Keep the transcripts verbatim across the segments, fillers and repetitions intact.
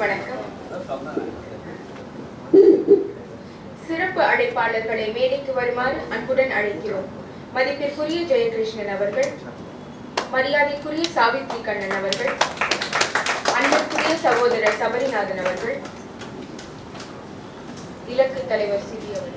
வணக்கம். சிறப்பு அழைப்பாளர்களை மேடைக்கு வருமாறு அன்புடன் அழைக்கிறோம். மதிப்பிற்குரிய ஜெயகிருஷ்ணன் அவர்கள், மரியாதைக்குரிய சாவித்ரி கண்ணன் அவர்கள், அன்பிற்குரிய சகோதரர் சபரிநாதன் அவர்கள், இலக்கு தலைவர் சிவி அவர்கள்.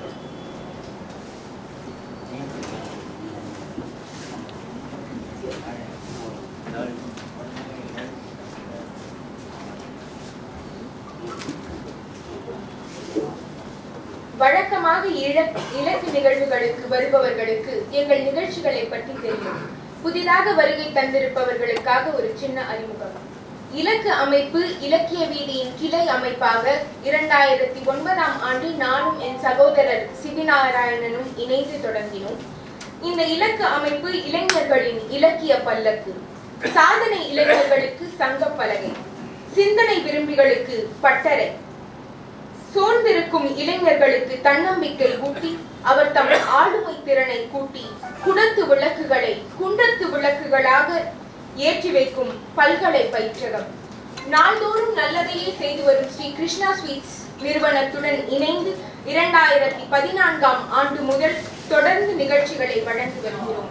வழக்கமாக இலக்கு நிகழ்வுகளுக்கு வருபவர்களுக்கு எங்கள் நிகழ்ச்சிகளை பற்றி தெரியும். புதிதாக வருகை தந்திருப்பவர்களுக்காக ஒரு சின்ன அறிமுகம். இலக்கு அமைப்பு இலக்கிய வீதியின் கிளை அமைப்பாக இரண்டாயிரத்தி ஒன்பதாம் ஆண்டில் நானும் என் சகோதரர் சிவிநாராயணனும் இணைந்து தொடங்கினோம். இந்த இலக்கு அமைப்பு இளைஞர்களின் இலக்கிய பல்லக்கு, சாதனை இளைஞர்களுக்கு சங்க பலகை, சிந்தனை விரும்பிகளுக்கு பட்டறை, சோர்ந்திருக்கும் இளைஞர்களுக்கு தன்னம்பிக்கை ஊட்டி அவர் தம் ஆளுமை திறனை கூட்டி குடத்து விளக்குகளை குண்டத்து விளக்குகளாக ஏற்றி வைக்கும் பல்கலை பயிற்சகம். நாள்தோறும் நல்லதையே செய்து வரும் ஸ்ரீ கிருஷ்ணா ஸ்வீட்ஸ் நிறுவனத்துடன் இணைந்து இரண்டாயிரத்தி பதினான்காம் ஆண்டு முதல் தொடர்ந்து நிகழ்ச்சிகளை வழங்கி வருகிறோம்.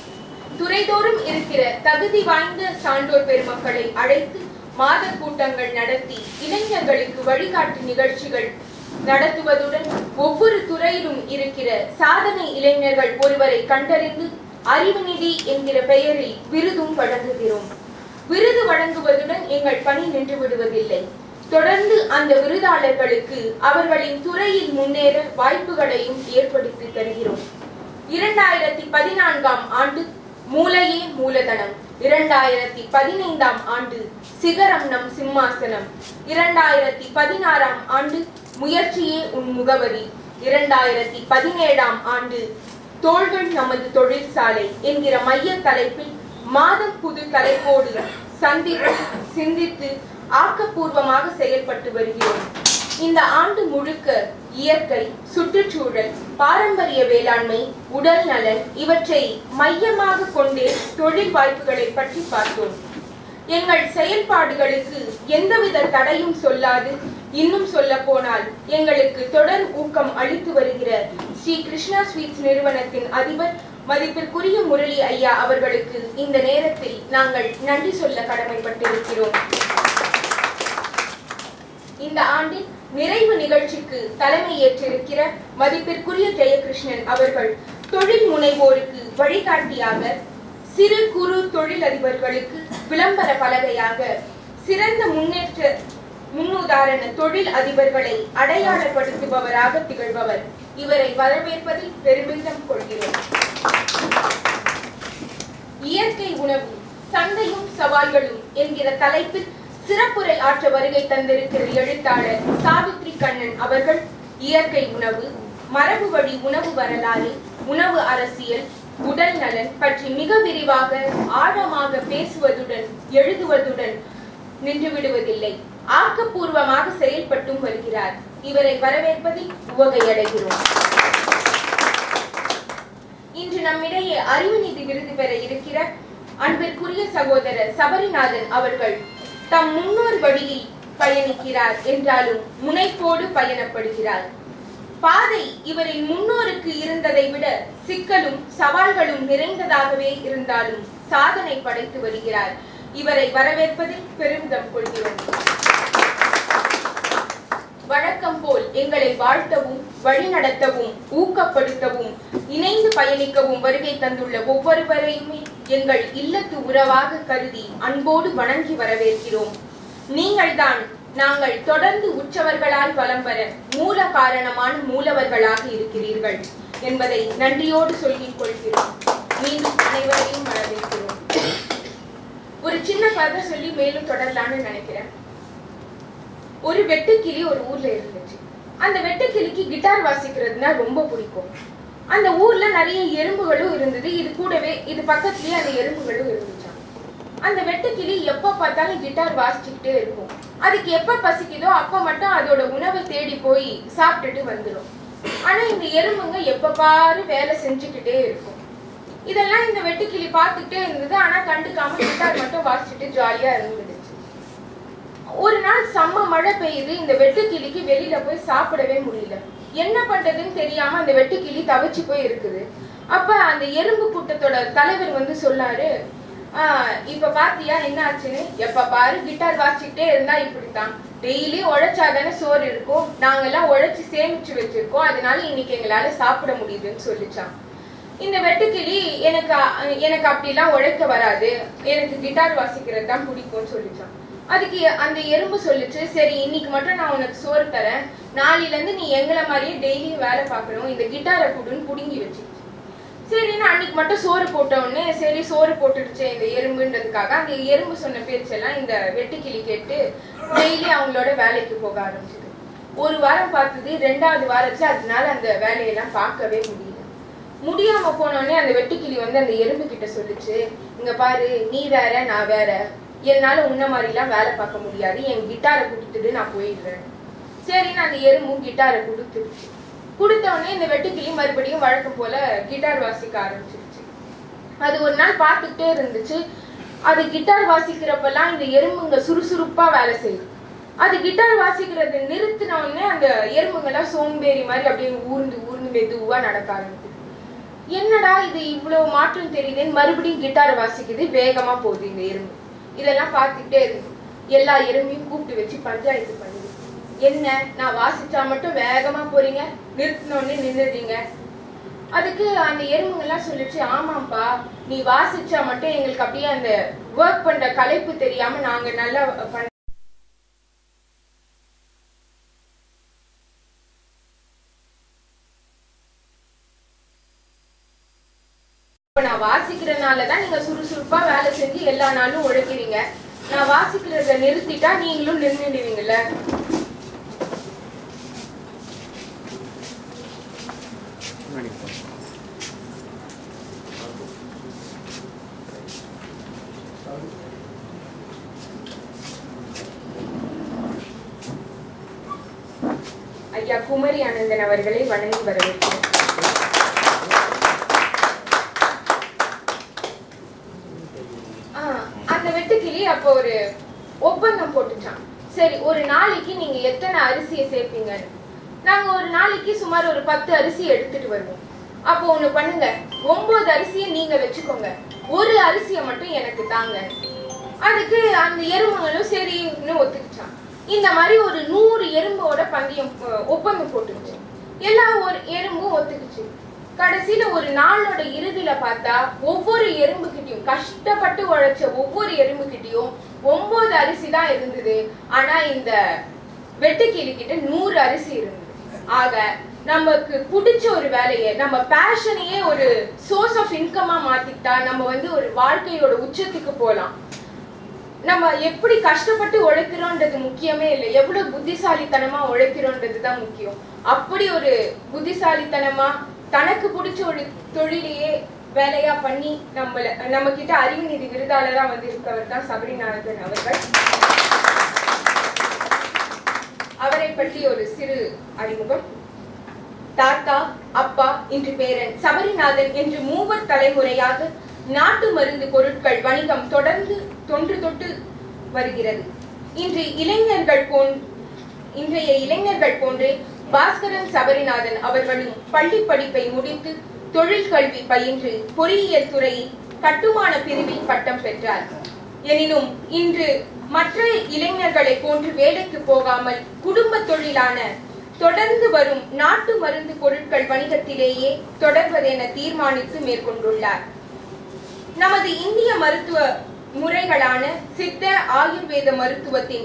துறைதோறும் இருக்கிற தகுதி வாய்ந்த சான்றோர் பெருமக்களை அழைத்து மாத கூட்டங்கள் நடத்தி இளைஞர்களுக்கு வழிகாட்டு நிகழ்ச்சிகள் நடத்துவதுடன் ஒவ்வொரு துறையிலும் இருக்கிற சாதனை இளைஞர்கள் ஒருவரை கண்டறிந்து அறிவு நிதி என்கிற பெயரில் விருதும் வழங்குகிறோம். விருது வழங்குவதுடன் எங்கள் பணி நின்று விடுவதில்லை. தொடர்ந்து அந்த விருதாளர்களுக்கு அவர்களின் துறையில் முன்னேற வாய்ப்புகளையும் ஏற்படுத்தி தருகிறோம். இரண்டாயிரத்தி பதினான்காம் ஆண்டு மூளையே மூலதனம், இரண்டாயிரத்தி பதினைந்தாம் ஆண்டு சிகரம் நம் சிம்மாசனம், இரண்டாயிரத்தி பதினாறாம் ஆண்டு முயற்சியே உன் முகவரி, இரண்டாயிரத்தி பதினேழாம் ஆண்டு தோள்கள் நமது தொழிற்சாலை என்கிற மைய தலைப்பில் மாதம் புது தலைப்போடு சந்தித்து சிந்தித்து ஆக்கப்பூர்வமாக செயல்பட்டு வருகிறோம். இந்த ஆண்டு முழுக்க இயற்கை, சுற்றுச்சூழல், பாரம்பரிய வேளாண்மை, உடல் நலன் இவற்றை மையமாக கொண்டே தொழில் வாய்ப்புகளை பற்றி பார்த்தோம். எங்கள் செயல்பாடுகளுக்கு எந்தவித தடையும் சொல்லாது, இன்னும் சொல்ல போனால் எங்களுக்கு தொடர் ஊக்கம் அளித்து வருகிற ஸ்ரீ கிருஷ்ணா ஸ்வீட்ஸ் நிறுவனத்தின் அதிபர் மதிப்பிற்குரிய முரளி ஐயா அவர்களுக்கு இந்த நேரத்தில் நாங்கள் நன்றி சொல்ல கடமைப்பட்டிருக்கிறோம். இந்த ஆண்டின் நிறைவு நிகழ்ச்சிக்கு தலைமை ஏற்றிருக்கிற மதிப்பிற்குரிய ஜெயகிருஷ்ணன் அவர்கள் தொழில் முனைவோருக்கு வழிகாட்டியாக, சிறு குறு தொழில் அதிபர்களுக்கு விளம்பர பலகையாக, சிறந்த முன்னேற்ற முன்னுதாரண தொழில் அதிபர்களை அடையாளப்படுத்துபவராக திகழ்பவர். இவரை வரவேற்பதில் பெருமிதம் கொள்கிறோம். இயற்கை உணவு, சந்தையும் சவால்களும் என்கிற தலைப்பில் சிறப்புரை ஆற்ற வருகை தந்திருக்கிற எழுத்தாளர் சாவித்ரி கண்ணன் அவர்கள் இயற்கை உணவு, மரபு வழி உணவு வரலாறு, உணவு அரசியல், உடல் நலன் பற்றி மிக விரிவாக ஆழமாக பேசுவதுடன் எழுதுவதுடன் நின்று விடுவதில்லை. ஆக்கப்பூர்வமாக செயல்பட்டும் வருகிறார். இவரை வரவேற்பதில் உவகையடைகிறோம். இன்று நம்மிடையே அறிவு நிதி விருது பெற இருக்கிற அன்பிற்குரிய சகோதரர் சபரிநாதன் அவர்கள் தம் முன்னோர் வழியில் பயணிக்கிறார் என்றாலும் முனைப்போடு பயணப்படுகிறார். பாதை இவரின் முன்னோருக்கு இருந்ததை விட சிக்கலும் சவால்களும் நிறைந்ததாகவே இருந்தாலும் சாதனை படைத்து வருகிறார். இவரை வரவேற்பதில் பெருமிதம் கொள்கிறோம். வழக்கம் போல் எங்களை வாழ்த்தவும் வழிநடத்தவும் ஊக்கப்படுத்தவும் இணைந்து பயணிக்கவும் வருகை தந்துள்ள ஒவ்வொருவரையுமே எங்கள் இல்லத்து உறவாக கருதி அன்போடு வணங்கி வரவேற்கிறோம். நீங்கள்தான் நாங்கள் தொடர்ந்து உற்சவர்களால் வலம் வர மூல காரணமான மூலவர்களாக இருக்கிறீர்கள் என்பதை நன்றியோடு சொல்லிக் கொள்கிறோம். மீண்டும் அனைவரையும் வரவேற்கிறோம். ஒரு சின்ன கதை சொல்லி மேலும் தொடரலான்னு நினைக்கிறேன். ஒரு வெட்டுக்கிளி ஒரு ஊர்ல இருந்துச்சு. அந்த வெட்டுக்கிளிக்கு கிட்டார் வாசிக்கிறதுனா ரொம்ப பிடிக்கும். அந்த ஊர்ல நிறைய எறும்புகளும் இருந்தது. இது கூடவே இது பக்கத்துலயே அந்த எறும்புகளும் இருந்துச்சான். அந்த வெட்டுக்கிளி எப்ப பார்த்தாலும் கிட்டார் வாசிச்சுக்கிட்டே இருக்கும். அதுக்கு எப்ப பசிக்குதோ அப்ப மட்டும் அதோட உணவை தேடி போய் சாப்பிட்டுட்டு வந்துடும். ஆனா இந்த எறும்புங்க எப்ப பாரு வேலை செஞ்சுக்கிட்டே இருக்கும். இதெல்லாம் இந்த வெட்டுக்கிளி பார்த்துக்கிட்டே இருந்தது. ஆனா கண்டுக்காம கிட்டார் மட்டும் வாசிச்சுட்டு ஜாலியா இருந்துடுச்சு. ஒரு நாள் செம்ம மழை பெய்யுது. இந்த வெட்டுக்கிளிக்கு வெளியில போய் சாப்பிடவே முடியல. என்ன பண்றதுன்னு தெரியாம அந்த வெட்டுக்கிளி தவிச்சு போய் இருக்குது. அப்ப அந்த எறும்பு கூட்டத்தோட தலைவர் வந்து சொன்னாரு, ஆஹ் இப்ப பாத்தியா என்ன ஆச்சுன்னு? எப்ப பாரு கிட்டார் வாசிக்கிட்டே இருந்தா இப்படித்தான். டெய்லி உழைச்சாதானே சோறு இருக்கும். நாங்கெல்லாம் உழைச்சு சேமிச்சு வச்சிருக்கோம். அதனால இன்னைக்கு எங்களால சாப்பிட முடியுதுன்னு சொல்லிச்சான். இந்த வெட்டுக்கிளி எனக்கு எனக்கு அப்படிலாம் உழைக்க வராது, எனக்கு கிட்டார் வாசிக்கிறது தான் பிடிக்கும்னு சொல்லிச்சான். அதுக்கு அந்த எறும்பு சொல்லிச்சு, சரி இன்னைக்கு மட்டும் நான் உனக்கு சோறு தரேன், நாளையில இருந்து நீ எங்களை மாதிரியே டெய்லியும் வேலை பார்க்கணும், இந்த கிட்டாரை குடுன்னு புடுங்கி வச்சுச்சு. சரின்னு அன்னைக்கு மட்டும் சோறு போட்ட உடனே சரி சோறு போட்டுடுச்சு இந்த எறும்புன்றதுக்காக அந்த எறும்பு சொன்ன பேச்செல்லாம் இந்த வெட்டுக்கிளி கேட்டு டெய்லி அவங்களோட வேலைக்கு போக ஆரம்பிச்சது. ஒரு வாரம் பார்த்தது. ரெண்டாவது வாரத்துல அதனால அந்த வேலையெல்லாம் பார்க்கவே முடியல. முடியாம போனோடனே அந்த வெட்டுக்கிளி வந்து அந்த எறும்பு கிட்ட சொல்லிச்சு, இங்க பாரு, நீ வேற நான் வேற, என்னால உன்ன மாதிரிலாம் வேலை பார்க்க முடியாது, என் கிட்டாரை கொடுத்துட்டு நான் போயிடுறேன். சரின்னு அந்த எறும்பும் கிட்டாரை கொடுத்துருச்சு. கொடுத்த உடனே இந்த வெட்டுக்கிளி மறுபடியும் வழக்கம் போல கிட்டார் வாசிக்க ஆரம்பிச்சிருச்சு. அது ஒரு நாள் பார்த்துக்கிட்டே இருந்துச்சு. அது கிட்டார் வாசிக்கிறப்பெல்லாம் இந்த எறும்புங்க சுறுசுறுப்பா வேலை செய்யும். அது கிட்டார் வாசிக்கிறத நிறுத்தின உடனே அந்த எறும்புங்கெல்லாம் சோம்பேறி மாதிரி அப்படியே ஊர்ந்து ஊர்ந்து மெதுவா நடக்க ஆரம்பிச்சு. என்னடா இது இவ்வளவு மாற்றம் தெரியுதுன்னு மறுபடியும் கிட்டார் வாசிக்குது, வேகமா போகுது இந்த எறும்பு. இதெல்லாம் பார்த்துக்கிட்டே இருக்கு. எல்லா எறும்பையும் கூப்பிட்டு வச்சு பஞ்சாயத்து பண்ணுது. என்ன, நான் வாசிச்சா மட்டும் வேகமா போறீங்க, நிறுத்தினோடனே நின்றுறீங்க. அதுக்கு அந்த எறும்புங்கெல்லாம் சொல்லிச்சு, ஆமாப்பா, நீ வாசிச்சா மட்டும் எங்களுக்கு அப்படியே அந்த ஒர்க் பண்ற களைப்பு தெரியாம நாங்க நல்லா பண்ண, நான் வாசிக்கிறதுனாலதான் நீங்க சுறுசுறுப்பா வேலை செஞ்சு எல்லா நாளும் உழைக்கிறீங்க. நான் வாசிக்கிறத நிறுத்திட்டா நீங்களும் நின்றுடுவீங்கல்ல. ஐயா குமரி ஆனந்தன் அவர்களை வணங்கி வரவேற்கிறேன். அந்த வெட்டுக்கிளி அப்போ ஒரு ஒப்பந்தம் போட்டுச்சான். சரி, ஒரு நாளைக்கு நீங்க எத்தனை அரிசியை சேர்ப்பீங்கன்னு. நாங்க ஒரு நாளைக்கு சுமார் ஒரு பத்து அரிசி எடுத்துட்டு வருவோம். அப்போ ஒண்ணு பண்ணுங்க, ஒன்பது அரிசியை நீங்க வச்சுக்கோங்க, ஒரு அரிசியை மட்டும் எனக்கு தாங்க. அதுக்கு அந்த எறும்புகளும் சரின்னு ஒத்துக்கிச்சான். இந்த மாதிரி ஒரு நூறு எறும்போட பந்தயம் ஒப்பந்தம் போட்டுருச்சு. எல்லா ஒரு எறும்பும் ஒத்துக்குச்சு. கடைசியில ஒரு நாளோட இறுதியில பார்த்தா ஒவ்வொரு எறும்பு கிட்டையும், கஷ்டப்பட்டு உழைச்ச ஒவ்வொரு எறும்பு கிட்டையும் ஒன்பது அரிசி தான் இருந்தது. ஆனா இந்த வெட்டுக்கிளி கிட்ட நூறு அரிசி இருந்தது. ஆக நமக்கு பிடிச்ச ஒரு வேலையை, நம்ம பேஷனையே ஒரு சோர்ஸ் ஆஃப் இன்கமா மாத்திட்டா நம்ம வந்து ஒரு வாழ்க்கையோட உச்சத்துக்கு போகலாம். நம்ம எப்படி கஷ்டப்பட்டு உழைக்கிறோன்றது முக்கியமே இல்லை, எவ்வளவு புத்திசாலித்தனமா உழைக்கிறோன்றது தான் முக்கியம். அப்படி ஒரு புத்திசாலித்தனமா தனக்கு பிடிச்ச ஒரு தொழிலையே வேலையா பண்ணி நம்மள நம்ம கிட்ட அறிவு நிதி விருதாளரா வந்து இருக்கவர் தான் சபரிநாதன் அவர்கள். அவரை பற்றி ஒரு சிறு அறிமுகம். தாத்தா, அப்பா, இன்று பேரன் சபரிநாதன் என்று மூவர் தலைமுறையாக நாட்டு மருந்து பொருட்கள் வணிகம் தொடர்ந்து தொன்று தொட்டு வருகிறது. இன்று இளைஞர்கள் போன் இன்றைய இளைஞர்கள் போன்றே பாஸ்கரன் சபரிநாதன் அவர்களும் பள்ளி படிப்பை முடித்து தொழில் கல்வி பயின்று பொறியியல் துறையில் கட்டுமான பிரிவில் பட்டம் பெற்றார். எனினும் இன்று மற்ற இளைஞர்களை போன்று வேலைக்கு போகாமல் குடும்ப தொழிலான தொடர்ந்து வரும் நாட்டு மருந்து பொருட்கள் வணிகத்திலேயே தொடர்வதென தீர்மானித்து மேற்கொண்டுள்ளார். நமது இந்திய மருத்துவ முறைகளான சித்த ஆயுர்வேத மருத்துவத்தின்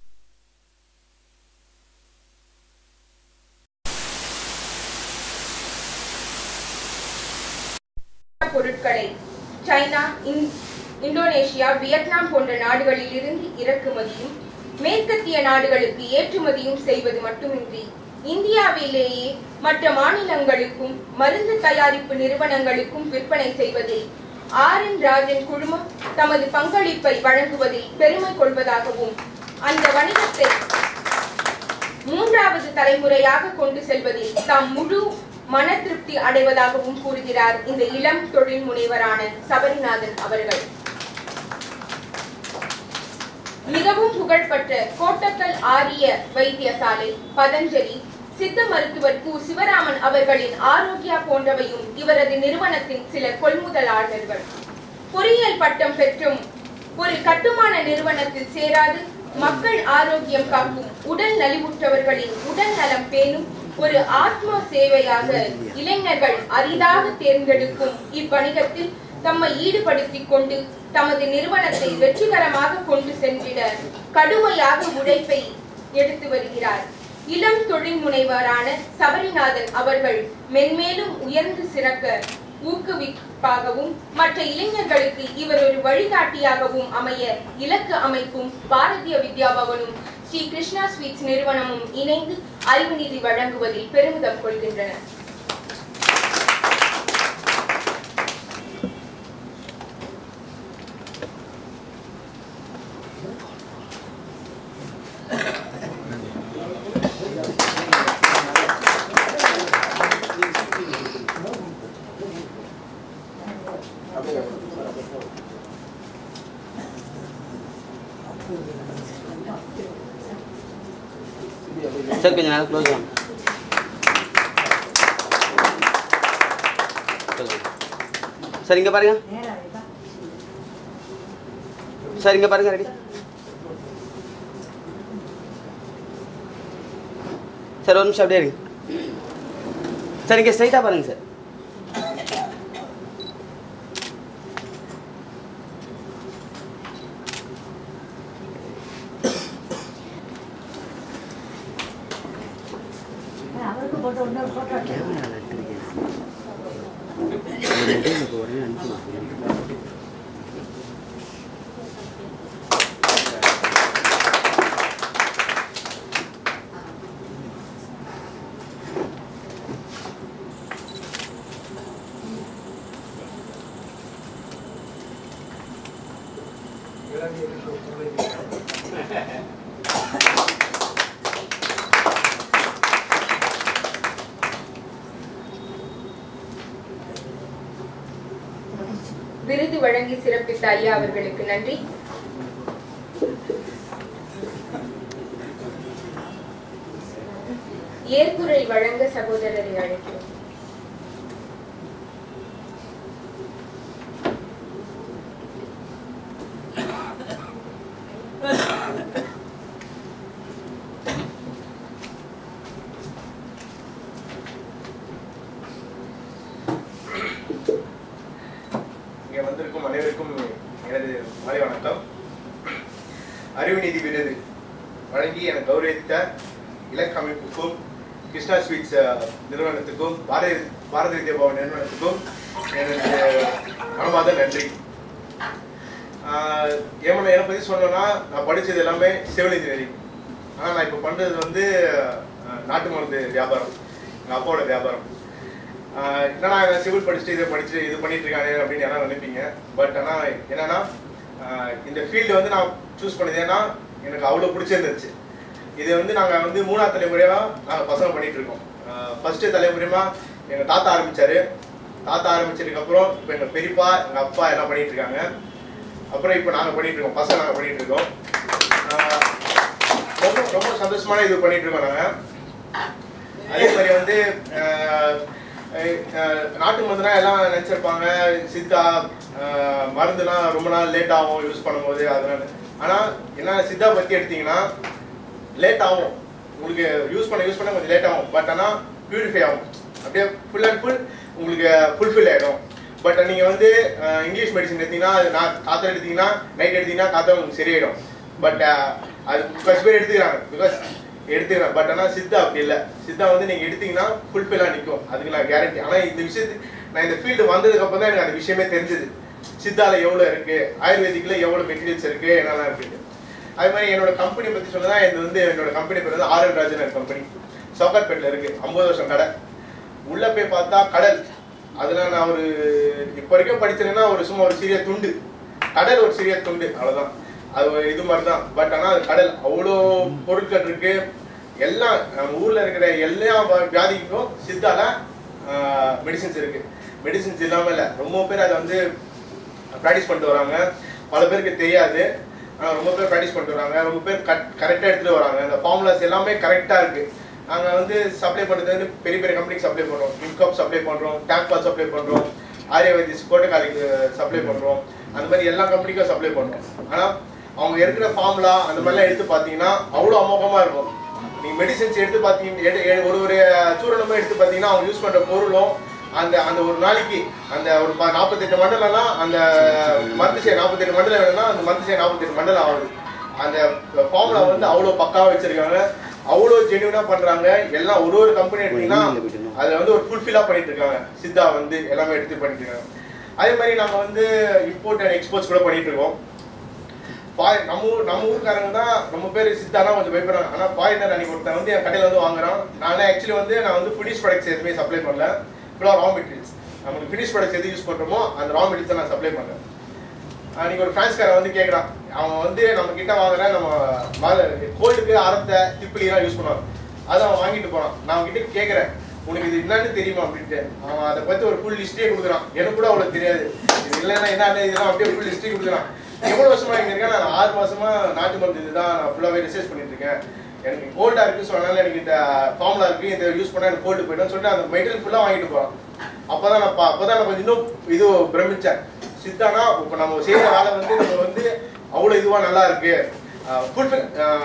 பொருட்களை சைனா, இந்தோனேஷியா, வியட்நாம் போன்ற நாடுகளில் இருந்து இறக்குமதியும் மேற்கத்திய நாடுகளுக்கு ஏற்றுமதியும் செய்வது மட்டுமின்றி இந்தியாவிலேயே மற்ற மாநிலங்களுக்கும் மருந்து தயாரிப்பு நிறுவனங்களுக்கும் விற்பனை செய்வதில் ஆர் என் ராஜன் குழுமம் தமது பங்களிப்பை வழங்குவதில் பெருமை கொள்வதாகவும் அந்த வணிகத்தை மூன்றாவது தலைமுறையாக கொண்டு செல்வதில் தாம் முழு மன திருப்தி அடைவதாகவும் கூறுகிறார் இந்த இளம் தொழில் முனைவரான சபரிநாதன் அவர்கள். மிகவும் புகழ்பெற்ற கோட்டக்கல் ஆரிய வைத்தியசாலை, பதஞ்சலி, சித்த மருத்துவர் கு சிவராமன் அவர்களின் ஆரோக்கியா போன்றவையும் இவரது நிறுவனத்தின் சில கொள்முதலாளர்கள். பொறியியல் பட்டம் பெற்றும் ஒரு கட்டுமான நிறுவனத்தில் சேராது மக்கள் ஆரோக்கியம் காக்கும், உடல் நலிவுற்றவர்களின் உடல் நலம் பேணும் ஒரு ஆத்மா சேவையாக இளைஞர்கள் அரிதாக தேர்ந்தெடுக்கும் இவ்வணிகத்தில் தம்மை ஈடுபடுத்திக் கொண்டு தமது நிறுவனத்தை வெற்றிகரமாக கொண்டு சென்றிட கடுமையாக உழைப்பை எடுத்து வருகிறார். இளம் தொழில் முனைவரான சபரிநாதன் அவர்கள் மென்மேலும் உயர்ந்து சிறக்க ஊக்குவிப்பாகவும் மற்ற இளைஞர்களுக்கு இவர் ஒரு வழிகாட்டியாகவும் அமைய இலக்கு அமைப்பும் பாரதிய வித்யா பவனும் ஸ்ரீ கிருஷ்ணா ஸ்வீட்ஸ் நிறுவனமும் இணைந்து அறிவு நிதி வழங்குவதில் பெருமிதம் கொள்கின்றன. Sir, கொஞ்ச நேரம் க்ளோஸ் ஆகும். சார் இங்க பாருங்க. சார் இங்க பாருங்க. ரெடி சார், ஒரு நிமிஷம் அப்படியே இருங்க சார். இங்க ஸ்ட்ரைட்டா பாருங்க சார். விருது வழங்கி சிறப்பித்த ஐயா அவர்களுக்கு நன்றி. ஏற்புரை வழங்க சகோதரரை அழைக்கிறோம். வந்திருக்கும் அனைவருக்கும் எனது மாலை வணக்கம். அறிவு நிதி விருது வழங்கி எனக்கு கௌரவித்த இலக்கு அமைப்புக்கும் கிருஷ்ணா ஸ்வீட்ஸ் நிறுவனத்துக்கும் பாரதி பாரதி வித்யா பவன் நிறுவனத்துக்கும் எனது மனமார்ந்த நன்றி. ஏமனை என்னை பற்றி சொன்னோன்னா, நான் படித்தது எல்லாமே சிவில் இன்ஜினியரிங். ஆனால் நான் இப்போ பண்ணுறது வந்து நாட்டு மருந்து வியாபாரம், எங்கள் அப்பாவோட வியாபாரம். என்னன்னா சிவில் படிச்சுட்டு இதை படிச்சுட்டு இது பண்ணிட்டு இருக்கானே அப்படின்னு யாரும் நினைப்பீங்க. பட் ஆனால் என்னன்னா இந்த ஃபீல்டு வந்து நான் சூஸ் பண்ணது ஏன்னா எனக்கு அவ்வளோ பிடிச்சிருந்துச்சு. இது வந்து நாங்கள் வந்து மூணாவது தலைமுறையாக நாங்கள் பசங்க பண்ணிட்டு இருக்கோம். ஃபர்ஸ்ட்டு தலைமுறையாக எங்கள் தாத்தா ஆரம்பித்தார். தாத்தா ஆரம்பிச்சதுக்கப்புறம் இப்போ எங்கள் பெரியப்பா எங்கள் அப்பா எல்லாம் பண்ணிட்டு இருக்காங்க. அப்புறம் இப்போ நாங்கள் பண்ணிட்டு இருக்கோம், பசங்க நாங்கள் பண்ணிட்டு இருக்கோம். ரொம்ப ரொம்ப சந்தோஷமான இது பண்ணிட்டு இருக்கோம் நாங்கள். அதே மாதிரி வந்து நாட்டு மருந்துனா எல்லாம் நினச்சிருப்பாங்க, சித்தா மருந்துலாம் ரொம்ப நாள் லேட் ஆகும் யூஸ் பண்ணும்போது அதனால. ஆனால் என்ன சித்தா பற்றி எடுத்தீங்கன்னா லேட் ஆகும், உங்களுக்கு யூஸ் பண்ண யூஸ் பண்ண கொஞ்சம் லேட் ஆகும். பட் ஆனால் பியூரிஃபை ஆகும், அப்படியே ஃபுல் அண்ட் ஃபுல் உங்களுக்கு ஃபுல்ஃபில் ஆகிடும். பட் நீங்கள் வந்து இங்கிலீஷ் மெடிசன் எடுத்தீங்கன்னா அது நான் காற்று எடுத்தீங்கன்னா நைட் எடுத்தீங்கன்னா காற்று உங்களுக்கு சரியாயிடும். பட் அது ஃபர்ஸ்ட் பேர் எடுத்துக்கிறாங்க, பிகாஸ் எடுத்துக்கிறேன். பட் ஆனால் சித்தா அப்படி இல்லை. சித்தா வந்து நீங்கள் எடுத்தீங்கன்னா ஃபுல்ஃபில்லாக நிற்கும், அதுக்கு நான் கேரண்டி. ஆனால் இந்த விஷயத்துக்கு நான் இந்த ஃபீல்டு வந்ததுக்கப்புறம் தான் எனக்கு அந்த விஷயமே தெரிஞ்சது. சித்தாவில் எவ்வளோ இருக்குது, ஆயுர்வேதிக்கில் எவ்வளோ மெட்டீரியல்ஸ் இருக்குது, என்னெல்லாம் இருக்குது. அது மாதிரி என்னோட கம்பெனி பற்றி சொன்னதான், இது வந்து என்னோட கம்பெனி பேர் வந்து ஆர் என் ராஜன் கம்பெனி, சவுகார்பேட்டில் இருக்குது. ஐம்பது வருஷம் கடை. உள்ளே போய் பார்த்தா கடல். அதில் நான் ஒரு இப்போ வரைக்கும் படிச்சேன்னா ஒரு சும்மா ஒரு சிறிய துண்டு, கடல் ஒரு சிறிய துண்டு, அவ்வளோதான். அது இது மாதிரி தான். பட் ஆனால் அது கடல், அவ்வளோ பொருட்கள் இருக்கு. எல்லாம் நம்ம ஊரில் இருக்கிற எல்லா வியாதிக்கும் சித்தால மெடிசின்ஸ் இருக்கு. மெடிசின்ஸ் இல்லாமல் இல்லை, ரொம்ப பேர் அதை வந்து ப்ராக்டிஸ் பண்ணிட்டு வராங்க. பல பேருக்கு தெரியாது. ஆனால் ரொம்ப பேர் ப்ராக்டிஸ் பண்ணிட்டு வராங்க, ரொம்ப பேர் கட் கரெக்டாக எடுத்துகிட்டு வராங்க. இந்த ஃபார்முலாஸ் எல்லாமே கரெக்டாக இருக்குது. நாங்கள் வந்து சப்ளை பண்ணுறது வந்து பெரிய பெரிய கம்பெனிக்கு சப்ளை பண்ணுறோம், இன்காப் சப்ளை பண்ணுறோம், டேங்க்பால் சப்ளை பண்ணுறோம், ஆரியவதிஸ் கோட்டக்காலிக்கு சப்ளை பண்ணுறோம், அந்த மாதிரி எல்லா கம்பெனிக்கும் சப்ளை பண்ணுறோம். ஆனால் அவங்க இருக்கிற ஃபார்முலா அந்த மாதிரிலாம் எடுத்து பார்த்தீங்கன்னா அவ்வளோ அமோகமாக இருக்கும். நீங்கள் மெடிசன்ஸ் எடுத்து பார்த்தீங்கன்னா ஒரு ஒரு சூரணமும் எடுத்து பார்த்தீங்கன்னா அவங்க யூஸ் பண்ணுற பொருளும் அந்த அந்த ஒரு நாளைக்கு அந்த ஒரு நாற்பத்தெட்டு மண்டலம்னா அந்த மருந்து செய்ய நாற்பத்தெட்டு மண்டலம் வேணும்னா அந்த மருந்து செய்ய நாற்பத்தெட்டு மண்டலம் ஆகுது. அந்த ஃபார்முலா வந்து அவ்வளோ பக்காவாக வச்சிருக்காங்க, அவ்வளோ ஜென்யூனாக பண்ணுறாங்க. எல்லாம் ஒரு ஒரு கம்பெனி எடுத்தீங்கன்னா அதில் வந்து ஒரு ஃபுல்ஃபில்லாக பண்ணிட்டு இருக்காங்க. சித்தா வந்து எல்லாமே எடுத்து பண்ணிட்டு இருக்காங்க. அதே மாதிரி நாங்கள் வந்து இம்போர்ட் அண்ட் எக்ஸ்போர்ட்ஸ் கூட பண்ணிட்டு இருக்கோம். நம்ம ஊர் நம்ம ஊருக்காரங்க தான் ரொம்ப பேர் சித்தானா கொஞ்சம் பயப்படுறாங்க. ஆனால் ஃபாரினர் அன்னைக்கு ஒருத்தன் வந்து என் கடையில் வந்து வாங்குறான். நான் ஆக்சுவலி வந்து நான் வந்து ஃபினிஷ் ப்ராடக்ட்ஸ் எதுவுமே சப்ளை பண்ணல, ஃபுல்லாக ரா மெட்டீரியல்ஸ். நமக்கு ஃபினிஷ் ப்ராடக்ட்ஸ் எது யூஸ் பண்ணுறோமோ அந்த ரா மெட்டீரியல்ஸை நான் சப்ளை பண்ணுறேன். அன்றைக்கி ஒரு ஃப்ரான்ஸ்காரன் வந்து கேட்குறான், அவன் வந்து நம்ம கிட்ட வாங்குற நம்ம கோல்டுக்கு அரத்தை திப்பிலாம் யூஸ் பண்ணுவான், அதை அவன் வாங்கிட்டு போகிறான். நான் அவன்கிட்ட கேட்குறேன், உனக்கு இது என்னன்னு தெரியுமா அப்படின்ட்டு. அவன் அதை பற்றி ஒரு ஃபுல் லிஸ்ட்டே கொடுக்குறான். எனக்கு கூட அவ்வளோ தெரியாது, இது இல்லைன்னா என்ன இதெல்லாம் அப்படியே ஃபுல் லிஸ்ட்டே கொடுக்குறான். எவ்வளோ வருஷமா இங்கே இருக்கேன், நான் ஆறு மாசமா நாட்டு மருந்து இதுதான் நான் ஃபுல்லாகவே ரிசர்ச் பண்ணிட்டு இருக்கேன். எனக்கு கோல்டாக இருக்குன்னு சொன்னாலும் எனக்கு இந்த ஃபார்முலா இருக்குது, இதை யூஸ் பண்ணால் எனக்கு கோல்டு போய்ட்டுன்னு சொல்லிட்டு அந்த மெட்டீரியல் ஃபுல்லாக வாங்கிட்டு போகிறான். அப்போ தான் நான் அப்போ தான் நான் கொஞ்சம் இன்னும் இது பிரமிச்சேன். சித்தானா இப்போ நம்ம செய்கிற வேலை வந்து நம்ம வந்து அவ்வளோ இதுவாக நல்லா இருக்கு. ஃபுல்ஃபில்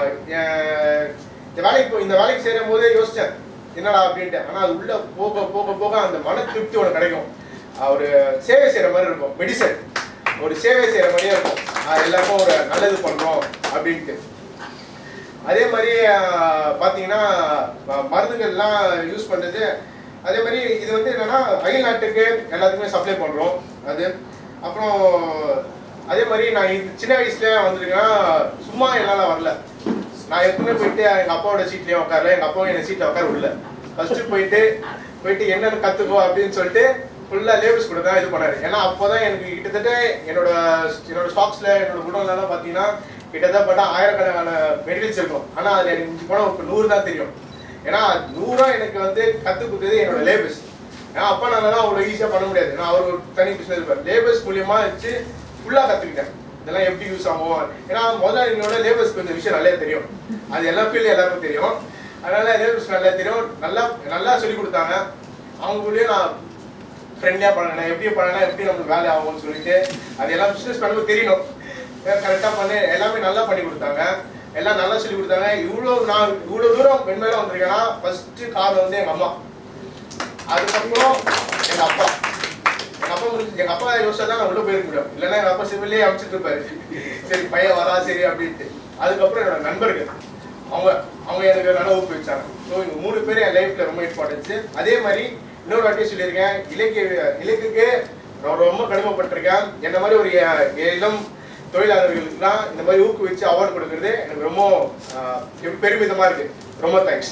இந்த வேலைக்கு இந்த வேலைக்கு செய்யும் போதே யோசித்தேன் என்னடா அப்படின்ட்டு. ஆனால் அது உள்ள போக போக போக அந்த மன திருப்தி ஒன்று கிடைக்கும். ஒரு சேவை செய்கிற மாதிரி இருக்கும், மெடிசன் ஒரு சேவை செய்கிற மாதிரியே இருக்கும். எல்லாருக்கும் ஒரு நல்லது பண்ணுறோம் அப்படின்ட்டு. அதே மாதிரி பார்த்தீங்கன்னா மருந்துகள்லாம் யூஸ் பண்ணுறது. அதே மாதிரி இது வந்து என்னென்னா அயல் நாட்டுக்கு எல்லாத்துக்குமே சப்ளை பண்ணுறோம். அது அப்புறம் அதே மாதிரி நான் சின்ன வயசுல வந்திருக்கேன்னா சும்மா என்னால் வரல. நான் எப்பவுமே போயிட்டு எங்கள் அப்பாவோட சீட்லேயும் உட்காரல, எங்கள் அப்பாவும் என்னை சீட்டில் உட்கார விடல. ஃபஸ்ட்டு போயிட்டு போயிட்டு என்னென்னு கற்றுக்கோ அப்படின்னு சொல்லிட்டு ஃபுல்லாக லேபிள்ஸ் கூட தான் இது பண்ணாரு. ஏன்னா அப்போ தான் எனக்கு கிட்டத்தட்ட என்னோட என்னோட ஸ்டாக்ஸில் என்னோட குடோன்லாம் பார்த்தீங்கன்னா கிட்டத்தட்ட ஆயிரக்கணக்கான மெட்டீரியல்ஸ் இருக்கும். ஆனால் அது எனக்கு மிஞ்சி போனால் இப்போ நூறு தான் தெரியும். ஏன்னா நூறா எனக்கு வந்து கற்றுக் கொடுத்தது என்னோட லேபிள்ஸ். ஏன்னா அப்போ நாங்கள் அவ்வளோ ஈஸியாக பண்ண முடியாது. ஏன்னா அவர் ஒரு தனி பிஸ்னஸ் இருப்பார். லேபிள்ஸ் மூலியமா வச்சு ஃபுல்லாக கற்றுக்கிட்டேன் இதெல்லாம் எப்படி யூஸ் ஆகும். ஏன்னா முதல்ல என்னோட லேபிள்ஸ்க்கு கொஞ்சம் விஷயம் நல்லா தெரியும், அது எல்லா ஃபீல்டும் எல்லாருக்கும் தெரியும். அதனால லேபிள்ஸ் நல்லா தெரியும், நல்லா நல்லா சொல்லி கொடுத்தாங்க. அவங்களுடைய நான் ஃப்ரெண்ட்லியாக பண்ணேன், எப்படி பண்ணனா எப்படி நம்மளுக்கு வேலை ஆகும்னு சொல்லிட்டு அது எல்லாம் பிஸ்னஸ் பண்ணும்போது தெரியணும். கரெக்டாக பண்ணி எல்லாமே நல்லா பண்ணி கொடுத்தாங்க, எல்லாம் நல்லா சொல்லி கொடுத்தாங்க. இவ்வளோ நான் இவ்வளோ தூரம் மென்மேலே வந்திருக்கேன்னா ஃபர்ஸ்ட்டு காரணம் வந்து எங்கள் அம்மா, அதுக்கப்புறம் எங்கள் அப்பா. எங்கள் அப்பா முடிஞ்சு எங்கள் அப்பா யோசிச்சா தான் நான் உள்ளே போயிருக்க முடியும், இல்லைன்னா எங்கள் அப்பா சிவிலே அமைச்சிட்டு இருப்பாரு, சரி பையன் வரா சரி அப்படின்ட்டு. அதுக்கப்புறம் என்னோட நண்பர்கள் அவங்க அவங்க எனக்கு நல்லா ஊக்குவிச்சாங்க. ஸோ இவங்க மூணு பேர் என் லைஃப்பில் ரொம்ப இம்பார்ட்டன்ஸு. அதே மாதிரி இன்னொரு வாட்டியும் சொல்லியிருக்கேன், இலக்கிய இலக்குக்கு நான் ரொம்ப கடுமைப்பட்டிருக்கேன். என்ன மாதிரி ஒரு இளம் தொழிலாளர்களுக்குலாம் இந்த மாதிரி ஊக்குவிச்சு அவார்டு கொடுக்கறது எனக்கு ரொம்ப பெருமிதமாக இருக்கு. ரொம்ப தேங்க்ஸ்.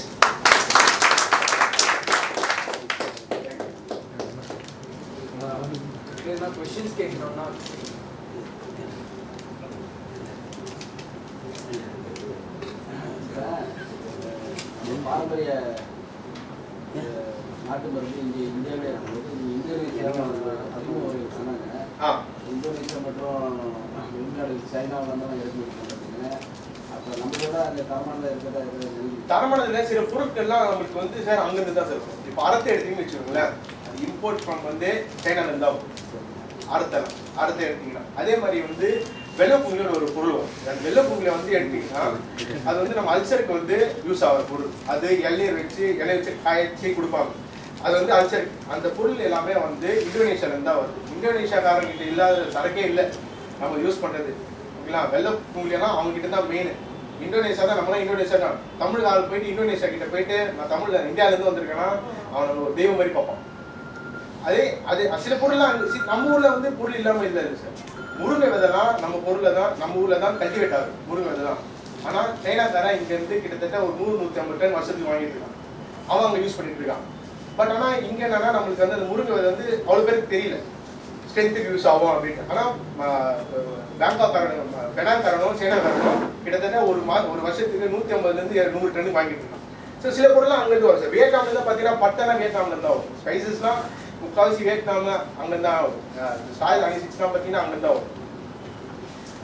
கொஸ்டின்ஸ் கேட்கணும்னா பாரம்பரிய நாட்டு மருந்து இங்கே இந்தியாவிலே இந்தோனேஷியா அதுவும் சொன்னாங்க. இந்தோனேஷியா மற்றும் வெளிநாடு சைனாவில் தான் இறக்குமதி பண்ணுறதுங்க. அப்போ நம்மளோட அந்த தரமானது இருக்கிறத தரமானதுல சில பொருட்கள்லாம் நம்மளுக்கு வந்து சார் அங்கேருந்து தான் சார் இருக்கும். இப்போ அறத்தை எடுத்தீங்கன்னு வச்சுக்கோங்களேன், அது இம்போர்ட் ஃப்ரம் வந்து சைனாலேருந்து தான் அறுத்தலாம் அறுத்தை எடுத்தீங்கன்னா. அதே மாதிரி வந்து வெள்ளைப்பூங்கில ஒரு பொருள் வரும். அந்த வெள்ளைப்பூங்கில வந்து எடுத்தீங்கன்னா அது வந்து நம்ம அல்சருக்கு வந்து யூஸ் ஆகிற பொருள். அது இலையை வச்சு இலையை வச்சு காய்ச்சி கொடுப்பாங்க. அது வந்து அல்சர். அந்த பொருள் எல்லாமே வந்து இந்தோனேஷியாலேருந்து தான் வருது. இந்தோனேஷியாக்காரங்கிட்ட இல்லாத சரக்கே இல்லை நம்ம யூஸ் பண்ணுறது. ஓகேங்களா? வெள்ளைப்பூங்கிலாம் அவங்க கிட்ட தான் மெயின். இந்தோனேஷியா தான் நம்மளாம் இந்தோனேஷியா தான். தமிழ்நாடு போயிட்டு இந்தோனேஷியா கிட்ட போயிட்டு நான் தமிழ்ல இந்தியாவிலேருந்து வந்திருக்கேன்னா அவனை ஒரு தெய்வம் மாதிரி பார்ப்பான். அதே அது சில பொருள்லாம் நம்ம ஊர்ல வந்து பொருள் இல்லாமல் இல்லை சார். முருங்கை விதைலாம் நம்ம பொருளை தான் நம்ம ஊர்ல தான் கல்டிவேட் ஆகுது முருங்கை விதை தான். ஆனால் சைனாக்காரன் இங்க இருந்து கிட்டத்தட்ட ஒரு நூறு நூற்றி ஐம்பது டன் வருஷத்துக்கு வாங்கிட்டு இருக்கான், அவன் அங்கே யூஸ் பண்ணிட்டு இருக்கான். பட் ஆனால் இங்க என்னன்னா நம்மளுக்கு வந்து அந்த முருங்கை விதை வந்து அவ்வளோ பேருக்கு தெரியல, ஸ்ட்ரென்த்துக்கு யூஸ் ஆகும் அப்படின்ட்டு. ஆனால் பேங்காக்காரனும் பெனாங்காரனும் சைனாக்காரனும் கிட்டத்தட்ட ஒரு மா ஒரு வருஷத்துக்கு நூற்றி ஐம்பதுலேருந்து நூறு டன்னு வாங்கிட்டு இருக்கான். ஸோ சில பொருள்லாம் அங்கேருந்து வரும் சார். வியட்நாம்ல தான் பார்த்தீங்கன்னா பட்டெல்லாம் வியட்நாம்ல தான் வரும். ஸ்பைசஸ்லாம் முக்கால்வாசி வியட்நாம் அங்கேருந்து தான் வரும். சாயில் அனிசிக்ஸ்லாம் பார்த்தீங்கன்னா அங்கேருந்து தான் வரும். ஸோ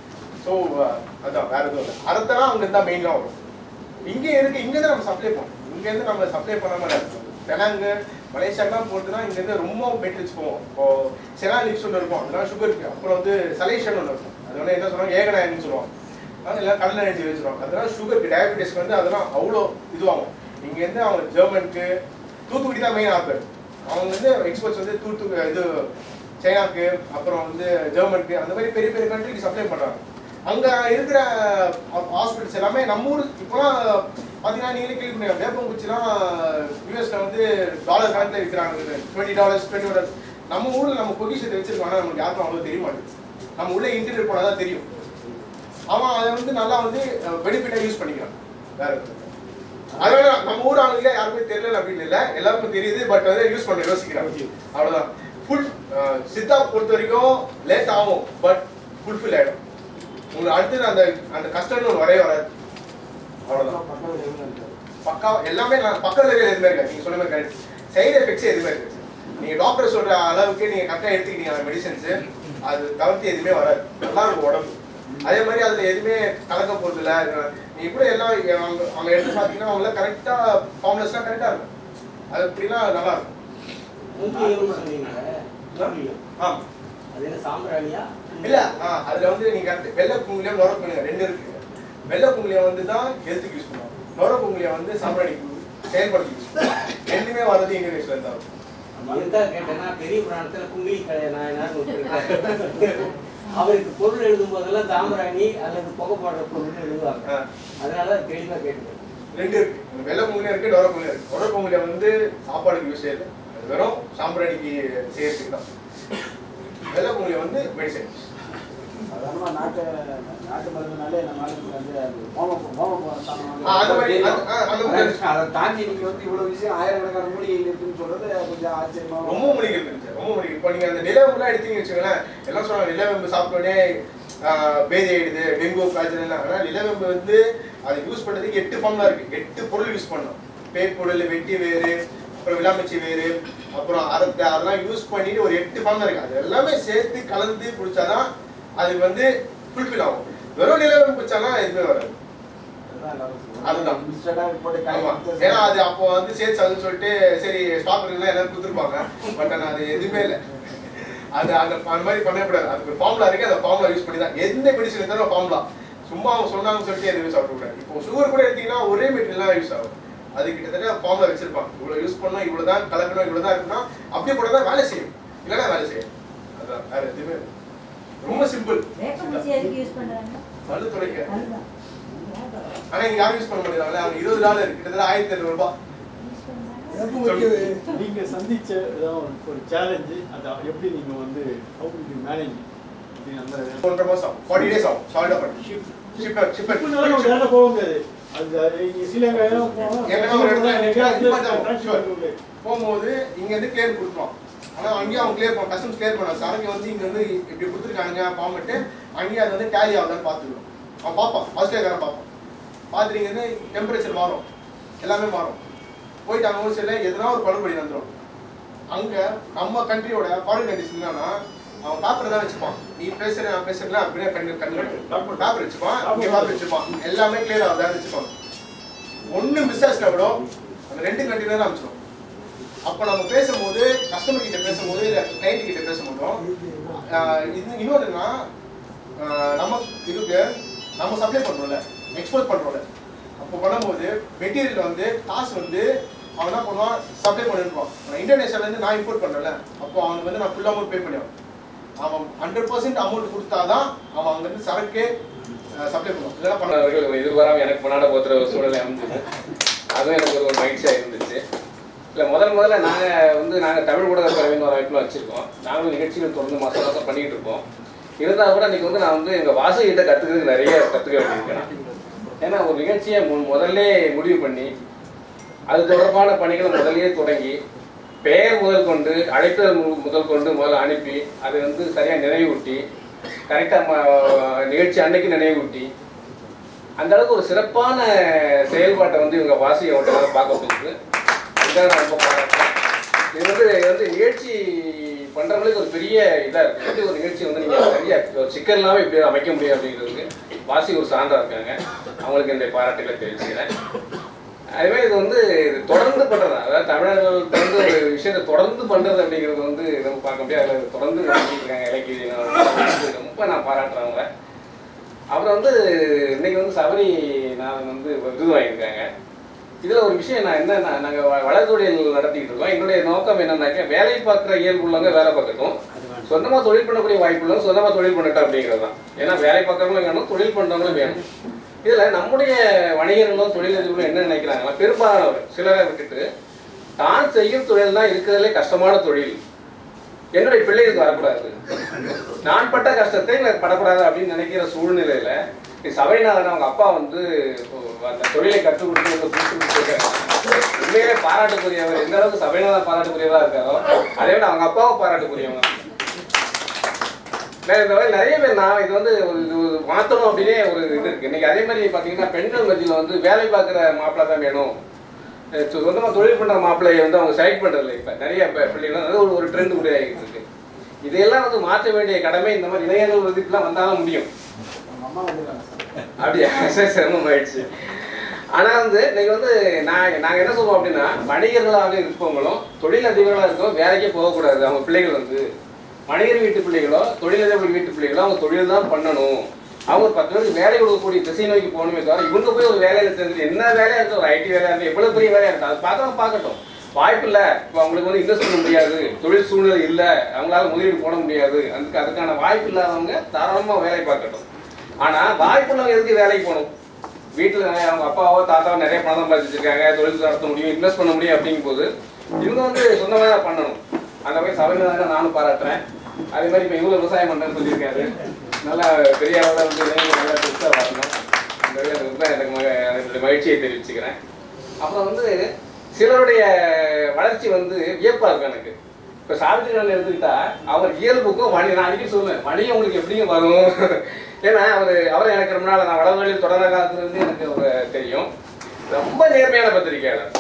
ஸோ அதான் வேற எதுவும் இல்லை. அறத்தெல்லாம் அங்கே இருந்தால் மெயினாக வரும். இங்கே இருக்கு, இங்கேருந்து நம்ம சப்ளை பண்ணோம். இங்கேருந்து நம்ம சப்ளை பண்ணாமல் இருக்கும். தெனாங்கு மலேசியாக்கெலாம் போட்டுன்னா இங்கேருந்து ரொம்ப மெட்டீரியல்ஸ் போவோம். இப்போ செனா லிப்ஸ் ஒன்று இருக்கும், அதெல்லாம் சுகர் இருக்குது. அப்புறம் வந்து சலேஷன் ஒன்று இருக்கும், அது வந்து என்ன சொல்லுவாங்க, ஏகநாயன்னு சொல்லுவாங்க. அதனால எல்லாம் கடலை எழுதி வச்சுருவாங்க. அதெல்லாம் சுகருக்கு டயபெட்டிஸ்க்கு வந்து அதெல்லாம் அவ்வளோ இதுவாகும். இங்கேருந்து அவங்க ஜெர்மனுக்கு தூத்துக்குடி தான் மெயின் ஆப்பர். அவங்க வந்து எக்ஸ்போர்ட்ஸ் வந்து தூத்துக்கு இது சைனாக்கு, அப்புறம் வந்து ஜெர்மனுக்கு, அந்த மாதிரி பெரிய பெரிய கண்ட்ரிக்கு சப்ளை பண்ணுறாங்க. அங்கே இருக்கிற ஹாஸ்பிட்டல்ஸ் எல்லாமே நம்ம ஊர் இப்போலாம் பார்த்தீங்கன்னா நீங்களே கேள்வி பண்ணுங்க, வேப்பங்குச்சிலாம் யூஎஸ்ல வந்து டாலர் கணக்கில் விற்கிறாங்க, டுவெண்ட்டி டாலர்ஸ் டுவெண்ட்டி டாலர்ஸ். நம்ம ஊரில் நம்ம பொக்கிஷத்தை வச்சிருக்கோம், ஆனால் நமக்கு யாருக்கும் அவ்வளோ தெரிய மாட்டேங்குது. நம்ம உள்ள இன்டர்வியூ போனால் தான் தெரியும். அவன் அதை வந்து நல்லா வந்து பெனிஃபிட்டாக யூஸ் பண்ணிக்கிறான். வேற அதனால நம்ம ஊர் ஆளுங்களே யாருமே தெரியல அப்படின்னு இல்லை, எல்லாருக்கும் தெரியுது. பட் வந்து யூஸ் பண்ண யோசிக்கிறாங்க, அவ்வளோதான். ஃபுல் சித்தா பொறுத்த வரைக்கும் லேட் ஆகும், பட் ஃபுல்ஃபில் ஆகிடும். உங்களுக்கு அடுத்தது அந்த அந்த கஷ்டம்னு ஒரு வரைய வராது, அவ்வளோதான். பக்கா எல்லாமே பக்கத்தில் இருக்கிற எதுவுமே இருக்காது. நீங்கள் சொன்ன மாதிரி கரெக்ட். சைடு எஃபெக்ட்ஸ் எதுவுமே இருக்கு. நீங்கள் டாக்டர் சொல்கிற அளவுக்கு நீங்கள் கரெக்டாக எடுத்துக்கிட்டீங்க அந்த மெடிசன்ஸு, அது தவிர்த்து எதுவுமே வராது. நல்லா இருக்கும் உடம்பு. அதே மாதிரி அதில் எதுவுமே கலக்க போகிறது இல்லை. நீ கூட எல்லாம் அவங்க அவங்க எடுத்து பார்த்தீங்கன்னா அவங்கள கரெக்டாக ஃபார்முலஸ்லாம் கரெக்டாக இருக்கும். அது எப்படின்னா நல்லா இருக்கும். ஆமாம், அது என்ன சாம்பிராணியா? இல்லை, ஆ அதில் வந்து நீங்கள் வெள்ளை குங்குலியம் நொர குங்குலியம் ரெண்டு இருக்கு. வெள்ளை குங்குலியம் வந்து தான் ஹெல்த்துக்கு யூஸ் பண்ணுவோம், நொர குங்குலியம் வந்து சாம்பிராணிக்கு செயல்படுத்தி யூஸ் பண்ணுவோம். ரெண்டுமே வர்றது இங்கிலீஷில் இருந்தாலும். அதுதான் கேட்டேன்னா பெரிய புராணத்தில் குங்குலி நான் அவருக்கு பொருள் எழுதும் போதெல்லாம் சாம்பிராணி அல்லது புகை போடுற பொருள் எழுதுவாங்க. அதனால தெளிவாக கேட்டுக்கேன். ரெண்டு இருக்கு, வெள்ளை குங்குலியம் இருக்கு, நொர குங்குலியம் இருக்கு. நொர குங்குலியம் வந்து சாப்பாடுக்கு யூஸ் செய்யுது, அது வெறும் சாம்பிராணிக்கு செய்யறதுக்கு தான். வெள்ளை குங்குலியம் வந்து மெடிசன். சாதாரணமாக நாட்டு நாட்டு மருந்துனாலே நம்ம நாட்டுக்கு வந்து மோமம் மோமம் அந்த மாதிரி அதை தாண்டி நீங்கள் வந்து இவ்வளோ விஷயம் ஆயிரக்கணக்கான மூலிகைகள் இருக்குன்னு சொல்றது கொஞ்சம் ஆச்சரியமா. ரொம்ப மூலிகை இருந்துச்சு, ரொம்ப மூலிகை. இப்போ நீங்கள் அந்த நிலவுலாம் எடுத்தீங்கன்னு வச்சுக்கோங்களேன், எல்லாம் சொல்லுவாங்க நிலவேம்பு சாப்பிட்டோடனே பேதி ஆயிடுது, டெங்கு காய்ச்சல் எல்லாம். ஆனால் நிலவேம்பு வந்து அதை யூஸ் பண்ணுறதுக்கு எட்டு ஃபார்ம்லாம் இருக்கு, எட்டு பொருள் யூஸ் பண்ணோம். பேய்பொருள், வெட்டி வேறு, அப்புறம் விளாமச்சி வேறு, அப்புறம் அரத்தை, அதெல்லாம் யூஸ் பண்ணிட்டு ஒரு எட்டு ஃபார்ம் இருக்கு. அது எல்லாமே சேர்த்து கலந்து குடிச்சாதான் அதுக்கு வந்து ஃபுல்ஃபில் ஆகும். வெறும் நிலவேம்பு குடிச்சாலாம் எதுவுமே வராது. அதுதான். ஏன்னா அது அப்போ வந்து சேர்த்து அதுன்னு சொல்லிட்டு சரி ஸ்டாக் இருக்குன்னா எல்லாரும் கொடுத்துருப்பாங்க. பட் ஆனால் அது எதுவுமே இல்லை. அது அந்த அந்த மாதிரி பண்ணக்கூடாது. அதுக்கு ஒரு ஃபார்முலா இருக்கு, அந்த ஃபார்முலா யூஸ் பண்ணி தான் எந்த மெடிசன் இருந்தாலும் ஃபார்முலா. சும்மா அவங்க சொன்னாங்கன்னு சொல்லிட்டு எதுவுமே சாப்பிடக்கூடாது. இப்போ சுகர் கூட எடுத்தீங்கன்னா ஒரே மெட்டீரியல் யூஸ் ஆகும். அது கிட்டத்தட்ட ஃபார்முலா வச்சிருப்பாங்க, இவ்வளோ யூஸ் பண்ணணும், இவ்வளோ தான் கலக்கணும், இவ்வளோ தான் இருக்குன்னா அப்படியே கூட தான் வேலை செய்யும், இல்லைன்னா வேலை செய்யும். அதுதான், வேற எதுவுமே ரொம்ப சிம்பிள். பல்லு துடைக்க. ஆனா இங்க யாரும் யூஸ் பண்ண மாட்டேங்கிறாங்களே. அவங்க இருபது டாலர் கிட்டத்தட்ட ஆயிரத்தி ஐநூறு ரூபாய். நீங்க சந்திச்ச ஒரு சேலஞ்சு அதை எப்படி நீங்க வந்து மேனேஜ் ஒன்றரை மாசம் ஃபார்ட்டி டேஸ் ஆகும் சால்டா பண்ணி ஷிப்பர் ஷிப்பர் போக முடியாது. அது ஸ்ரீலங்காவும் போகும்போது இங்க இருந்து கிளியர் கொடுப்போம். ஆனா அங்கேயும் அவங்க கிளியர் பண்ண கஸ்டம்ஸ் கிளியர் பண்ண சரக்கு வந்து இங்க வந்து இப்படி கொடுத்துருக்காங்க ஃபார்மெட்டு, அங்கேயும் அது வந்து டேலி ஆகுதான்னு பார்த்துக்கணும். அவன் பார்ப்பான், ஆஸ்திரேலியாக்காரன் பார்ப்பான். பார்த்துட்டு வந்து டெம்பரேச்சர் மாறும், எல்லாமே மாறும். போயிட்டு அங்கே ஒரு சில எதுனா ஒரு பழுபடி வந்துடும். அங்கே நம்ம கண்ட்ரியோட ஃபாரின் கண்ட்ரிஸ் என்னன்னா அவன் பேப்பர் தான் வச்சுப்பான். நீ பேசுற நான் பேசுறேன் அப்படியே கண்ணு கண்ணு பேப்பர் வச்சுப்பான், இங்கே பேப்பர் வச்சுப்பான், எல்லாமே கிளியர் ஆகுதான்னு வச்சுப்பாங்க. ஒன்று மிஸ் ஆச்சுனா கூட அந்த ரெண்டு கண்ட்ரியில தான் அமைச்சிடும். அப்போ நம்ம பேசும்போது கஸ்டமர் கிட்ட பேசும்போது இல்லை கிளைண்ட் கிட்ட பேசும்போதும் இது இன்னொன்றுனா நம்ம இதுக்கு நம்ம சப்ளை பண்ணுறோம்ல, எக்ஸ்போர்ட் பண்ணுறோம்ல, அப்போ பண்ணும்போது மெட்டீரியல் வந்து காசு வந்து அவன் என்ன பண்ணுவான், சப்ளை பண்ணிருப்பான். இன்டர்நேஷனல்லேருந்து நான் இம்போர்ட் பண்ணுறேன்ல, அப்போ அவனுக்கு வந்து நான் ஃபுல் அமௌண்ட் பே பண்ணுவேன். அவன் ஹண்ட்ரட் பர்சன்ட் அமௌண்ட் கொடுத்தாதான் அவன் அங்கேருந்து சரக்கே சப்ளை பண்ணுவான். இல்லைன்னா பண்ண எதிர்பாராமல் எனக்கு பண்ணாட போகிற ஒரு சூழ்நிலை அமைஞ்சது. அதுவும் எனக்கு ஒரு மகிழ்ச்சியாக இருந்துச்சு. இல்லை முதல் முதல்ல நாங்கள் வந்து நாங்கள் தமிழ் ஊடக பறவைன்னு ஒரு அமைப்பில் வச்சுருக்கோம். நாங்களும் நிகழ்ச்சிகள் தொடர்ந்து மாதம் மாதம் பண்ணிகிட்டு இருப்போம். இருந்தால் கூட இன்றைக்கி வந்து நான் வந்து எங்கள் வாசகிட்ட கற்றுக்கிறதுக்கு நிறைய கற்றுக்க வேண்டியிருக்கேன். ஏன்னா ஒரு நிகழ்ச்சியை மு முதல்ல முடிவு பண்ணி அது தொடர்பான பணிகளை முதலே தொடங்கி பெயர் முதல் கொண்டு அழைத்தல் முதல் கொண்டு முதல்ல அனுப்பி அதை வந்து சரியாக நினைவூட்டி கரெக்டாக நிகழ்ச்சி அன்னைக்கு நினைவூட்டி அந்த அளவுக்கு ஒரு சிறப்பான செயல்பாட்டை வந்து இவங்க வாசியை ஒன்றாக பார்க்க போகுது. இதுதான் நான் ரொம்ப பாராட்டுறேன். இது வந்து வந்து நிகழ்ச்சி பண்ணுறவங்களுக்கு ஒரு பெரிய இதாக இருக்குது. ஒரு நிகழ்ச்சி வந்து நீங்கள் நிறைய சிக்கல் இல்லாமல் இப்படி அமைக்க முடியும் அப்படிங்கிறதுக்கு வாசி ஒரு சான்றா இருக்காங்க, அவங்களுக்கு என்னுடைய பாராட்டுகளை தெரிவிச்சுக்கிறேன். அதுமாதிரி இது வந்து தொடர்ந்து பண்ணுறது, அதாவது தமிழர்கள் வந்து ஒரு விஷயத்தை தொடர்ந்து பண்ணுறது அப்படிங்கிறது வந்து நம்ம பார்க்க முடியாது. அதில் தொடர்ந்து பண்ணியிருக்காங்க இலக்கிய, ரொம்ப நான் பாராட்டுறவங்க. அப்புறம் வந்து இன்னைக்கு வந்து சபரி நான் வந்து விருது வாங்கியிருக்காங்க. இதில் ஒரு விஷயம் நான் என்னன்னா, நாங்கள் வளர்தொழில் நடத்திக்கிட்டு இருக்கோம். எங்களுடைய நோக்கம் என்னன்னாக்க வேலை பார்க்குற இயல்பு உள்ளவங்க வேலை பார்க்கட்டும், சொந்தமாக தொழில் பண்ணக்கூடிய வாய்ப்பு உள்ளவங்க சொந்தமாக தொழில் பண்ணட்டும் அப்படிங்கிறது தான். ஏன்னா வேலை பார்க்குறவங்களும் வேணும், தொழில் பண்ணுறவங்களும் வேணும். இதில் நம்முடைய வணிகர்களும் தொழிலதிபர்களும் என்ன நினைக்கிறாங்கன்னா, பெரும்பாலானவர் சிலரை விட்டுட்டு தான் செய்யும் தொழில் தான் இருக்கிறதுலே கஷ்டமான தொழில், என்னுடைய பிள்ளைகளுக்கு வரக்கூடாது, நான் பட்ட கஷ்டத்தை எனக்கு படக்கூடாது அப்படின்னு நினைக்கிற சூழ்நிலையில சபரிநாதன் அவங்க அப்பா வந்து அந்த தொழிலை கற்றுக் கொடுத்து கொடுத்துருக்காங்க. உண்மையிலே பாராட்டுக்குரியவர். எந்த அளவுக்கு சபரிநாதன் பாராட்டுக்குரியவராக இருக்காரோ அதே விட அவங்க அப்பாவும் பாராட்டுக்குரியவங்க. இந்த மாதிரி நிறைய பேர் நான் இது வந்து ஒரு இது மாற்றணும் அப்படின்னே ஒரு இது இருக்கு. இன்னைக்கு அதே மாதிரி பார்த்தீங்கன்னா பெண்கள் மத்தியில் வந்து வேலை பார்க்குற மாப்பிள்ளை தான் வேணும், சொந்தமாக தொழில் பண்ணுற மாப்பிள்ளையை வந்து அவங்க செலக்ட் பண்ணுறதில்ல. இப்போ நிறைய பிள்ளைகள் அது ஒரு ஒரு ட்ரெண்ட் கூட ஆகிட்டு இருக்கு. இதையெல்லாம் வந்து மாற்ற வேண்டிய கடமை இந்த மாதிரி இளைஞர்கள் இதுக்கெல்லாம் வந்தாலும் முடியும். அப்படியா? சரி, சிரமம் ஆயிடுச்சு. ஆனால் வந்து இன்னைக்கு வந்து நான் நாங்கள் என்ன சொல்லுவோம் அப்படின்னா, வணிகர்களாக இருப்பவங்களும் தொழிலதிபர்களாக இருக்கவங்க வேலைக்கே போகக்கூடாது. அவங்க பிள்ளைகள் வந்து வணிகர் வீட்டு பிள்ளைகளோ தொழிலதிபர்கள் வீட்டு பிள்ளைகளோ அவங்க தொழில் தான் பண்ணணும். அவங்க ஒரு பத்து பேருக்கு வேலை கொடுக்கக்கூடிய திசை நோக்கி போகணுமே தவிர இவங்க போய் ஒரு வேலையில் சேர்ந்து என்ன வேலையாக இருக்குது, ஒரு ஐடி வேலையாக இருக்குது, எவ்வளோ பெரிய வேலையாக இருக்குது, அது பார்த்தவங்க பார்க்கட்டும். வாய்ப்பு இல்லை, இப்போ அவங்களுக்கு வந்து இன்வெஸ்ட் பண்ண முடியாது, தொழில் சூழ்நிலை இல்லை, அவங்களால முதலீடு போட முடியாது, அதுக்கு அதுக்கான வாய்ப்பு இல்லாதவங்க தாராளமாக வேலை பார்க்கட்டும். ஆனால் வாய்ப்புள்ளவங்க எதுக்கு வேலைக்கு போகணும்? வீட்டில் அவங்க அப்பாவோ தாத்தாவோ நிறைய பணம் சம்பாதிச்சிருக்காங்க, தொழில் நடத்த முடியும், இன்வெஸ்ட் பண்ண முடியும் அப்படிங்கும் போது இவங்க வந்து சொந்தமாக பண்ணணும். அந்த மாதிரி சபரிநாதனை நானும் பாராட்டுறேன். அதே மாதிரி இப்போ இவ்வளோ விவசாயம் பண்ணுறேன்னு சொல்லியிருக்காரு. நல்லா பெரிய அளவில் வந்து நல்லா பெருசாக வரணும். அந்த எனக்கு மக என்னுடைய மகிழ்ச்சியை தெரிவிச்சுக்கிறேன். அப்புறம் வந்து சிலருடைய வளர்ச்சி வந்து வியப்பாக இருக்கும் எனக்கு. இப்போ சாவித்திரிநாதன் எடுத்துக்கிட்டா அவர் இயல்புக்கும் வணி நான் அடிக்கடி சொல்லுவேன், வணிகம் உங்களுக்கு எப்படிங்க வரும்? ஏன்னா அவர் அவரை எனக்கு ரொம்ப நாள் நான் வளர்வழியில் தொடர்ந்த காலத்துலேருந்து எனக்கு ஒரு தெரியும். ரொம்ப நேர்மையான பத்திரிகையாளர்.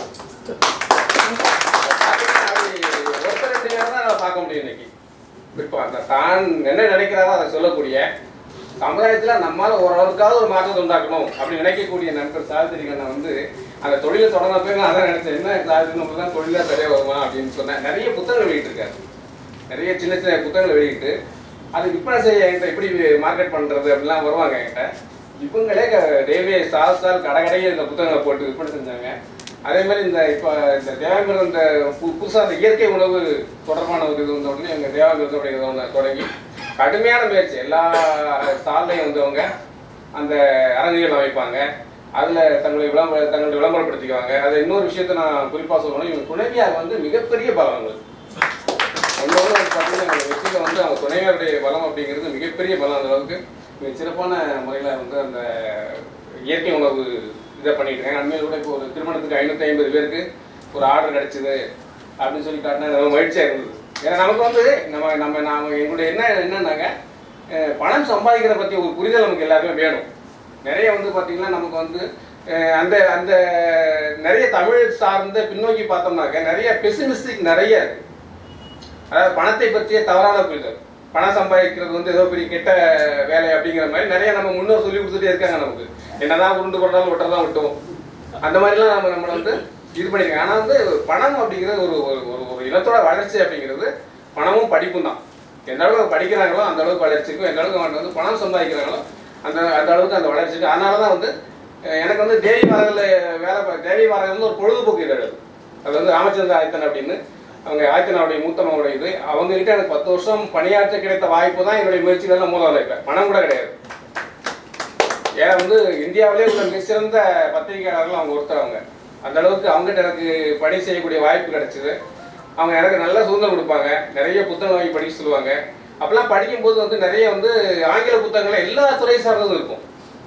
ஒருத்தர் ரெண்டு நேரம் தான் நான் பார்க்க முடியும் இன்னைக்கு. இப்போ அந்த தான் என்ன நினைக்கிறாரோ அதை சொல்லக்கூடிய சமுதாயத்தில் நம்மளால் ஓரளவுக்காவது ஒரு மாற்றத்தை உண்டாக்கணும் அப்படின்னு நினைக்கக்கூடிய நண்பர் சாவித்திரிகண்ணன் வந்து அந்த தொழிலை தொடர்ந்த போய் நான் அதான் நினைச்சேன், என்ன சாவித்திரி நம்மளுக்கு தான் தொழிலாக சரியாக வருமா அப்படின்னு சொன்னேன். நிறைய புத்தகங்கள் வெளியிட்டிருக்காரு, நிறைய சின்ன சின்ன புத்தகங்கள் வெளியிட்டு அது விற்பனை செய்ய என்கிட்ட எப்படி மார்க்கெட் பண்ணுறது அப்படிலாம் வருவாங்க என்கிட்ட. இவங்களே ரயில்வே ஸ்டால் ஸ்டால் கடை கடையே இந்த புத்தகங்களை போட்டு விற்பனை செஞ்சாங்க. அதே மாதிரி இந்த இப்போ இந்த தேவாமிரம் இந்த பு புதுசாக அந்த இயற்கை உணவு தொடர்பான ஒரு இது வந்த உடனே எங்கள் தேவாமிரத்தை அப்படிங்கிறத தொடங்கி கடுமையான முயற்சி எல்லா ஸ்டால்லையும் வந்தவங்க அந்த அரங்குகள் அமைப்பாங்க, அதில் தங்களை விளம்பர தங்களை விளம்பரப்படுத்திக்குவாங்க. அது இன்னொரு விஷயத்த நான் குறிப்பாக சொல்லணும், இவங்க துணைவியார் வந்து மிகப்பெரிய பலங்கள். ஒன்றோடு வந்து பார்த்தீங்கன்னா எங்கள் வெற்றியில் வந்து அவங்க துணைவியாருடைய பலம் அப்படிங்கிறது மிகப்பெரிய பலம். அந்த அளவுக்கு மிக சிறப்பான முறையில் வந்து அந்த இயற்கை உணவு இதை பண்ணிட்டு இருக்காங்க. அண்மையில் கூட இப்போ ஒரு திருமணத்துக்கு ஐநூற்றி ஐம்பது பேருக்கு ஒரு ஆர்டர் கிடைச்சிது அப்படின்னு சொல்லி காட்டினா ரொம்ப மகிழ்ச்சியாக இருந்தது. ஏன்னா நமக்கு வந்து நம்ம நம்ம நாம் எங்களுடைய என்ன என்னன்னாங்க பணம் சம்பாதிக்கிறத பற்றி ஒரு புரிதல் நமக்கு எல்லாருமே வேணும். நிறைய வந்து பார்த்திங்கன்னா நமக்கு வந்து அந்த அந்த நிறைய தமிழ் சார்ந்த பின்னோக்கி பார்த்தோம்னாக்க நிறைய பெசிமிஸ்டிக் நிறைய இருக்குது. அதாவது பணத்தை பற்றிய தவறான புரிதல், பணம் சம்பாதிக்கிறது வந்து ஏதோ பெரிய கெட்ட வேலை அப்படிங்கிற மாதிரி நிறைய நம்ம முன்னோர் சொல்லி கொடுத்துட்டே இருக்காங்க. நமக்கு என்னதான் உருண்டு கொண்டாலும் விட்டுறதான் விட்டோம், அந்த மாதிரிலாம் நம்ம நம்மளை வந்து இது பண்ணியிருக்காங்க. ஆனால் வந்து பணம் அப்படிங்கிறது ஒரு ஒரு ஒரு இனத்தோட வளர்ச்சி அப்படிங்கிறது பணமும் படிப்பும் தான். எந்த அளவுக்கு படிக்கிறாங்களோ அந்த அளவுக்கு வளர்ச்சிக்கும், எந்த அளவுக்கு அவங்க வந்து பணம் சம்பாதிக்கிறாங்களோ அந்த அந்த அளவுக்கு அந்த வளர்ச்சிக்கும். அதனால தான் வந்து எனக்கு வந்து தேவி மார்களில் வேலை தேவி மார்கள் வந்து ஒரு பொழுதுபோக்கு இதழ். அது வந்து ராமச்சந்திர ஆயத்தன் அப்படின்னு அவங்க ஆயத்தனாவுடைய மூத்தமாவுடைய இது. அவங்ககிட்ட எனக்கு பத்து வருஷம் பணியாற்ற கிடைத்த வாய்ப்பு தான் என்னுடைய முயற்சிகள்லாம் மூலம் வைப்பேன், பணம் கூட கிடையாது. ஏன்னா வந்து இந்தியாவிலே உள்ள மிக சிறந்த பத்திரிகையாளர்கள் அவங்க ஒருத்தவங்க. அந்த அளவுக்கு அவங்ககிட்ட எனக்கு பணி செய்யக்கூடிய வாய்ப்பு கிடைச்சிது. அவங்க எனக்கு நல்ல சுதந்திரம் கொடுப்பாங்க, நிறைய புத்தகம் வாங்கி படிக்க சொல்லுவாங்க. அப்பெல்லாம் படிக்கும்போது வந்து நிறைய வந்து ஆங்கில புத்தகங்கள் எல்லா துறை சார்ந்ததும் இருக்கும்.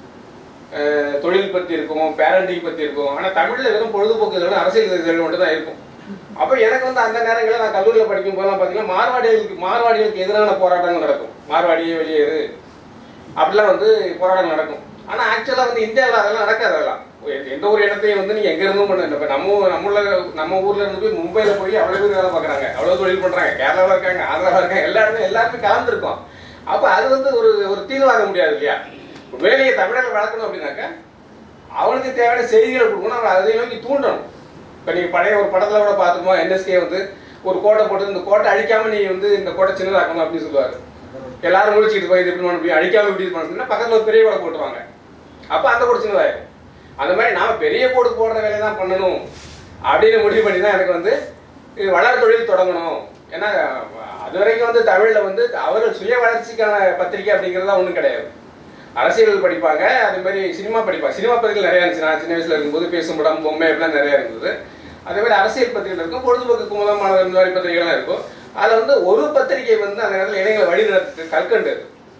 தொழில் பற்றி இருக்கும், பேரண்டிங் பற்றி இருக்கும். ஆனால் தமிழில் வெறும் பொழுதுபோக்கு இதெல்லாம் அரசியல் இதழ்கள் மட்டும் தான் இருக்கும். அப்போ எனக்கு வந்து அந்த நேரங்களில் நான் கல்லூரியில் படிக்கும் போதெல்லாம் பார்த்தீங்கன்னா மார்வாடிகளுக்கு மார்வாடிகளுக்கு எதிரான போராட்டங்கள் நடக்கும். மார்வாடியே வெளியேறு அப்படிலாம் வந்து போராட்டங்கள் நடக்கும். ஆனால் ஆக்சுவலாக வந்து இந்தியாவில் அதெல்லாம் நடக்காது. அதெல்லாம் எந்த ஒரு இடத்தையும் வந்து நீங்கள் எங்கே இருந்தும் பண்ண இப்போ நம்ம நம்மள நம்ம ஊரில் இருந்து போய் மும்பையில் போய் அவ்வளோ பேர் வேலை பார்க்குறாங்க, அவ்வளோ தொழில் பண்ணுறாங்க, கேரளாவில் இருக்காங்க, ஆந்திராவில் இருக்காங்க, எல்லா இடமே எல்லாருமே கலந்துருக்கோம். அப்போ அது வந்து ஒரு ஒரு தீர்வாக முடியாது இல்லையா? வேலையை தமிழர்கள் வளர்க்கணும் அப்படின்னாக்கா அவனுக்கு தேவையான செய்திகளை கொடுக்கணும், அவனை அதை நோக்கி தூண்டணும். இப்போ நீங்கள் பழைய ஒரு படத்தில் கூட பார்த்துருப்போம், என்எஸ்கே வந்து ஒரு கோட்டை போட்டு இந்த கோட்டை அழிக்காமல் நீ வந்து இந்த கோட்டை சின்னதாக்கணும் அப்படின்னு சொல்லுவார். எல்லாரும் முடிச்சுட்டு போய் இது எப்படி பண்ணணும், அழிக்காமல் இப்படி இது பண்ணணும்னா பக்கத்தில் ஒரு பெரிய கோடை போட்டுருவாங்க. அப்போ அந்த கோடு சின்னதாயிடும். அந்த மாதிரி நாம் பெரிய கோடு போடுற வேலையை தான் பண்ணணும் அப்படின்னு முடிவு பண்ணி தான் எனக்கு வந்து வளர் தொழில் தொடங்கணும். ஏன்னா அது வரைக்கும் வந்து தமிழில் வந்து அவர்கள் சுய வளர்ச்சிக்கான பத்திரிகை அப்படிங்கிறதுலாம் ஒன்றும் கிடையாது. அரசியல் படிப்பாங்க, அதே மாதிரி சினிமா படிப்பாங்க. சினிமா பத்திரிகை நிறையா இருந்துச்சு. நான் சின்ன வயசில் இருக்கும்போது பேசும் படம், பொம்மை அப்படிலாம் நிறையா இருந்தது. அதே மாதிரி அரசியல் பத்திரிகை இருக்கும், பொழுதுபோக்கு குமுதமானது இந்த மாதிரி பத்திரிகைலாம் இருக்கும். அதில் வந்து ஒரு பத்திரிகை வந்து அந்த நேரத்தில் இளைஞர்களை வழி நடத்து கல்கண்டு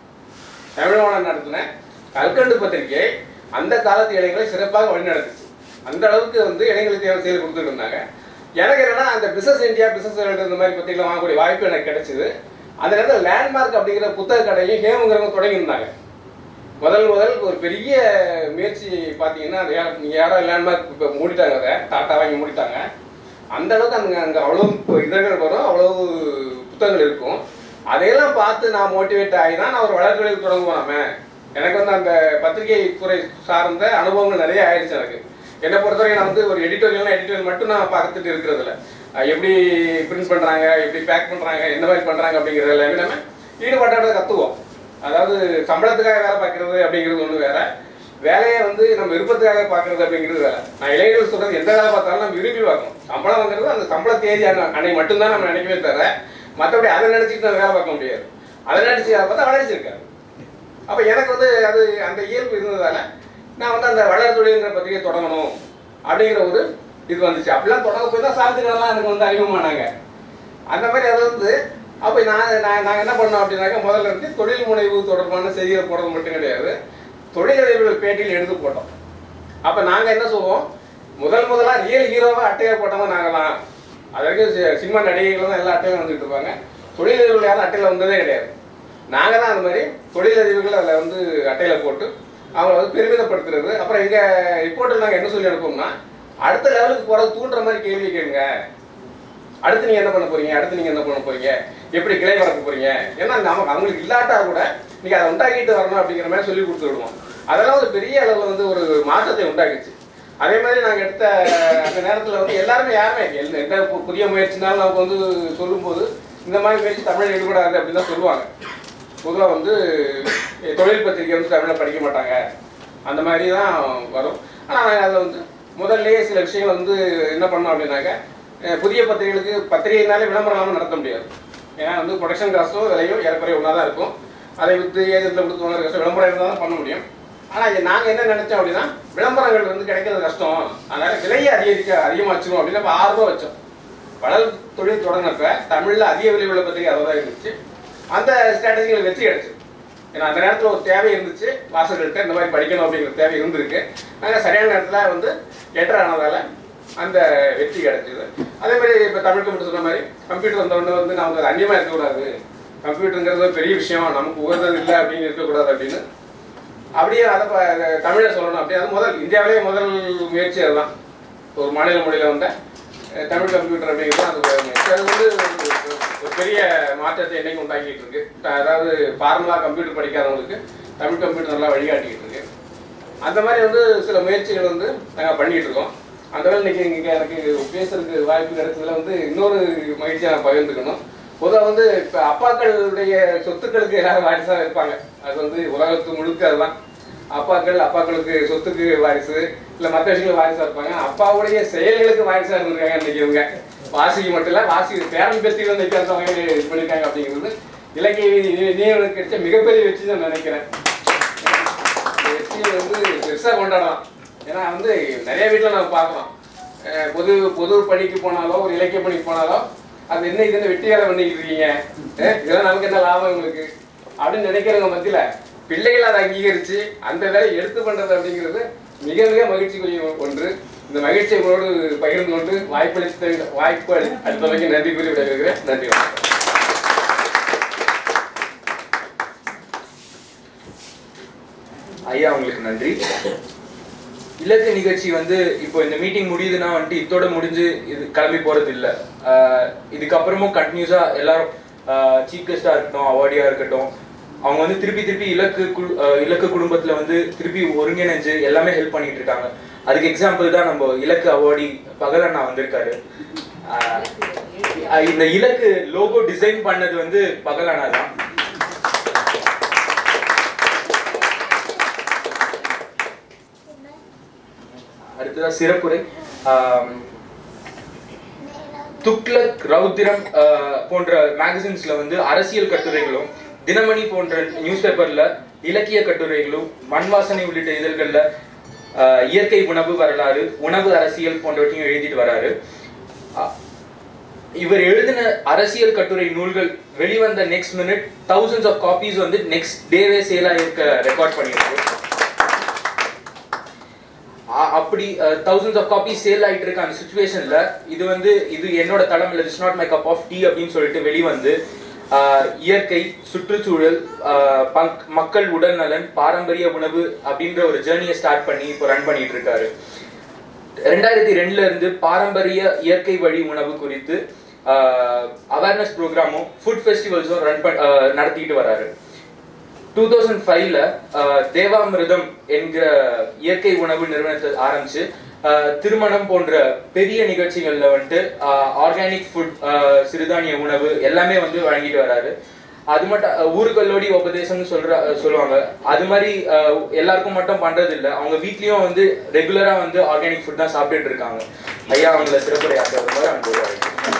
தமிழவாணன் நடத்தின கல்கண்டு பத்திரிகை அந்த காலத்து இளைஞர்களை சிறப்பாக வழி நடத்துச்சு. அந்த அளவுக்கு வந்து இளைஞர்களுக்கு தேவை செய்து கொடுத்துட்டு இருந்தாங்க. எனக்கு என்னன்னா அந்த பிசினஸ் இந்தியா, பிசினஸ் வேர்ல்டு இந்த மாதிரி பத்திரிகை வாங்கக்கூடிய வாய்ப்பு எனக்கு கிடைச்சிது. அந்த நேரத்தில் லேண்ட்மார்க் அப்படிங்கிற புத்தக கடையும் ஹேமுங்கிறவங்க தொடங்கியிருந்தாங்க. முதல் முதல் ஒரு பெரிய முயற்சி பார்த்தீங்கன்னா அது நீங்கள் யாரோ லேண்ட்மார்க் இப்போ மூடிட்டாங்க, அதை டாட்டா வாங்கி மூடிட்டாங்க. அந்த அளவுக்கு அங்கே அங்கே அவ்வளோ இதழ்கள் வரும், அவ்வளோ புத்தகங்கள் இருக்கும். அதையெல்லாம் பார்த்து நான் மோட்டிவேட் ஆகி தான் நான் ஒரு வளர்ச்சியில் தொடங்குவோம். எனக்கு வந்து அந்த பத்திரிகை துறை சார்ந்த அனுபவங்கள் நிறைய ஆயிடுச்சு. எனக்கு என்னை பொறுத்தவரைக்கும் நான் வந்து ஒரு எடிட்டோரியல்னா எடிட்டோரியல் மட்டும் நான் பார்த்துட்டு இருக்கிறதில்ல, எப்படி பிரிண்ட் பண்ணுறாங்க, எப்படி பேக் பண்ணுறாங்க, என்ன மாதிரி பண்ணுறாங்க அப்படிங்கிறது எல்லாமே நம்ம ஈடுபாட்டோட கற்றுவோம். அதாவது சம்பளத்துக்காக வேலை பார்க்கறது அப்படிங்கிறது ஒன்று வேற, வேலையை வந்து நம்ம விருப்பத்துக்காக பார்க்கறது அப்படிங்கிறது வேற. நான் இளைஞர்கள் சொல்றது எந்த வேலை பார்த்தாலும் நம்ம விரும்பி பார்க்கணும். சம்பளம் வாங்குறது அந்த சம்பள தேதி அன்னைக்கு மட்டும்தான் நம்ம நினைக்கவே தவிர மற்றபடி அதை நினைச்சிட்டு நம்ம வேலை பார்க்க முடியாது. அதை நினைச்சு அதை பார்த்தா வளர்ச்சி இருக்காது. அப்போ எனக்கு வந்து அது அந்த இயல்பு இருந்ததால நான் வந்து அந்த வளர் தொழில்ங்கிற பத்திரிகை தொடங்கணும் அப்படிங்கிற ஒரு இது வந்துச்சு. அப்படிலாம் தொடங்க போய் தான் சார்த்துக்கலாம் எனக்கு வந்து அறிமுகமானாங்க. அந்த மாதிரி அதை வந்து அப்போ நான் நான் நாங்கள் என்ன பண்ணோம் அப்படின்னாக்கா, முதல்ல இருந்து தொழில் முனைவு தொடர்பான செய்திகளை போடுறது மட்டும் கிடையாது, தொழிலதிபர்கள் பேட்டியில் எடுத்து போட்டோம். அப்போ நாங்கள் என்ன சொல்லுவோம், முதல் முதலாக ரியல் ஹீரோவாக அட்டையாக போட்டோம் நாங்கள் தான். அது வரைக்கும் சினிமா நடிகைகள் தான் எல்லா அட்டையிலும் வந்துட்டு இருப்பாங்க. தொழிலதிபர்கள் யாரும் அட்டையில் வந்ததே கிடையாது. நாங்கள் தான் அந்த மாதிரி தொழிலதிபர்கள் அதில் வந்து அட்டையில் போட்டு அவங்கள வந்து பெருமிதப்படுத்துறது. அப்புறம் எங்கள் ரிப்போர்ட்டில் நாங்கள் என்ன சொல்லி அனுப்போம்னா, அடுத்த லெவலுக்கு போகிறது தூண்டுற மாதிரி கேள்வி கேளுங்க, அடுத்து நீங்கள் என்ன பண்ண போறீங்க, அடுத்து நீங்கள் என்ன பண்ண போறீங்க, எப்படி கிளை வளர்க்க போறீங்க, ஏன்னா நமக்கு அவங்களுக்கு இல்லாட்டா கூட நீங்கள் அதை உண்டாக்கிட்டு வரணும் அப்படிங்கிற மாதிரி சொல்லி கொடுத்து விடுவோம். அதெல்லாம் ஒரு பெரிய அளவில் வந்து ஒரு மாற்றத்தை உண்டாக்குச்சு. அதே மாதிரி நாங்கள் எடுத்த அந்த நேரத்தில் வந்து எல்லாருமே யாருமே எந்த புதிய முயற்சினாலும் நமக்கு வந்து சொல்லும்போது இந்த மாதிரி முயற்சி தமிழ் ஈடுபடாது அப்படின்னு தான் சொல்லுவாங்க. பொதுவாக வந்து தொழில் பத்திரிகை வந்து தமிழில் படிக்க மாட்டாங்க, அந்த மாதிரி தான் வரும். ஆனால் நாங்கள் அதில் வந்து முதல்லையே சில விஷயங்கள் வந்து என்ன பண்ணோம் அப்படின்னாக்க, புதிய பத்திரிகைகளுக்கு பத்திரிகைனாலே விளம்பரம் இல்லாமல் நடத்த முடியாது. ஏன்னா வந்து ப்ரொடக்ஷன் காஸ்ட்டும் விலையும் ஏறக்குறைய ஒன்றா தான் இருக்கும். அதை விற்று ஏஜென்ட்டில் கொடுத்து வாங்குற கஷ்டம், விளம்பரம் இருந்தால் தான் பண்ண முடியும். ஆனால் நாங்கள் என்ன நினச்சோம் அப்படின்னா, விளம்பரங்கள் வந்து கிடைக்கிறது கஷ்டம், அதனால் விலையை அதிகரிக்க அதிகமாச்சிடும் அப்படின்னு இப்போ ஆறு ரூபா வச்சோம். வளர் தொழில் தொடங்கினப்ப தமிழில் அதிக விலை உள்ள பத்திரிகை அதை தான் இருந்துச்சு. அந்த ஸ்ட்ராட்டஜிகளை வெற்றி கிடைச்சு. ஏன்னா அந்த நேரத்தில் ஒரு தேவை இருந்துச்சு, வாசகர்கள்ட்ட இந்த மாதிரி படிக்கணும் அப்படிங்கிற தேவை இருந்திருக்கு. நாங்கள் சரியான நேரத்தில் வந்து எட்டர் ஆனதால் அந்த வெற்றி கிடைச்சிது. அதே மாதிரி இப்போ தமிழ் கம்ப்யூட்டர் சொன்ன மாதிரி கம்ப்யூட்டர் வந்தவொடனே வந்து நமக்கு அது அந்நியமாக இருக்கக்கூடாது, கம்ப்யூட்டருங்கிறது ஒரு பெரிய விஷயம், நமக்கு உகந்தது இல்லை அப்படின்னு இருக்கக்கூடாது அப்படின்னு அப்படியே அதை தமிழை சொல்லணும். அப்படியே அது முதல் இந்தியாவிலேயே முதல் முயற்சி அதுதான். ஒரு மாநில மொழியில் வந்த தமிழ் கம்ப்யூட்டர் அப்படிங்கிறது அது அது வந்து ஒரு பெரிய மாற்றத்தை என்னைக்கு உண்டாக்கிட்டு இருக்கு. அதாவது ஃபார்முலா கம்ப்யூட்டர் படிக்காதவங்களுக்கு தமிழ் கம்ப்யூட்டர் நல்லா வழிகாட்டிக்கிட்டு இருக்கு. அந்த மாதிரி வந்து சில முயற்சிகள் வந்து நாங்கள் பண்ணிகிட்டு இருக்கோம். அந்த வேலை இன்னைக்கு இங்கே எனக்கு பேசுறதுக்கு வாய்ப்பு கிடைச்சதுல வந்து இன்னொரு மகிழ்ச்சியாக நான் பகிர்ந்துக்கணும். பொதுவாக வந்து இப்போ அப்பாக்களுடைய சொத்துக்களுக்கு எல்லாரும் வாரிசாக இருப்பாங்க. அது வந்து உலகத்து முழுக்க அதுதான். அப்பாக்கள் அப்பாக்களுக்கு சொத்துக்கு வாரிசு இல்லை மற்ற விஷயங்களுக்கு வாரிசாக இருப்பாங்க. அப்பாவுடைய செயல்களுக்கு வாரிசாக இருந்திருக்காங்க இன்னைக்கு இவங்க. வாசிக்கு மட்டும் இல்லை, வாசி பேரன் பேத்திகள் இன்னைக்கு அந்த வகையில் இது பண்ணியிருக்காங்க அப்படிங்கிறது இலக்கிய நீங்களுக்கு கிடைச்ச மிகப்பெரிய வெற்றி தான் நினைக்கிறேன். வெற்றியை வந்து பெருசாக கொண்டாடலாம். ஏன்னா வந்து நிறைய வீட்டில் நம்ம பார்க்கலாம், பொது பொது பணிக்கு போனாலோ ஒரு இலக்கிய பணிக்கு போனாலோ அது என்ன இது என்ன வெற்றி வேலை பண்ணிக்கிட்டு இருக்கீங்க, இதெல்லாம் நமக்கு என்ன லாபம் உங்களுக்கு அப்படின்னு நினைக்கிறவங்க மத்தியில் பிள்ளைகள் அதை அங்கீகரித்து அந்த வேலையை எடுத்து பண்ணுறது அப்படிங்கிறது மிக மிக மகிழ்ச்சிக்குரிய ஒன்று. இந்த மகிழ்ச்சியை உங்களோடு பகிர்ந்து கொண்டு வாய்ப்பளித்த வாய்ப்பு அடுத்த வரைக்கும் நன்றி கூறி விடைபெறுகிறேன். நன்றி. ஐயா உங்களுக்கு நன்றி. இலக்கிய நிகழ்ச்சி வந்து இப்போ இந்த மீட்டிங் முடியுதுன்னா வந்துட்டு இதோட முடிஞ்சு இது கிளம்பி போறது இல்லை. இதுக்கப்புறமும் கண்டினியூஸா எல்லாரும் சீஃப் கெஸ்டா இருக்கட்டும், அவார்டியா இருக்கட்டும், அவங்க வந்து திருப்பி திருப்பி இலக்கு இலக்கு குடும்பத்துல வந்து திருப்பி ஒருங்கிணைஞ்சு எல்லாமே ஹெல்ப் பண்ணிட்டு இருக்காங்க. அதுக்கு எக்ஸாம்பிள் தான் நம்ம இலக்கு அவார்டி பகல் அண்ணா வந்திருக்காரு. இந்த இலக்கு லோகோ டிசைன் பண்ணது வந்து பகல் அண்ணா தான். அடுத்ததான் சிறப்புரை. துக்ளக், ரவுத்திரம் போன்ற மேகசின்ஸ்ல வந்து அரசியல் கட்டுரைகளும், தினமணி போன்ற நியூஸ் பேப்பர்ல இலக்கிய கட்டுரைகளும், மண்வாசனை உள்ளிட்ட இதழ்கள்ல இயற்கை உணவு வரலாறு, உணவு அரசியல் போன்றவற்றையும் எழுதிட்டு வராரு. இவர் எழுதின அரசியல் கட்டுரை நூல்கள் வெளிவந்த next minute thousands of copies வந்து நெக்ஸ்ட் டேவே சேலா இருக்க ரெக்கார்ட் பண்ணியிருக்கு. அப்படி தௌசண்ட்ஸ் ஆஃப் காப்பீஸ் சேல் ஆகிட்டு இருக்க அந்த சுச்சுவேஷன்ல இது வந்து இது என்னோட தளம் இல்லை, it's not my cup of tea அப்படின்னு சொல்லிட்டு வெளிவந்து இயற்கை, சுற்றுச்சூழல், மக்கள் உடல்நலன், பாரம்பரிய உணவு அப்படின்ற ஒரு ஜேர்னியை ஸ்டார்ட் பண்ணி இப்போ ரன் பண்ணிட்டு இருக்காரு. ரெண்டாயிரத்தி ரெண்டுல இருந்து பாரம்பரிய இயற்கை வழி உணவு குறித்து அவேர்னஸ் ப்ரோக்ராமும் ஃபுட் ஃபெஸ்டிவல்ஸும் ரன் பண்ண நடத்திட்டு வராரு. டூ தௌசண்ட் ஃபைவ்ல தேவாமிர்தம் என்கிற இயற்கை உணவு நிறுவனத்தை ஆரம்பிச்சு திருமணம் போன்ற பெரிய நிகழ்ச்சிகள்ல வந்துட்டு ஆர்கானிக் ஃபுட், சிறுதானிய உணவு எல்லாமே வந்து வழங்கிட்டு வராரு. அது மட்டும் ஊருகளோடி உபதேசம்னு சொல்ற சொல்லுவாங்க, அது மாதிரி எல்லாருக்கும் மட்டும் பண்றது இல்லை. அவங்க வீட்லயும் வந்து ரெகுலரா வந்து ஆர்கானிக் ஃபுட் தான் சாப்பிட்டுட்டு இருக்காங்க. ஐயா அவங்கள சிறப்புரையாற்றுற மாதிரி அவங்க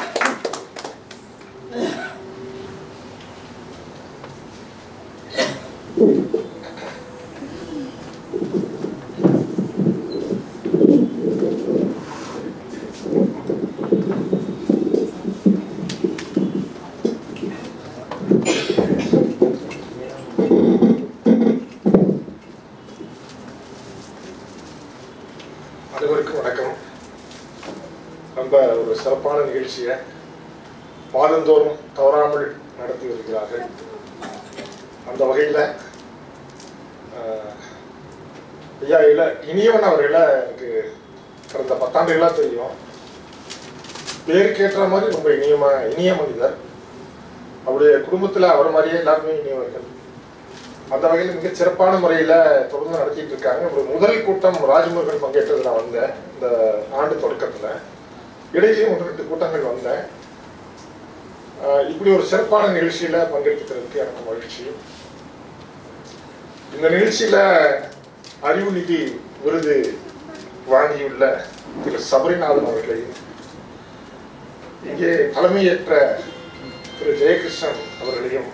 அனைவருக்கும் வணக்கம். ரொம்ப ஒரு சிறப்பான நிகழ்ச்சியை மாதந்தோறும் தவறாமல் நடத்தி வருகிறார்கள். அந்த வகையில் ஐயா இல்லை இனியவன் அவர்களை எனக்கு கடந்த பத்தாண்டுகளாக தெரியும். பேருக்கேற்ற மாதிரி ரொம்ப இனியமா இனிய மனிதர். அவருடைய குடும்பத்தில் அவர் மாதிரியே எல்லாருமே இனியவர்கள். அந்த வகையில் மிக சிறப்பான முறையில் தொடர்ந்து நடத்திட்டு இருக்காங்க. ஒரு முதல் கூட்டம் ராஜ்முருகன் பங்கேற்றது நான் வந்தேன் இந்த ஆண்டு தொடக்கத்தில். இடையிலேயும் ஒன்று ரெண்டு கூட்டங்கள் வந்தேன். இப்படி ஒரு சிறப்பான நிகழ்ச்சியில் பங்கேற்கிறதுக்கு எனக்கு மகிழ்ச்சி. இந்த நிகழ்ச்சியில் அறிவு நிதி விருது வாங்கியுள்ள திரு சபரிநாதன் அவர்களையும், இங்கே தலைமையேற்ற திரு ஜெயகிருஷ்ணன் அவர்களையும்,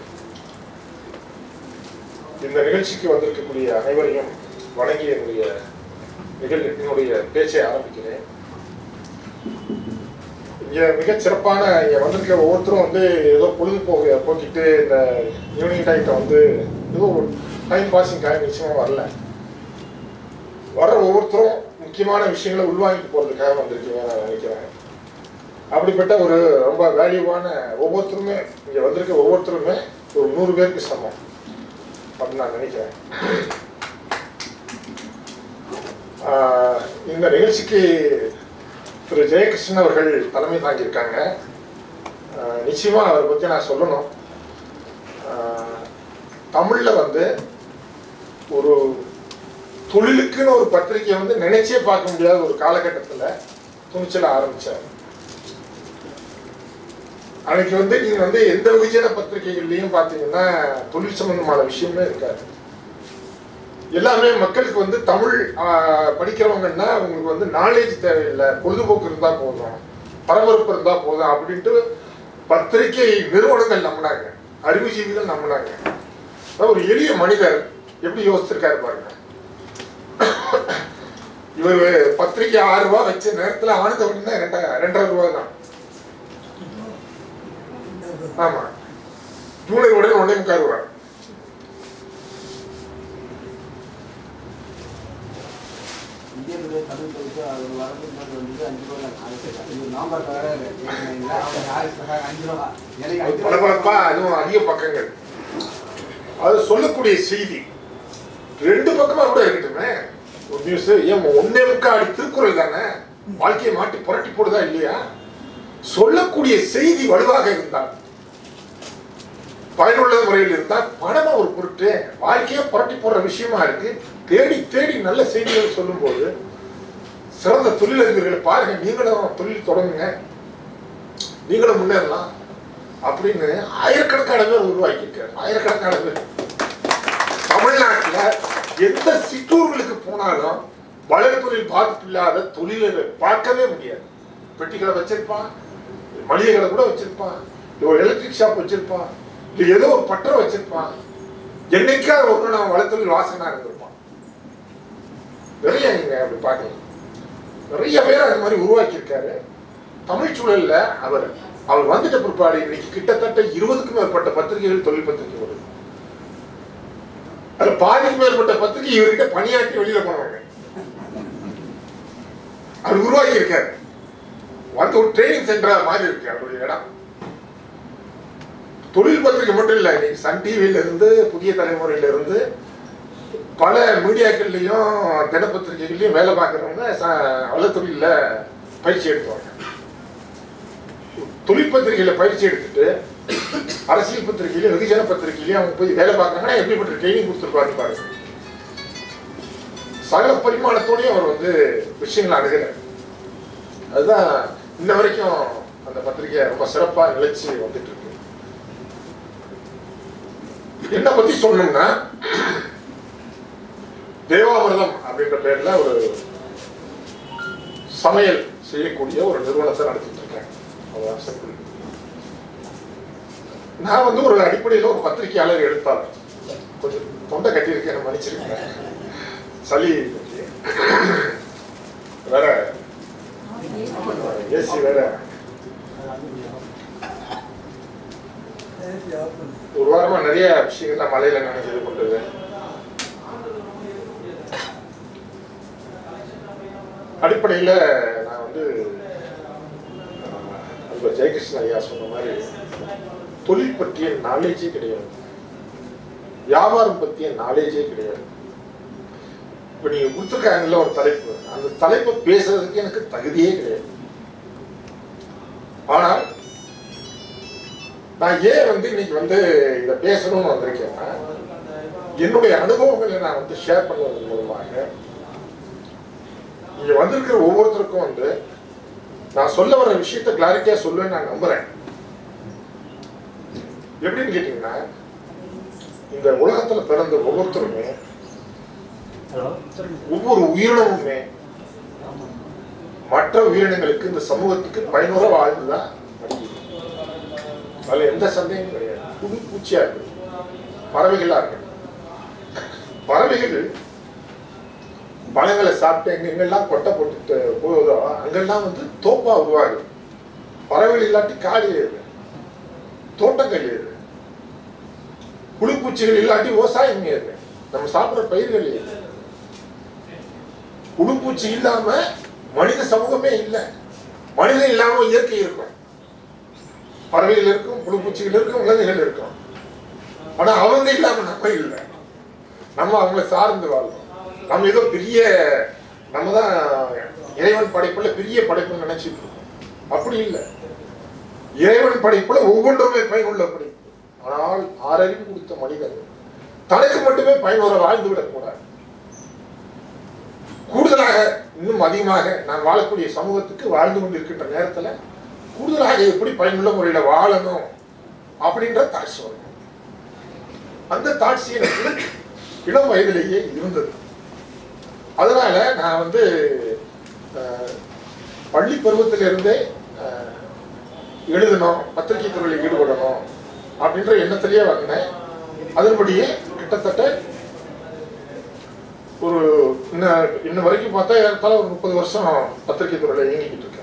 இந்த நிகழ்ச்சிக்கு வந்திருக்கக்கூடிய அனைவரையும் வணங்கி என்னுடைய நிகழ் என்னுடைய பேச்சை ஆரம்பிக்கிறேன். இங்கே மிகச் சிறப்பான இங்கே வந்திருக்க ஒவ்வொருத்தரும் வந்து ஏதோ பொழுதுபோக போக்கிட்டு இந்த ஈவினிங் டைத்தை வந்து ஏதோ ஒரு டைம் பாசிங்காக நிச்சயமாக வரல. வர்ற ஒவ்வொருத்தரும் முக்கியமான விஷயங்களை உள்வாங்கிட்டு போகிறதுக்காக வந்திருக்கீங்க நான் நினைக்கிறேன். அப்படிப்பட்ட ஒரு ரொம்ப வேல்யூவான ஒவ்வொருத்தருமே இங்கே வந்திருக்க ஒவ்வொருத்தருமே ஒரு நூறு பேருக்கு சமம் அப்படின்னு நான் நினைக்கிறேன். இந்த நிகழ்ச்சிக்கு திரு ஜெயகிருஷ்ணன் அவர்கள் தலைமை தாங்கியிருக்காங்க. நிச்சயமா அவரை பற்றி நான் சொல்லணும். தமிழ்ல வந்து ஒரு தொழிலுக்குன்னு ஒரு பத்திரிகையை வந்து நினைச்சே பார்க்க முடியாத ஒரு காலகட்டத்தில் துணிச்சல ஆரம்பிச்சார். அன்னைக்கு வந்து நீங்க வந்து எந்த விஜய பத்திரிகைகள்லையும் பார்த்தீங்கன்னா தொழில் சம்பந்தமான விஷயமே இருக்காது. எல்லாமே மக்களுக்கு வந்து தமிழ் படிக்கிறவங்கன்னா அவங்களுக்கு வந்து நாலேஜ் தேவையில்லை, பொழுதுபோக்கு இருந்தா போதும், பரபரப்பு இருந்தா போதும் அப்படின்ட்டு பத்திரிகை நிறுவனங்கள் நம்பினாங்க, அறிவுஜீவிகள் நம்பினாங்க. ஒரு எளிய மனிதர் எப்படி யோசிச்சிருக்காரு பாருங்க. இவர் பத்திரிகை ஆறு ரூபாய் வச்ச நேரத்தில் ஆனந்த அப்படின்னா ரெண்டா ரெண்டரை ரூபாய் தான். ஆமா, ஜூலை உடனே ஒன்னே முக்கால் ரூபாய். அதுவும் அதிக பக்கங்கள். அது சொல்லக்கூடிய செய்தி ரெண்டு பக்கமா கூட இருக்கட்டுமே. ஒரு நியூஸ் ஏன் ஒன்னே முக்காடி திருக்குறள் தானே, வாழ்க்கையை மாட்டி புரட்டி போடுதா இல்லையா? சொல்லக்கூடிய செய்தி வலுவாக இருந்தால் பயனுள்ள முறையில் இருந்தால் பணமா ஒரு பொருட்டு வாழ்க்கையை புரட்டி போடுற விஷயமா இருக்கு. தேடி தேடி நல்ல செய்திகள் சொல்லும் போது சிறந்த தொழிலதிபர்களை பாருங்க, நீங்களும் தொழில் தொடங்குங்க, நீங்களும் முன்னேறலாம் அப்படின்னு ஆயிரக்கணக்கான பேர் உருவாக்கியிருக்காரு. ஆயிரக்கணக்கான பேர் தமிழ்நாட்டில் எந்த சிற்றூர்களுக்கு போனாலும் வளர தொழில் பாதிப்பு இல்லாத தொழிலை பார்க்கவே முடியாது. பெட்டிகளை வச்சிருப்பான், மளிகை கடை கூட வச்சிருப்பான், ஒரு எலக்ட்ரிக் ஷாப் வச்சிருப்பான், இல்லை ஏதோ ஒரு பட்டறை வச்சிருப்பான். என்னைக்காவது ஒரு நம்ம வளத்தொழில் வாசகனா இருந்திருப்பான். நிறைய நீங்க அப்படி பார்க்கலாம். நிறைய பேர் அந்த மாதிரி உருவாக்கியிருக்காரு. தமிழ் சூழல்ல அவர் அவர் வந்துட்ட பிற்பாடு இன்னைக்கு கிட்டத்தட்ட இருபதுக்கும் மேற்பட்ட பத்திரிகைகள் தொழில் பத்திரிகை வருது. அதுல பாதிக்கும் மேற்பட்ட பத்திரிகை இவர்கிட்ட பணியாற்றி வெளியில போனவங்க. அவர் உருவாக்கி இருக்காரு. வந்து ஒரு ட்ரைனிங் சென்டரா மாதிரி இருக்கு அவருடைய இடம். தொழில் பத்திரிகை மட்டும் இல்லை, இன்னைக்கு சன் டிவியில இருந்து புதிய தலைமுறையில இருந்து பல மீடியாக்கள்லையும் தினப்பத்திரிகைகள்லையும் வேலை பார்க்குறவங்க வளத்தொழில பயிற்சி எடுத்துவாங்க. தொழில் பத்திரிகையில பயிற்சி எடுத்துட்டு அரசியல் பத்திரிகையில வெகுஜன பத்திரிகையிலையும் அவங்க போய் வேலை பார்க்குறாங்கன்னா எப்படிப்பட்ட ட்ரைனிங் கொடுத்துருப்பாருன்னு பாருங்க. சகல பரிமாணத்தோடையும் அவர் வந்து விஷயங்களை அணுகிறார். அதுதான் இன்ன வரைக்கும் அந்த பத்திரிகை ரொம்ப சிறப்பா நிலைச்சு வந்துட்டு இருக்கு. என்ன பத்தி சொல்லணும்னா, தேவாமிர்தம் அப்படின்ற பேர்ல ஒரு சமையல் செய்யக்கூடிய ஒரு நிறுவனத்தை நடத்திட்டு இருக்கேன். நான் வந்து ஒரு அடிப்படையில் ஒரு பத்திரிகையாளர் எழுத்தாளர். கொஞ்சம் தொண்டை கட்டியிருக்கேன், மன்னிச்சிருக்கேன். சளி வேற ஏசி வேற. ஒரு வாரமா நிறைய விஷயங்கள்லாம் மலையில நினைச்சது கொண்டது. அடிப்படையில் நான் வந்து ஜெயகிருஷ்ண ஐயா சொன்ன மாதிரி தொழில் பற்றிய நாலேஜே கிடையாது, வியாபாரம் பற்றிய நாலேஜே கிடையாது. இப்ப நீங்க கொடுத்துருக்காங்கல்ல ஒரு தலைப்பு, அந்த தலைப்பை பேசுறதுக்கு எனக்கு தகுதியே கிடையாது. ஆனால் நான் ஏன் வந்து இன்னைக்கு வந்து இதை பேசணும்னு வந்திருக்கேன்னா, என்னுடைய அனுபவங்களை நான் வந்து ஷேர் பண்ணுவதன் மூலமாக இங்க வந்திருக்கிற ஒவ்வொருத்தருக்கும் வந்து நான் சொல்ல வர விஷயத்த கிளாரிட்டியா சொல்லுவேன்னு நான் நம்புறேன். எப்படின்னு கேட்டீங்கன்னா, இந்த உலகத்துல பிறந்த ஒவ்வொருத்தருமே, ஒவ்வொரு உயிரினமுமே மற்ற உயிரினங்களுக்கு இந்த சமூகத்துக்கு பயனுற வாழ்ந்துதான் அடிக்குது. அதுல எந்த சந்தேகமும் கிடையாது. புது பூச்சியா இருக்கு, பறவைகளா இருக்கு. பறவைகள் பழங்களை சாப்பிட்டு எங்க எங்கெல்லாம் கொட்டை போட்டுட்டு போகுதோ அங்கெல்லாம் வந்து தோப்பா உருவாகுது. பறவைகள் இல்லாட்டி காடு ஏறு, தோட்டங்கள் ஏறு, புழுப்பூச்சிகள் இல்லாட்டி விவசாயம் ஏறு, நம்ம சாப்பிட்ற பயிர்கள் ஏறு. புழுப்பூச்சி இல்லாம மனித சமூகமே இல்லை. மனிதன் இல்லாம இயற்கை இருக்கும், பறவைகள் இருக்கும், புழுப்பூச்சிகள் இருக்கும், விலங்குகள் இருக்கும். ஆனா அவங்க இல்லாம நம்ம இல்லை, நம்ம அவங்கள சார்ந்து வாழ்றோம். நம்ம ஏதோ பெரிய, நம்ம தான் இறைவன் படைப்புல பெரிய படைப்புன்னு நினைச்சிட்டு இருக்கோம். அப்படி இல்லை. இறைவன் படைப்புல ஒவ்வொன்றுமே பயனுள்ள படைப்பு. ஆனால் ஆறறிவு கொடுத்த மனிதன் தனக்கு மட்டுமே பயனுற வாழ்ந்து விடக்கூடாது. கூடுதலாக இன்னும் அதிகமாக நான் வாழக்கூடிய சமூகத்துக்கு வாழ்ந்து கொண்டிருக்கின்ற நேரத்துல கூடுதலாக எப்படி பயனுள்ள முறையில வாழணும் அப்படின்ற தாட்சி வரும். அந்த தாட்சி எனக்கு இளம் வயதிலேயே இருந்தது. அதனால நான் வந்து பள்ளி பருவத்திலிருந்தே எழுதணும், பத்திரிகை துறையில் ஈடுபடணும் அப்படின்ற எண்ணத்திலேயே வந்தேன். அதன்படியே கிட்டத்தட்ட ஒரு இன்ன வரைக்கும் பார்த்தா ஏறத்தாழ ஒரு முப்பது வருஷம் பத்திரிகை துறையில இயங்கிக்கிட்டு இருக்கேன்.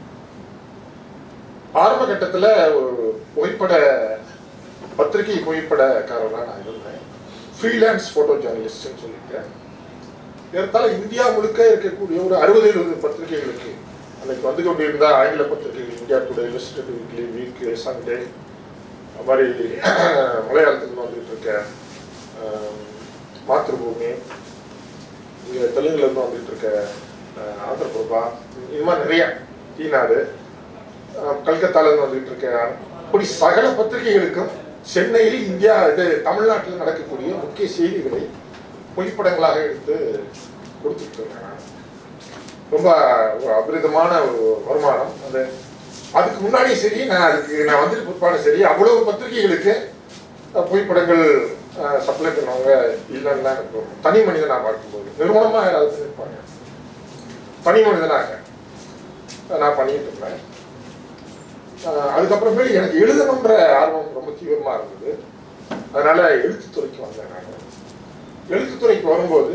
ஆரம்ப கட்டத்துல ஒரு புகைப்பட பத்திரிகை புகைப்படக்காரராக நான் இருந்தேன். ஃப்ரீலான்ஸ் போட்டோ ஜேர்னலிஸ்ட்னு சொல்லிட்டு ஏறத்தாழ இந்தியா முழுக்க இருக்கக்கூடிய ஒரு அறுபது எழுபது பத்திரிகைகளுக்கு அன்னைக்கு வந்து கொண்டு இருந்தா ஆங்கில பத்திரிகைகள், India today, illustrative weekly, week, Sunday, அது மாதிரி மலையாளத்துக்கு வந்துட்டு இருக்க மாத்ருபூமி, இங்கே தெலுங்குல இருந்து வந்துட்டு இருக்க ஆந்திரபிரபா, இது மாதிரி நிறைய, ஈநாடு, கல்கத்தால இருந்து வந்துட்டு இருக்க, அப்படி சகல பத்திரிகைகளுக்கும் சென்னையில் இந்தியா இது தமிழ்நாட்டில் நடக்கக்கூடிய முக்கிய செய்திகளை புகைப்படங்களாக எடுத்து கொடுத்துட்டு இருக்கேன் நான். ரொம்ப ஒரு அபரிதமான ஒரு வருமானம். அந்த அதுக்கு முன்னாடி சரி, நான் அதுக்கு நான் வந்துட்டு பிற்பாடு சரி, அவ்வளவு பத்திரிகைகளுக்கு புகைப்படங்கள் சப்ளை பண்ணவங்க இல்லைன்னா எனக்கு தனி மனிதனாக பார்க்கும்போது நிறுவனமாக யாராவது இருப்பாங்க. தனி மனிதனாக நான் பண்ணிட்டு இருந்தேன். அதுக்கப்புறமே எனக்கு எழுதணுன்ற ஆர்வம் ரொம்ப தீவிரமாக இருந்தது. அதனால எழுத்துத்துறைக்கு வந்தேன். நான் எழுத்துத்துறைக்கு வரும்போது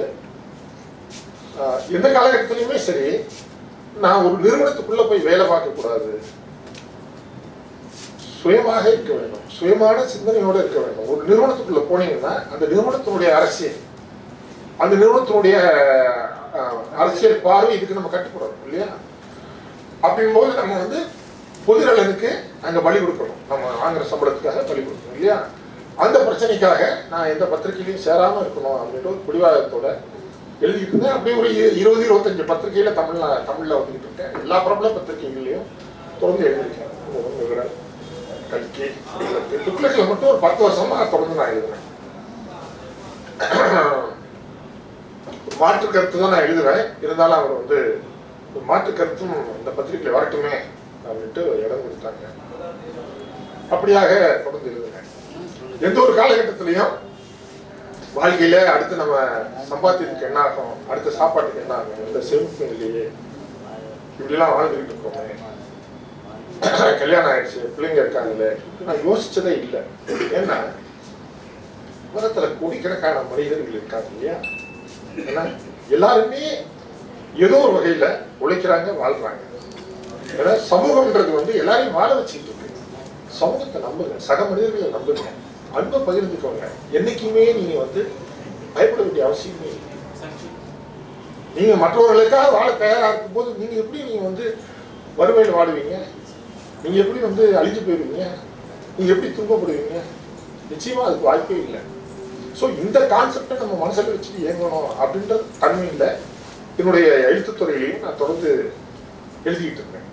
எந்த காலகட்டத்திலையுமே சரி, நான் ஒரு நிறுவனத்துக்குள்ள போய் வேலை பார்க்கக்கூடாது, சுயமாக இருக்க வேண்டும், சுயமான சிந்தனையோடு இருக்க வேண்டும். ஒரு நிறுவனத்துக்குள்ள போனீங்கன்னா அந்த நிறுவனத்தினுடைய அரசியல், அந்த நிறுவனத்தினுடைய அரசியல் பார்வை இதுக்கு நம்ம கட்டுப்படணும் இல்லையா? அப்படிங்கும்போது நம்ம வந்து பொது நலனுக்கு அங்கே பலி கொடுக்கணும், நம்ம வாங்குற சம்பளத்துக்காக பலி கொடுக்கணும் இல்லையா? அந்த பிரச்சனைக்காக நான் எந்த பத்திரிகையிலையும் சேராமல் இருக்கணும் அப்படின்ற ஒரு பிடிவாதத்தோட எழுதிட்டு இருந்தேன். அப்படியே ஒரு இருபது இருபத்தஞ்சு பத்திரிகையில தமிழ்ல தமிழ்ல வந்துகிட்டு இருக்கேன். எல்லா பிரபல பத்திரிகைகளையும் தொடர்ந்து எழுதியிருக்கேன். கல்கி புக்லெட்டில் மட்டும் ஒரு பத்து வருஷமா தொடர்ந்து நான் எழுதுறேன். மாற்று கருத்து தான் நான் எழுதுவேன். இருந்தாலும் அவர் வந்து மாற்று கருத்தும் இந்த பத்திரிகையில் வரட்டுமே அப்படின்ட்டு இடம் கொடுத்தாங்க. அப்படியாக தொடர்ந்து எழுதுவேன். எந்த ஒரு காலகட்டத்திலையும் வாழ்க்கையில அடுத்து நம்ம சம்பாத்தியத்துக்கு என்ன ஆகும், அடுத்த சாப்பாட்டுக்கு என்ன ஆகும், இந்த சேமிப்பு இல்லையே, இப்படிலாம் வாழ்ந்துகிட்டு இருக்கோமே, கல்யாணம் ஆயிடுச்சு, பிள்ளைங்க இருக்காங்களே, நான் யோசிச்சதே இல்லை. ஏன்னா உலகத்துல கோடிக்கணக்கான மனிதர்கள் இருக்காங்க இல்லையா? ஏன்னா எல்லாருமே ஏதோ ஒரு வகையில உழைக்கிறாங்க, வாழ்றாங்க. ஏன்னா சமூகம்ன்றது வந்து எல்லாரையும் வாழ வச்சுட்டு இருக்கு. சமூகத்தை நம்புங்க, சக மனிதர்களை நம்புங்க, அன்பை பகிர்ந்துக்கோங்க. என்னைக்குமே நீங்க வந்து பயப்பட வேண்டிய அவசியமே இல்லை. நீங்க மற்றவர்களுக்காக வாழ தயாரா இருக்கும் போது நீங்க எப்படி நீங்க வந்து வறுமையில் வாடுவீங்க? நீங்க எப்படி வந்து அழிஞ்சு போயிடுவீங்க? நீங்க எப்படி துன்பப்படுவீங்க? நிச்சயமா அதுக்கு வாய்ப்பே இல்லை. ஸோ இந்த கான்செப்டை நம்ம மனசில் வச்சுட்டு இயங்கணும் அப்படின்ற தன்மையில் என்னுடைய எழுத்துத்துறையிலையும் நான் தொடர்ந்து எழுதிக்கிட்டு இருந்தேன்.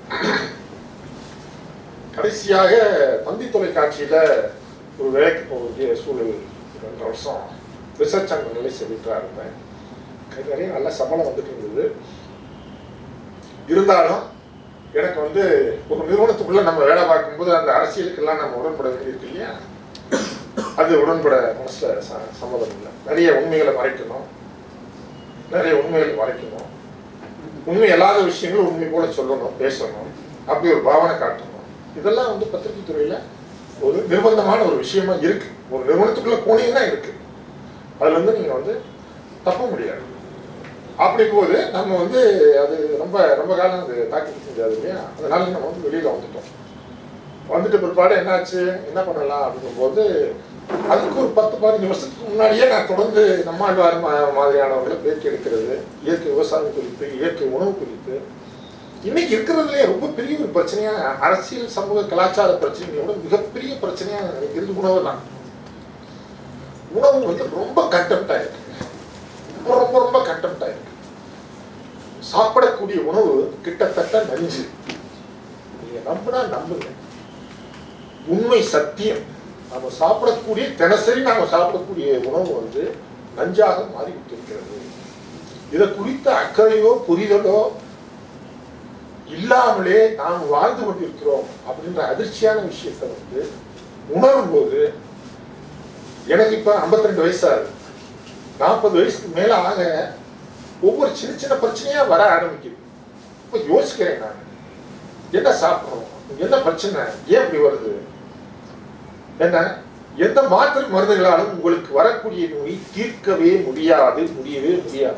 கடைசியாக தந்தி தொலைக்காட்சியில ஒரு வேலைக்கு போகிற சூழல், ரெண்டு வருஷம் ரிசர்ச் அண்ட் அனலைஸ் எடிட்டராக இருந்தேன். நிறைய நல்ல சம்பளம் வந்துட்டு இருந்தது. இருந்தாலும் எனக்கு வந்து ஒரு நிறுவனத்துக்குள்ள நம்ம வேலை பார்க்கும்போது அந்த அரசியலுக்கெல்லாம் நம்ம உடன்பட வேண்டியிருக்கு இல்லையா? அது உடன்பட மனசுல சம்மதம் இல்லை. நிறைய உண்மைகளை மறைக்கணும், நிறைய உண்மைகளை மறைக்கணும், உண்மை இல்லாத விஷயங்களும் உண்மை போல சொல்லணும், பேசணும், அப்படி ஒரு பாவனை காட்டணும். இதெல்லாம் வந்து பத்திரிகை துறையில ஒரு நிர்பந்தமான ஒரு விஷயமா இருக்கு. ஒரு நிறுவனத்துக்குள்ள போனீங்கன்னா இருக்கு, அதுல வந்து நீங்க வந்து தப்ப முடியாது. அப்படி போது நம்ம வந்து அது ரொம்ப ரொம்ப காலம் அது தாக்கி முடியாது இல்லையா? அதனால நம்ம வந்து வெளியில வந்துட்டோம். வந்துட்டு பிற்பாடு என்னாச்சு, என்ன பண்ணலாம் அப்படிங்கும்போது அதுக்கு ஒரு பத்து பதினஞ்சு வருஷத்துக்கு முன்னாடியே நான் தொடர்ந்து நம்மாழ்வார் மாதிரியானவர்களை பேட்டி எடுக்கிறது, இயற்கை விவசாயம் குறித்து, இயற்கை உணவு குறித்து. இன்னைக்கு இருக்கிறதுலே ரொம்ப பெரிய ஒரு பிரச்சனையா, அரசியல் சமூக கலாச்சார பிரச்சனைகளோட மிகப்பெரிய பிரச்சனையா நினைக்கிறது உணவு தான். உணவு வந்து ரொம்ப கண்டெம்ட் ஆயிருக்கு, ரொம்ப ரொம்ப ரொம்ப கண்டெம்ட் ஆயிருக்கு. சாப்பிடக்கூடிய உணவு கிட்டத்தட்ட நஞ்சு. நீங்க நம்பினா நம்புங்க, உண்மை சத்தியம். நம்ம சாப்பிடக்கூடிய தினசரி நாம சாப்பிடக்கூடிய உணவு வந்து நஞ்சாக மாறிவிட்டிருக்கிறது. இதை குறித்த அக்கறையோ புரிதலோ இல்லாமலே நாம் வாழ்ந்து கொண்டிருக்கிறோம் அப்படின்ற அதிர்ச்சியான விஷயத்தை வந்து உணரும் போது, எனக்கு இப்ப ஐம்பத்தி ரெண்டு வயசாகுது, நாற்பது வயசுக்கு மேல ஆக ஒவ்வொரு சின்ன சின்ன பிரச்சனையா வர ஆரம்பிக்குது. இப்ப யோசிக்கிறேன், நான் என்ன சாப்பிட்றோம், என்ன பிரச்சனை, ஏன் இப்படி வருது, என்ன எந்த மாத்திரை மருந்துகளாலும் உங்களுக்கு வரக்கூடிய நோய் தீர்க்கவே முடியாது, முடியவே முடியாது.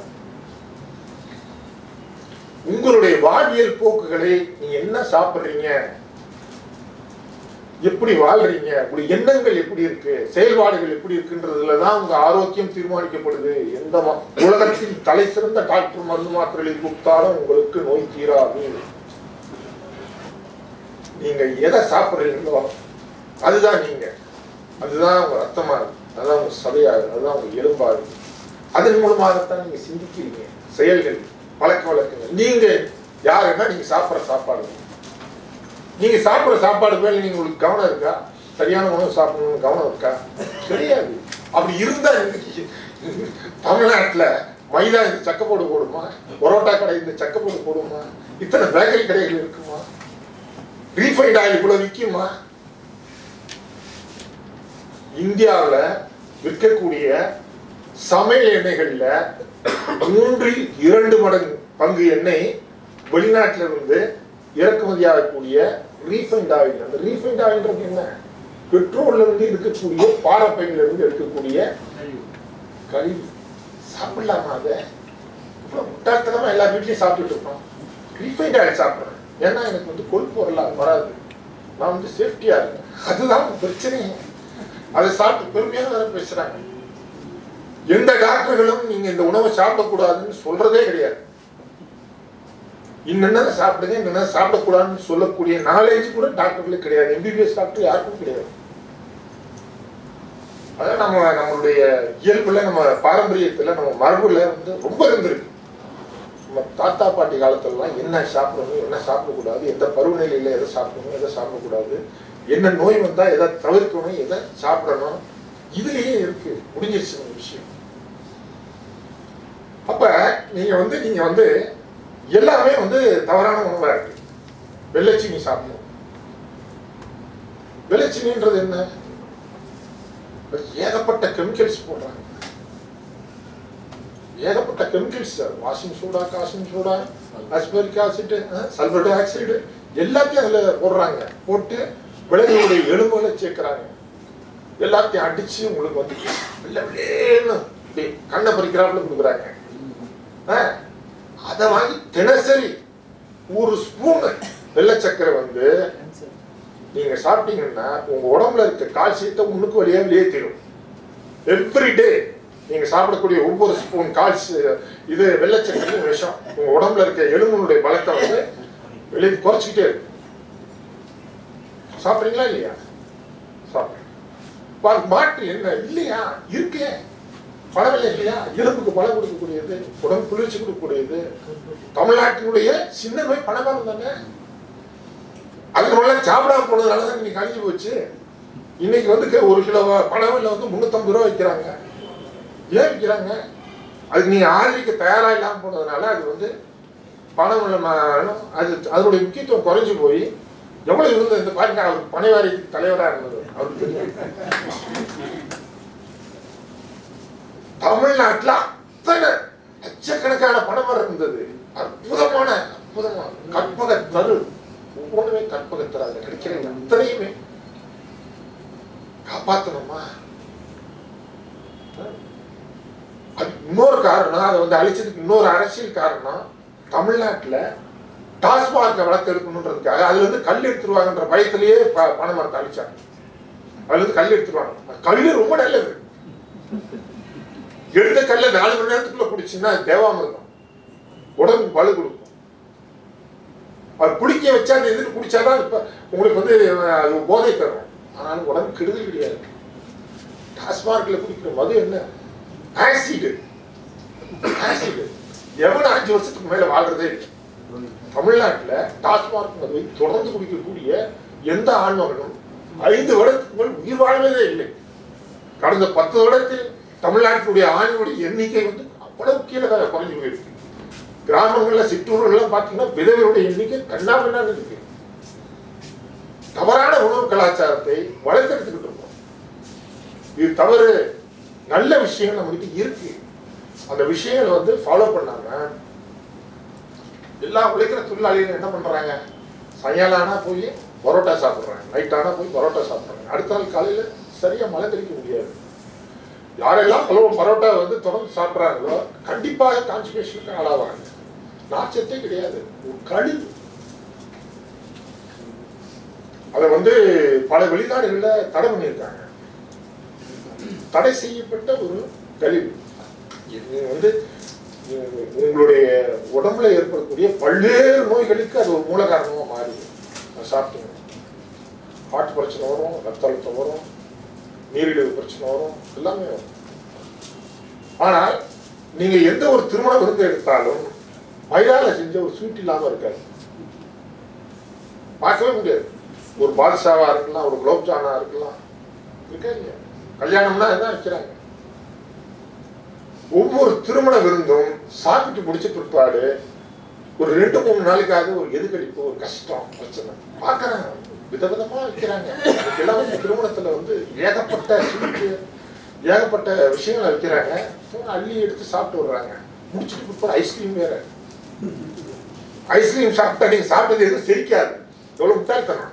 உங்களுடைய வாழ்வியல் போக்குகளை நீங்க என்ன சாப்பிடுறீங்க, எப்படி வாழ்றீங்க, உங்களுடைய எண்ணங்கள் எப்படி இருக்கு, செயல்பாடுகள் எப்படி இருக்குன்றதுலதான் உங்க ஆரோக்கியம் தீர்மானிக்கப்படுது. எந்த உலகத்தின் தலை சிறந்த டாக்டர் மருந்து மாத்திரைகளை கொடுத்தாலும் உங்களுக்கு நோய் தீராது. நீங்க எதை சாப்பிடுறீங்களோ அதுதான் நீங்க, அதுதான் உங்க ரத்தமாகுது, அதுதான் உங்க சதையாகுது, அதுதான் உங்க எலும்பாகுது. அதன் மூலமாகத்தான் நீங்க சிந்திக்கிறீங்க, செயல்கள், பழக்க வழக்கங்கள். நீங்க யாருன்னா நீங்க சாப்பிட்ற சாப்பாடு, நீங்க சாப்பிட்ற சாப்பாடு மேல நீங்க உங்களுக்கு கவனம் இருக்கா? சரியான உணவு சாப்பிடணும்னு கவனம் இருக்கா? கிடையாது. அப்படி இருந்தா தமிழ்நாட்டுல மைதா இந்த சக்கப்போடு போடுமா? பரோட்டா கடை இந்த சக்கப்போடு போடுமா? இத்தனை பேக்கரி கடைகள் இருக்குமா? ரீஃபைண்ட் ஆயில் இவ்வளவு விற்குமா? இந்தியாவில் விற்கக்கூடிய சமையல் எண்ணெய்கள்ல மூன்றில் இரண்டு மடங்கு பங்கு எண்ணெய் வெளிநாட்டில இருந்து இறக்குமதி ஆகக்கூடிய ரீஃபைண்ட் ஆயில். அந்த ரீஃபைண்ட் ஆயில்ன்றது என்ன? பெட்ரோல்ல இருந்து இருக்கக்கூடிய பாரப்பையில இருந்து எடுக்கக்கூடிய கழிவு. சாப்பிடலாமா? அதை இவ்வளவு முட்டாள்தனமா எல்லா வீட்லயும் சாப்பிட்டுட்டு இருக்கோம். ரீஃபைண்ட் ஆயில் சாப்பிட்றேன் ஏன்னா எனக்கு வந்து கொழுப்பு வரலாம் வராது, நான் வந்து சேஃப்டியா இருக்கேன். அதுதான் பிரச்சனை. அதை சாப்பிட்டு பெருமையாக வேற பேசுறாங்க. எந்த டாக்டர்களும் நீங்க இந்த உணவை சாப்பிடக்கூடாதுன்னு சொல்றதே கிடையாது. இன்னென்ன சாப்பிடுங்க, இன்னென்ன சாப்பிடக்கூடாதுன்னு சொல்லக்கூடிய நாலேஜ் கூட டாக்டர்களுக்கு கிடையாது. எம்பிபிஎஸ் டாக்டர் யாருக்கும் கிடையாது. அதான் நம்ம நம்மளுடைய இயல்புல, நம்ம பாரம்பரியத்துல, நம்ம மரபுல வந்து ரொம்ப இருந்திருக்கு. நம்ம தாத்தா பாட்டி காலத்துலலாம் என்ன சாப்பிடணும், என்ன சாப்பிடக்கூடாது, எந்த பருவநிலையில எதை சாப்பிடணும், எதை சாப்பிடக்கூடாது, என்ன நோய் வந்தா எதை தவிர்க்கணும், எதை சாப்பிடணும், இதுலயே இருக்கு. முடிஞ்சிருச்சு ஒரு விஷயம். அப்ப நீங்க வந்து நீங்க வந்து எல்லாமே வந்து தவறான உணவா இருக்கு. வெள்ளைச்சீனி சாப்பிடணும். வெள்ளைச்சீனின்றது என்ன? ஏகப்பட்ட கெமிக்கல்ஸ் போடுறாங்க. ஏகப்பட்ட chemicals, washing soda, caustic soda, அஸ்பரிக் ஆசிட், சல்பர் டை ஆக்சைடு எல்லாத்தையும் அதுல போடுறாங்க. போட்டு விலங்குடைய எலும்புகளை சேர்க்கிறாங்க. எல்லாத்தையும் அடிச்சு உங்களுக்கு வந்து வெள்ளை வெள்ளேன்னு கண்ணை பறிக்கிறாப்புல கொடுக்குறாங்க. அதை வாங்கி தினசரி ஒரு ஸ்பூன் வெள்ளை சக்கரை வந்து நீங்க சாப்பிட்டீங்கன்னா உங்க உடம்புல இருக்க கால்சியத்தை முன்னுக்கு வழியா வெளியேற்றிடும். எவ்ரி டே நீங்க சாப்பிடக்கூடிய ஒவ்வொரு ஸ்பூன் கால்சிய இது வெள்ளை சக்கரை விஷம் உங்க உடம்புல இருக்க எலும்புடைய பலத்தை வந்து வெளியே குறைச்சிக்கிட்டே இருக்கு. சாப்பிடுறீங்களா இல்லையா? சாப்பிடுறேன். மாற்று என்ன இல்லையா? இருக்கே. பழவில்லை இல்லையா? எலும்புக்கு பலம் கொடுக்கக்கூடியது, உடம்பு குளிர்ச்சி கொடுக்கக்கூடியது. தமிழ்நாட்டினுடைய சின்ன நோய் பணமரம் தானே. அதுக்கு நல்லா சாப்பிடாம போனதுனாலதான் இன்னைக்கு அழிஞ்சு போச்சு. இன்னைக்கு வந்து ஒரு கிலோ பழவில்லை வந்து முன்னூத்தம்பது ரூபா விற்கிறாங்க. ஏன் விற்கிறாங்க? அதுக்கு நீங்க ஆதரிக்க தயாரா இல்லாம போனதுனால அது வந்து பணம் அது அதனுடைய முக்கியத்துவம் குறைஞ்சு போய் எவ்வளவு இருந்தது. இந்த பாருங்க, அவர் பனைவாரியத்துக்கு தலைவராக இருந்தது அவருக்கு தெரியும். தமிழ்நாட்டுல அத்தனை லட்சக்கணக்கான பணமரம் இருந்தது. அற்புதமான அற்புதமான கற்பக தரு, ஒவ்வொன்றுமே கற்பக தரு. அதுல கிடைக்கிற அத்தனையுமே காப்பாற்றணுமா? அது இன்னொரு காரணம். அதை வந்து அழிச்சதுக்கு இன்னொரு அரசியல் காரணம். தமிழ்நாட்டுல டாஸ்மார்க்கை வளர்த்து எடுக்கணுன்றதுக்காக அதுல இருந்து கல் எடுத்துருவாங்கன்ற பயத்திலேயே பனைமரத்தை அழிச்சாங்க. அதுல இருந்து கல் எடுத்துருவாங்க. கல்லு ரொம்ப நல்லது. எடுத்த கல்ல நாலு மணி நேரத்துக்குள்ள குடிச்சுன்னா தேவாமிருதம், உடம்புக்கு பலு கொடுக்கும். அது குடிக்க வச்சா அந்த எதிர்த்து குடிச்சாதான் இப்ப உங்களுக்கு வந்து அது போதை தரும். ஆனாலும் உடம்பு கெடுதல் கிடையாது. டாஸ்மார்க்ல குடிக்கிற மது என்ன? ஆசிடு. ஆசிடு எவன் அஞ்சு வருஷத்துக்கு மேல வாழ்றதே இல்லை. தமிழ்நாட்டுல டாஸ்மார்க் மதுவை தொடர்ந்து குடிக்கக்கூடிய எந்த ஆண்மகனும் ஐந்து வருடத்துக்கு மேல் உயிர் வாழ்வதே இல்லை. கடந்த பத்து வருடத்தில் தமிழ்நாட்டினுடைய ஆண்களுடைய எண்ணிக்கை வந்து அவ்வளவு கீழே குறைஞ்சு போயிருக்கு. கிராமங்கள்ல சிற்றூர்கள்லாம் பாத்தீங்கன்னா விதவையுடைய எண்ணிக்கை கண்ணாமண்ணான்னு இருக்கு. தவறான உணவு கலாச்சாரத்தை வளர்த்தெடுத்துக்கிட்டு இருக்கோம். இது தவறு. நல்ல விஷயங்கள் நம்ம கிட்ட இருக்கு. அந்த விஷயங்களை வந்து ஃபாலோ பண்ணாம எல்லா உழைக்கிற தொழிலாளிகள் என்ன பண்றாங்க? சாயங்காலம் ஆனா போய் பரோட்டா சாப்பிடுறாங்க, நைட் ஆனா போய் பரோட்டா சாப்பிடுறாங்க. அடுத்த நாள் காலையில சரியா மழை தெளிக்க முடியாது. யாரெல்லாம் பரோட்டா வந்து தொடர்ந்து சாப்பிட்றாங்களோ கண்டிப்பாக கான்ஸ்டிபேஷனுக்கு ஆளாவாங்க. நாச்சத்தே கிடையாது, ஒரு கழிவு. அதை வந்து பல வெளிநாடுகள்ல தடை பண்ணியிருக்காங்க. தடை செய்யப்பட்ட ஒரு கழிவு. இது வந்து உங்களுடைய உடம்புல ஏற்படக்கூடிய பல்வேறு நோய்களுக்கு அது ஒரு மூல காரணமா மாறி சாப்பிட்டீங்க. ஹார்ட் பிரச்சனை வரும், ரத்த அழுத்தம் வரும், நீரிழிவு பிரச்சனை வரும், எல்லாமே வரும். ஆனால் நீங்க எந்த ஒரு திருமண விருந்து எடுத்தாலும் மைதால செஞ்ச ஒரு ஸ்வீட் இல்லாம இருக்காது. பார்க்கவே முடியாது. ஒரு பாதுஷாவா இருக்கலாம், ஒரு குலோப்ஜானா இருக்கலாம், இருக்கா இல்லையா? கல்யாணம்னா என்ன வைக்கிறாங்க. ஒவ்வொரு திருமண விருந்தும் சாப்பிட்டு முடிச்ச பிற்பாடு ஒரு ரெண்டு மூணு நாளைக்காவது ஒரு எதுக்கடிப்பு, ஒரு கஷ்டம், பிரச்சனை பார்க்கறாங்க, விதவிதமா வைக்கிறாங்க. எல்லாம் வந்து திருமணத்துல வந்து ஏகப்பட்ட சுருக்கு, ஏகப்பட்ட விஷயங்களை வைக்கிறாங்க. அள்ளி எடுத்து சாப்பிட்டு விடுறாங்க. முடிச்சுட்டு பிற்பாடு ஐஸ்கிரீம் வேற. ஐஸ்கிரீம் சாப்பிட்டா நீங்க சாப்பிட்டது எதுவும் செரிக்காது. எவ்வளவு முட்டாள்தனம்.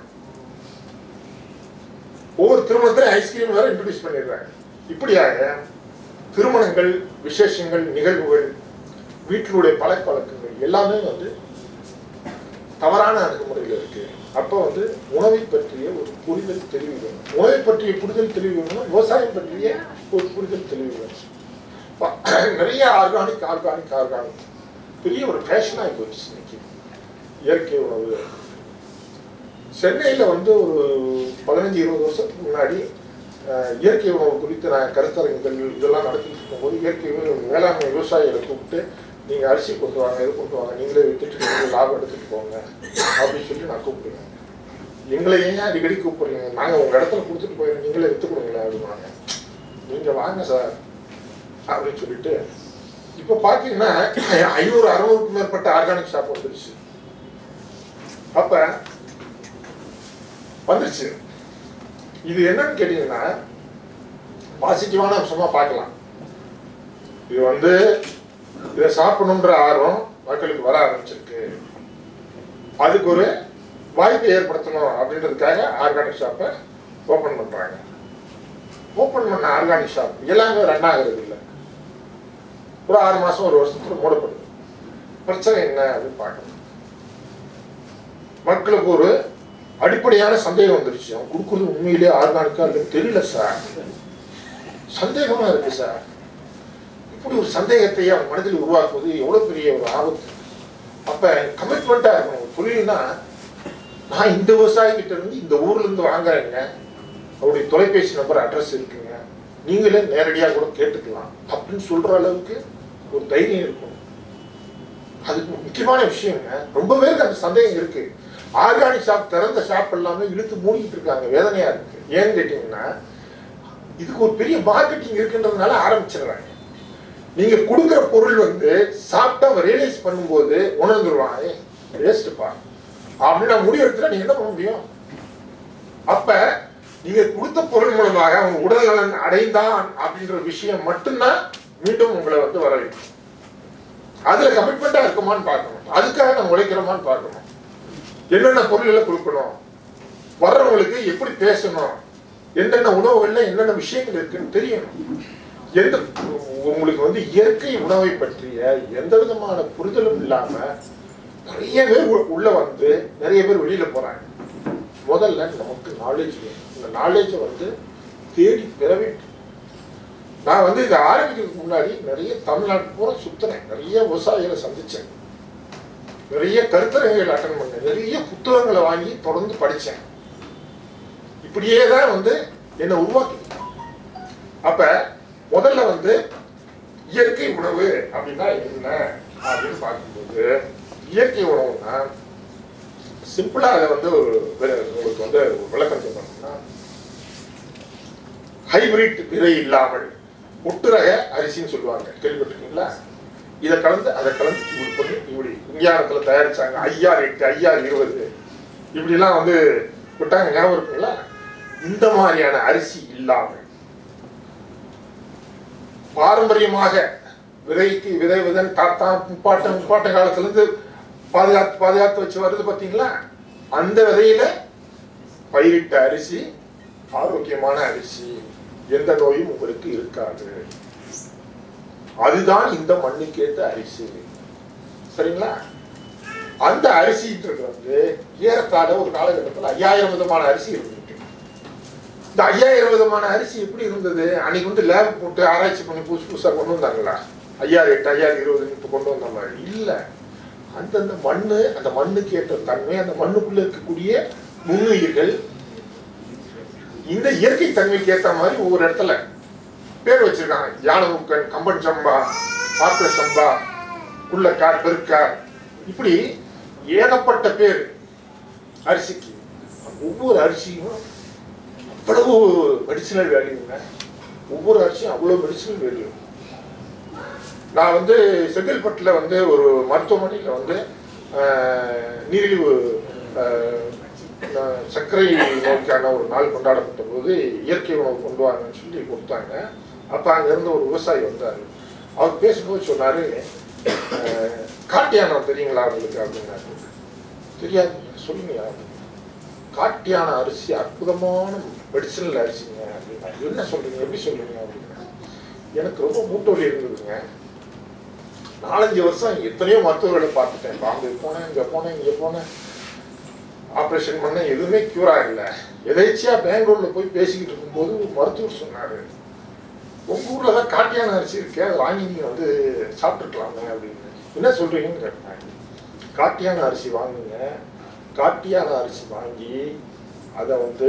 ஒவ்வொரு திருமணத்திலும் ஐஸ்கிரீம் வேற இன்ட்ரோடியூஸ் பண்ணிடுறாங்க. இப்படியாக திருமணங்கள், விசேஷங்கள், நிகழ்வுகள், வீட்டினுடைய பழக்க வழக்கங்கள் எல்லாமே வந்து தவறான அணுகுமுறையில் இருக்கு. அப்போ வந்து உணவை பற்றிய ஒரு புரிதல் தெளிவு வேணும். உணவை பற்றிய புரிதல் தெளிவு வேணும். விவசாயம் பற்றிய ஒரு புரிதல் தெளிவு வேணும். நிறைய ஆர்கானிக் ஆர்கானிக் ஆர்கானிக் பெரிய ஒரு ஃபேஷனாக போச்சு இன்னைக்கு இயற்கை உணவு. சென்னையில் வந்து ஒரு பதினஞ்சு இருபது வருஷத்துக்கு முன்னாடி இயற்கை உணவு குறித்து நான் கருத்தரங்குகள் இதெல்லாம் நடத்திட்டு இருக்கும்போது இயற்கை வேளாண்மை விவசாயிகளை கூப்பிட்டு நீங்கள் அரிசி கொண்டு வாங்க, இது கொண்டு வாங்க, நீங்களே வித்துட்டு நீங்களே லாபம் எடுத்துகிட்டு போங்க அப்படின்னு சொல்லி நான் கூப்பிடுவேன். எங்களை ஏன் அடிக்கடி கூப்பிடுறீங்க, நாங்கள் உங்கள் இடத்துல கொடுத்துட்டு போயிடுறோம், நீங்களே விற்று கொடுங்களேன் அப்படின்னாங்க. நீங்கள் வாங்க சார் அப்படின்னு சொல்லிட்டு இப்போ பார்த்தீங்கன்னா ஐநூறு அறுநூறுக்கும் மேற்பட்ட ஆர்கானிக் ஷாப் வந்துருச்சு. அப்போ வந்துருச்சு. இது என்னன்னு கேட்டீங்கன்னா பாசிட்டிவான அம்சமா பார்க்கலாம். இது வந்து இதை சாப்பிடணுன்ற ஆர்வம் மக்களுக்கு வர ஆரம்பிச்சிருக்கு. அதுக்கு ஒரு வாய்ப்பை ஏற்படுத்தணும் அப்படின்றதுக்காக ஆர்கானிக் ஷாப்பை ஓப்பன் பண்றாங்க. ஓப்பன் பண்ண ஆர்கானிக் ஷாப் எல்லாமே ரன் ஆகிறது இல்லை. ஒரு ஆறு மாசம் ஒரு வருஷத்துல மூடப்படுது. பிரச்சனை என்ன அப்படின்னு பார்க்கணும். மக்களுக்கு ஒரு அடிப்படையான சந்தேகம் வந்துருச்சு. அவன் கொடுக்குறது உண்மையிலேயே ஆர்கானிக்கா இல்லைன்னு தெரியல சார், சந்தேகமா இருக்கு சார். இப்படி ஒரு சந்தேகத்தை அவன் மனதில் உருவாக்குவது எவ்வளவு பெரிய ஒரு ஆபத்து. அப்ப கமிட்மெண்டா இருக்கணும். தொழில்னா நான் இந்த விவசாயி கிட்ட இருந்து இந்த ஊர்ல இருந்து வாங்குறேங்க, அவருடைய தொலைபேசி நம்பர் அட்ரஸ் இருக்குங்க, நீங்களே நேரடியா கூட கேட்டுக்கலாம் அப்படின்னு சொல்ற அளவுக்கு ஒரு தைரியம் இருக்கும். அதுக்கு முக்கியமான விஷயங்க. ரொம்ப பேருக்கு அந்த சந்தேகம் இருக்கு. ஆர்கானிக் ஷாப் திறந்த ஷாப் எல்லாமே இழுத்து மூடிக்கிட்டு இருக்காங்க. வேதனையா இருக்கு. ஏன்னு கேட்டீங்கன்னா இதுக்கு ஒரு பெரிய மார்க்கெட்டிங் இருக்குன்றதுனால ஆரம்பிச்சிடுறாங்க. நீங்க கொடுக்குற பொருள் வந்து சாப்பிட்டா ரியலைஸ் பண்ணும்போது உணர்ந்துருவான், ஏ வேஸ்ட்பா அப்படின்னு நான் முடிவு எடுத்துட்டா நீங்க என்ன பண்ண முடியும்? அப்ப நீங்க கொடுத்த பொருள் மூலமாக அவங்க உடல் நலன் அடைந்தான் அப்படின்ற விஷயம் மட்டும்தான் மீண்டும் உங்களை வந்து வர வைக்கும். அதுல கமிட்மெண்டா இருக்குமான்னு பார்க்கணும். அதுக்காக நம்ம உழைக்கிறோமான்னு பார்க்கணும். என்னென்ன பொருள்களை கொடுக்கணும், வர்றவங்களுக்கு எப்படி பேசணும், என்னென்ன உணவுகள்ல என்னென்ன விஷயங்கள் இருக்குன்னு தெரியணும். எந்த உங்களுக்கு வந்து இயற்கை உணவை பற்றிய எந்த விதமான புரிதலும் இல்லாம நிறைய பேர் உள்ள வந்து நிறைய பேர் வெளியில போறாங்க. முதல்ல நமக்கு நாலேஜ் வேணும். இந்த நாலேஜை வந்து தேடி பெற வேண்டும். நான் வந்து இதை ஆரம்பிக்கிறதுக்கு முன்னாடி நிறைய தமிழ்நாட்டு பூரா சுத்தினேன், நிறைய விவசாயிகளை சந்திச்சேன், நிறைய கருத்தரங்குகள் அட்டன் பண்ணேன், நிறைய புத்தகங்களை வாங்கி தொடர்ந்து படித்தேன். இப்படியே தான் வந்து என்னை உருவாக்கி. அப்ப முதல்ல வந்து இயற்கை உணவு அப்படின்னா என்ன அப்படின்னு பார்க்கும்போது இயற்கை உணவுன்னா சிம்பிளா அதை வந்து உங்களுக்கு வந்து விளக்கம் சொல்லணும்னா ஹைபிரிட் விதை இல்லாமல் ஒட்டுரக அரிசின்னு சொல்லுவாங்க, கேள்விப்பட்டிருக்கீங்களா? இதை கலந்து அதை கலந்து இப்படி பண்ணி இப்படி விஞ்ஞானத்துல தயாரிச்சாங்க. ஐயாறு எட்டு ஐயாறு இருபது இப்படிலாம் வந்து விட்டாங்க, ஞாபகம் இருக்குங்களா? இந்த மாதிரியான அரிசி இல்லாமல் பாரம்பரியமாக விதைக்கு விதை விதன் தாத்தா முப்பாட்ட முப்பாட்ட காலத்துல இருந்து பாதுகாத்து பாதுகாத்து வச்சு வருது பார்த்தீங்களா? அந்த விதையில பயிரிட்ட அரிசி ஆரோக்கியமான அரிசி, எந்த நோயும் உங்களுக்கு இருக்காது. அதுதான் இந்த மண்ணுக்கேற்ற அரிசி. சரிங்களா? அந்த அரிசின்றது வந்து ஏறத்தாழ ஒரு காலகட்டத்தில் ஐயாயிரம் விதமான அரிசி இருந்துட்டு. இந்த ஐயாயிரம் விதமான அரிசி எப்படி இருந்தது? அன்னைக்கு வந்து லேப் போட்டு ஆராய்ச்சி பண்ணி புதுசு புதுசா கொண்டு வந்தாங்களா? ஐயாயிரம் எட்டு ஐயாயிரம் இருபது கொண்டு வந்த மாதிரி இல்ல. அந்தந்த மண்ணு, அந்த மண்ணுக்கு ஏற்ற தன்மை, அந்த மண்ணுக்குள்ள இருக்கக்கூடிய நுண்ணுயிர்கள் இந்த இயற்கை தன்மைக்கு ஏற்ற மாதிரி ஒவ்வொரு இடத்துல பேர் வச்சிருக்காங்க. யானமுக்கன், கம்பன் சம்பா, மாப்பிள சம்பா, குள்ளக்கார், பெருக்கார், இப்படி ஏகப்பட்ட பேர் அரிசிக்கு. ஒவ்வொரு அரிசியும் அவ்வளவு மெடிசினல் வேல்யூங்க. ஒவ்வொரு அரிசியும் அவ்வளோ மெடிசினல் வேல்யூ. நான் வந்து செங்கல்பட்டில் வந்து ஒரு மருத்துவமனையில் வந்து நீரிழிவு சர்க்கரை நோய்க்கான ஒரு நாள் கொண்டாடப்பட்ட போது இயற்கை உணவு கொண்டு வாங்கன்னு சொல்லி கொடுத்தாங்க. அப்போ அங்கேருந்து ஒரு விவசாயி வந்தார். அவர் பேசும்போது சொன்னார், காட்டியானா தெரியுங்களா அவங்களுக்கு அப்படின்னாரு. தெரியாது, சொல்லுங்க. காட்டியான அரிசி அற்புதமான மெடிசனல் அரிசிங்க அப்படின்னா. என்ன சொல்றீங்க, எப்படி சொல்றீங்க அப்படின்னா, எனக்கு ரொம்ப மூட்டு வலி இருந்ததுங்க. நாலஞ்சு வருஷம் எத்தனையோ மருத்துவர்களை பார்த்துட்டேன். பாம்பே போனேன், இங்கே போனேன், இங்கே போனேன், ஆப்ரேஷன் பண்ணேன், எதுவுமே க்யூர் ஆகல. எதேச்சியா பெங்களூர்ல போய் பேசிக்கிட்டு இருக்கும்போது ஒரு மருத்துவர் சொன்னாரு, உங்க ஊர்ல தான் காட்டியான அரிசி இருக்கு, அதை வாங்கி நீங்க வந்து சாப்பிட்டுருக்கலாமே அப்படின்னு. என்ன சொல்றீங்கன்னு கேட்டேன். காட்டியான அரிசி வாங்குங்க. காட்டியான அரிசி வாங்கி அதை வந்து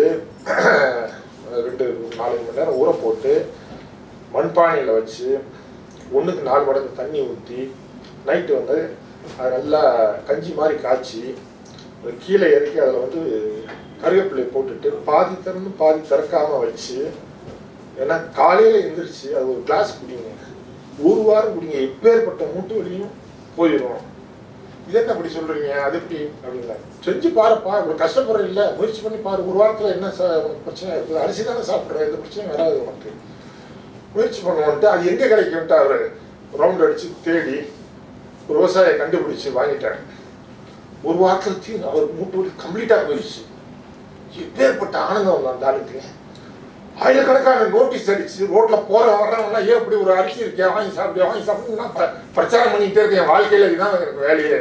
ரெண்டு நாலு மணி நேரம் ஊற போட்டு மண்பானையில் வச்சு ஒன்றுக்கு நாலு மடங்கு தண்ணி ஊற்றி நைட்டு வந்து அது நல்லா கஞ்சி மாதிரி காய்ச்சி கீழே இறக்கி அதில் வந்து கருவேப்பிலையை போட்டுட்டு பாதி திறந்து பாதி திறக்காமல் வச்சு, ஏன்னா காலையில் எழுந்திரிச்சு அது ஒரு கிளாஸ் குடிங்க, ஒரு வாரம் குடிங்க, எப்பேற்பட்ட மூட்டு வலியும் போயிடும். இது என்ன அப்படி சொல்றீங்க, அது எப்படி அப்படின்னா, செஞ்சு பாருப்பா, இவ்வளோ கஷ்டப்படுற இல்லை, முயற்சி பண்ணி பாரு, ஒரு வாரத்தில் என்ன பிரச்சனை இருக்குது, அரிசி தானே சாப்பிட்றேன், எந்த பிரச்சனையும் வராது உனக்கு, முயற்சி பண்ணுவோன்ட்டு. அது எங்கே கிடைக்கும்ட்டு அவர் ரவுண்ட் அடித்து தேடி ஒரு விவசாயியை கண்டுபிடிச்சி வாங்கிட்டார். ஒரு வாரத்தில் தீ அவர் மூட்டு வலி கம்ப்ளீட்டாக போயிடுச்சு. எப்பேற்பட்ட ஆனந்தம் அந்த ஆளுக்கு. ஆயிரக்கணக்கான நோட்டீஸ் அடிச்சு ரோட்ல போற வர்றவங்க, ஏன் இப்படி ஒரு அரிசி இருக்கேன், வாங்கி சாப்பிடு வாங்கி சாப்பிட்டு பிரச்சாரம் பண்ணிக்கிட்டே இருக்கேன், என் வாழ்க்கையில இதுதான் எனக்கு வேலையே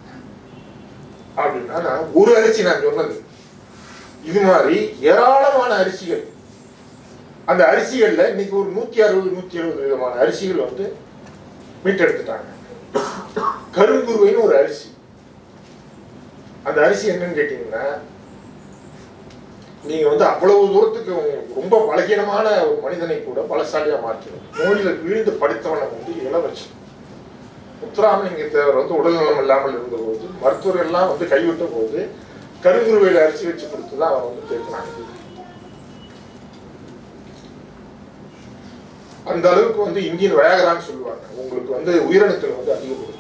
அப்படின்னா. நான் ஒரு அரிசி நான் சொன்னது, இது மாதிரி ஏராளமான அரிசிகள். அந்த அரிசிகள்ல இன்னைக்கு ஒரு நூத்தி அறுபது நூத்தி எழுபது விதமான அரிசிகள் வந்து மீட்டெடுத்துட்டாங்க. கருங்குருவைன்னு ஒரு அரிசி. அந்த அரிசி என்னன்னு கேட்டீங்கன்னா, நீங்க வந்து அவ்வளவு தூரத்துக்கு ரொம்ப பலகீனமான ஒரு மனிதனை கூட பலசாலியா மாற்றணும். நோயில வீழ்ந்து படித்தவனை வந்து இழ வச்சு. முத்துராமலிங்க தேவர் வந்து உடல்நலம் இல்லாமல் இருந்த போது மருத்துவர்கள் எல்லாம் வந்து கைவிட்ட போது கருங்குருவையில அரிசி வச்சு கொடுத்துதான் அவன் வந்து கேட்கிறாங்க. அந்த அளவுக்கு வந்து இந்தியன் வயாகரான்னு சொல்லுவாங்க. உங்களுக்கு வந்து உயிரணுக்கள் வந்து அதிகப்படுத்தும்.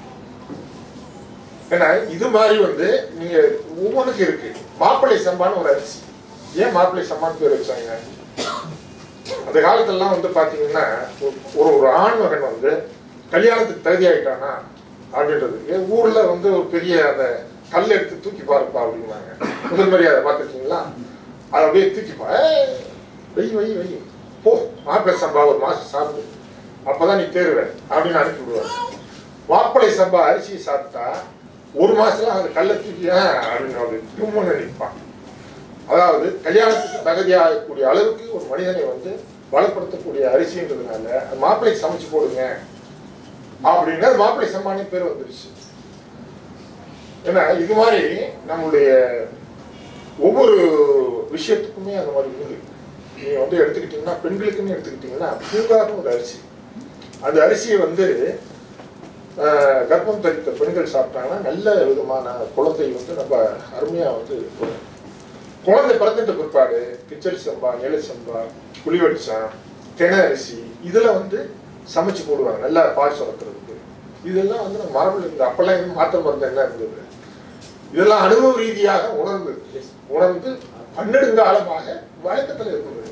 ஏன்னா இது மாதிரி வந்து நீங்க ஒவ்வொன்றுக்கு இருக்கு. மாப்பிள்ளை சம்பான்னு ஒரு அரிசி. ஏன் மாப்பிள்ளை சம்பான்னு பேர் வச்சாங்க? அந்த காலத்துலலாம் வந்து பாத்தீங்கன்னா ஒரு ஒரு ஆண் மகன் வந்து கல்யாணத்துக்கு தகுதி ஆயிட்டானா அப்படின்றது ஊர்ல வந்து ஒரு பெரிய அந்த கல் எடுத்து தூக்கி பாருப்பா அப்படின்னாங்க. முதல் மரியாதை பார்த்துருக்கீங்களா? அதை அப்படியே தூக்கிப்பா, வை வை வை போ, மாப்பிள்ளை சம்பா ஒரு மாசம் சாப்பிடு, அப்பதான் நீ தேர்வே அப்படின்னு அனுப்பி விடுவாங்க. மாப்பிள்ளை சம்பா அரிசியை சாப்பிட்டா ஒரு மாசத்துல அந்த கல்லை தூக்கி அப்படின்னு தும்முன்னு நிற்பான். அதாவது கல்யாணத்துக்கு தகுதியாகக்கூடிய அளவுக்கு ஒரு மனிதனை வந்து பலப்படுத்தக்கூடிய அரிசின்றதுனால மாப்பிள்ளை சமைச்சு போடுங்க அப்படின்னா மாப்பிள்ளை சம்பானே பேர் வந்துருச்சு. ஏன்னா இது மாதிரி நம்மளுடைய ஒவ்வொரு விஷயத்துக்குமே அந்த மாதிரி உண்டு. நீங்க வந்து எடுத்துக்கிட்டீங்கன்னா பெண்களுக்குன்னு எடுத்துக்கிட்டீங்கன்னா பூங்கான்னு ஒரு அரிசி. அந்த அரிசியை வந்து கர்ப்பம் தரித்த பெண்கள் சாப்பிட்டாங்கன்னா நல்ல விதமான குழந்தை வந்து நம்ம அருமையா வந்து குழந்தை பிறந்துட்ட பிற்பாடு கிச்சடி சம்பா, நெல் சம்பா, புளிவடிச்சான், தென அரிசி இதுல வந்து சமைச்சு போடுவாங்க நல்லா பால் சுரக்கிறதுக்கு. இதெல்லாம் வந்து நம்ம மரபுல இருந்து அப்பெல்லாம் மாற்ற மருந்து என்ன இருந்தது, இதெல்லாம் அனுபவ ரீதியாக உணர்ந்து உணர்ந்து பன்னெடுங்காலமாக வழக்கத்தில் இருந்தது.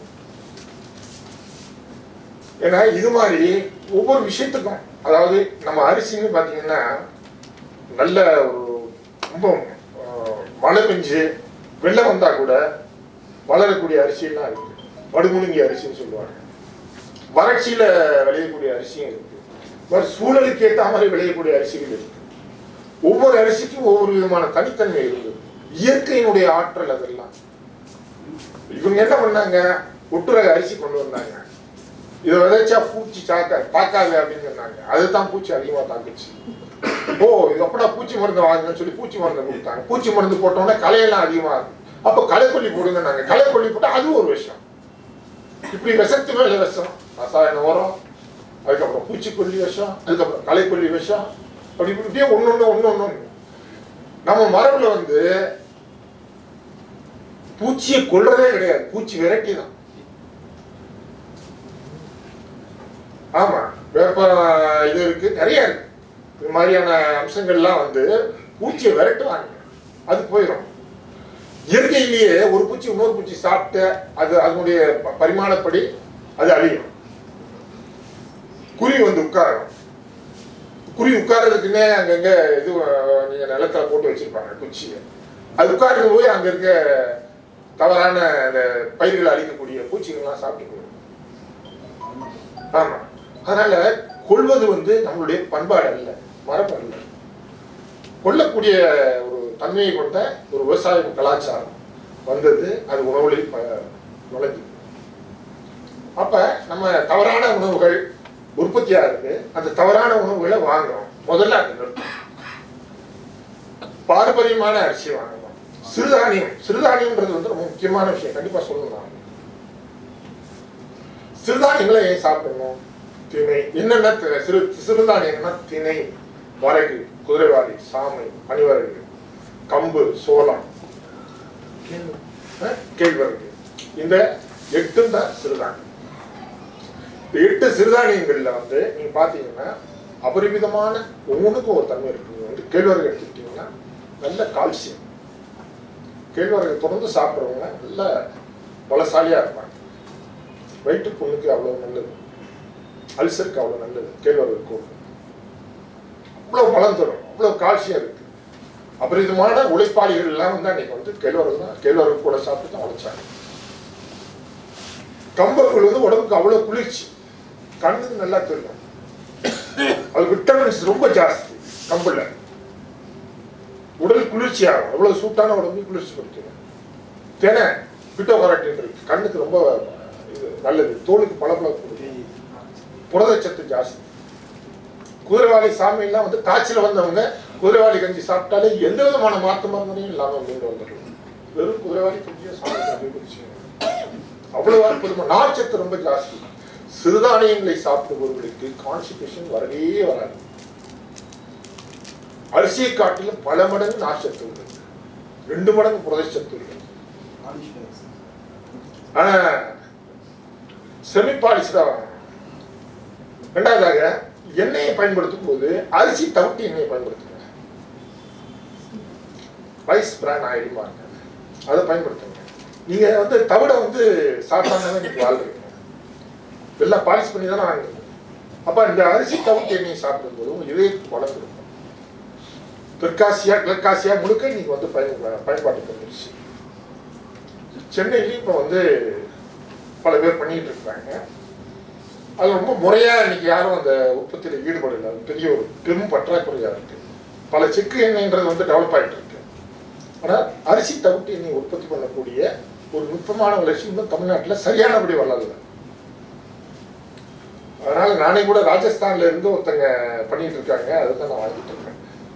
ஏன்னா இது மாதிரி ஒவ்வொரு விஷயத்துக்கும், அதாவது நம்ம அரிசின்னு பார்த்தீங்கன்னா நல்ல ஒரு ரொம்ப மழை பெஞ்சு வெள்ளம் வந்தா கூட வளரக்கூடிய அரிசியெல்லாம் இருக்கு. படுமுழுங்கி அரிசின்னு சொல்லுவாங்க. வறட்சியில விளையக்கூடிய அரிசியும் இருக்கு. சூழலுக்கு ஏற்ற மாதிரி விளையக்கூடிய அரிசிகள் இருக்கு. ஒவ்வொரு அரிசிக்கும் ஒவ்வொரு விதமான தனித்தன்மை இருக்குது. இயற்கையினுடைய ஆற்றல் அதெல்லாம். இவங்க என்ன பண்ணாங்க, ஒட்டுரக அரிசி கொண்டு வந்தாங்க. இதை விதைச்சா பூச்சி தாக்க தாக்காது அப்படின்னு சொன்னாங்க. அதுதான் பூச்சி அதிகமா தாக்குச்சு. ஓ இது அப்படா பூச்சி மருந்து வாங்கன்னு சொல்லி பூச்சி மருந்து கொடுத்தாங்க. பூச்சி மருந்து போட்டோம்னா களையெல்லாம் அதிகமா இருக்கும். அப்போ களைக்கொல்லி போடுங்க நாங்க. களைக்கொல்லி போட்டா அது ஒரு விஷம். இப்படி விஷத்து மேல விஷம், ரசாயன உரம், அதுக்கப்புறம் பூச்சிக்கொல்லி விஷம், அதுக்கப்புறம் களைக்கொல்லி விஷம், அப்படி இப்படியே ஒன்னொன்னு ஒன்னொன்னு. நம்ம மரபுல வந்து பூச்சியை கொல்றதே கிடையாது, பூச்சி வெரைட்டி தான். ஆமா, வேப்ப இது இருக்கு, நிறைய இருக்கு. இது மாதிரியான அம்சங்கள்லாம் வந்து பூச்சியை விரட்டுவாங்க, அது போயிடும். இயற்கையிலேயே ஒரு பூச்சி இன்னொரு பூச்சி சாப்பிட்டு அது அதனுடைய பரிமாணப்படி அது அழியும். குருவி வந்து உட்காரும், குருவி உட்கார்றதுக்குன்னே அங்கங்க இது நீங்க நிலத்துல போட்டு வச்சிருப்பாங்க குச்சியை. அது உட்கார்ந்து போய் அங்க இருக்க தவறான அந்த பயிர்களை அழிக்கக்கூடிய பூச்சிகள்லாம் சாப்பிட்டு போயிடும். ஆமா, அதனால கொள்வது வந்து நம்மளுடைய பண்பாடு அல்ல, மரபு அல்ல. கொல்லக்கூடிய ஒரு தன்மையை கொண்ட ஒரு விவசாய கலாச்சாரம் வந்தது, அது உணவுகளில் நுழைஞ்சு. அப்ப நம்ம தவறான உணவுகள் உற்பத்தியா இருக்கு, அந்த தவறான உணவுகளை வாங்குறோம். முதல்ல அது நிறுத்தம். பாரம்பரியமான அரிசி வாங்கணும். சிறுதானியம், சிறுதானியம்ன்றது வந்து ரொம்ப முக்கியமான விஷயம், கண்டிப்பா சொல்லணும். சிறுதானியங்களை ஏன் சாப்பிடணும்? திணை என்னென்ன சிறு சிறுதானியம்னா திணை, வரகு, குதிரைவாளி, சாமை, பனிவரகு, கம்பு, சோளம், கேழ்வரகு, இந்த எட்டு தான் சிறுதானியம். எட்டு சிறுதானியங்கள்ல வந்து நீங்க பாத்தீங்கன்னா அபரிமிதமான ஒவ்வொன்றுக்கும் ஒரு தன்மை இருக்கு. வந்து கேழ்வரகு எடுத்துக்கிட்டீங்கன்னா நல்ல கால்சியம், கேழ்வரகு தொடர்ந்து சாப்பிட்றவங்க நல்ல பலசாலியா இருப்பாங்க. வயிற்று புண்ணுக்கு அவ்வளவு நல்லது, அல்சருக்கு அவ்வளவு நல்லது. கேழ்வரகு கூட அவ்வளவு பலம் தரும், அவ்வளவு கால்சியம் இருக்கு. அபரிதமான உழைப்பாளிகள் எல்லாம் வந்து அன்னைக்கு வந்து கேழ்வரகு தான், கேழ்வரகு கூட சாப்பிட்டு தான் உழைச்சாங்க. கம்புகள் வந்து உடம்புக்கு அவ்வளவு குளிர்ச்சி, கண்ணுக்கு நல்லா தெரியும். அது விட்டமின்ஸ் ரொம்ப ஜாஸ்தி கம்புல, உடல் குளிர்ச்சி ஆகும். அவ்வளவு சூட்டான உடம்பு குளிர்ச்சி கொடுக்கும். தினை பிட்டோகராட்டின் இருக்கு, கண்ணுக்கு ரொம்ப நல்லது, தோலுக்கு பளபளப்பு கொடுக்கும், புரதச்சத்து ஜாஸ்தி. குதிரைவாளி, சாமி எல்லாம் வந்து காய்ச்சல் வந்தவங்க குதிரைவாளி கஞ்சி சாப்பிட்டாலே எந்த விதமான மாற்று மருந்தும் இல்லாம மீண்டு வந்துடும். வெறும் குதிரைவாளி கஞ்சியை சாப்பிட்டு அவ்வளவு அற்புதமா, நார்ச்சத்து ரொம்ப ஜாஸ்தி. சிறுதானியங்களை சாப்பிடுபவர்களுக்கு கான்ஸ்டிபேஷன் வரவே வராது. அரிசியை காட்டிலும் பல மடங்கு நார்ச்சத்து உள்ளது, ரெண்டு மடங்கு புரதச்சத்து உள்ளது. ஆனா செமி பாலிஷ்டா. இரண்டாவதாக எண்ணெயை பயன்படுத்தும் போது அரிசி தவிட்டு எண்ணெயை பயன்படுத்துங்க. ரைஸ் பிரான் ஆயிடுமா, அதை பயன்படுத்துங்க. நீங்க வந்து தவிட வந்து சாப்பிடாம நீங்க வாழ்றீங்க, எல்லாம் பாலிஷ் பண்ணி தானே வாங்குறீங்க. அப்ப இந்த அரிசி தவிட்டு எண்ணெயை சாப்பிடும் போது உங்க இதயத்துக்கு பலம் இருக்கும். தெற்காசியா கிழக்காசியா முழுக்க நீங்க வந்து பயன் பயன்பாட்டுக்கு வந்துருச்சு. சென்னையிலையும் இப்ப வந்து பல பேர் பண்ணிட்டு இருக்காங்க. அது ரொம்ப முறையா இன்னைக்கு யாரும் அந்த உற்பத்தியில ஈடுபடல, பெரிய ஒரு பெரும் பற்றாக்குறையா இருக்கு. பல செக்கு எண்ணெய்ன்றது வந்து டெவலப் ஆகிட்டு இருக்கு. ஆனா அரிசி தவிட்டு எண்ணெய் உற்பத்தி பண்ணக்கூடிய ஒரு நுட்பமான வளர்ச்சி இன்னும் தமிழ்நாட்டில் சரியானபடி வளரல. அதனால நானே கூட ராஜஸ்தான்ல இருந்து ஒருத்தங்க பண்ணிட்டு இருக்காங்க, அதுதான் நான் வாங்கிட்டு இருக்கேன்.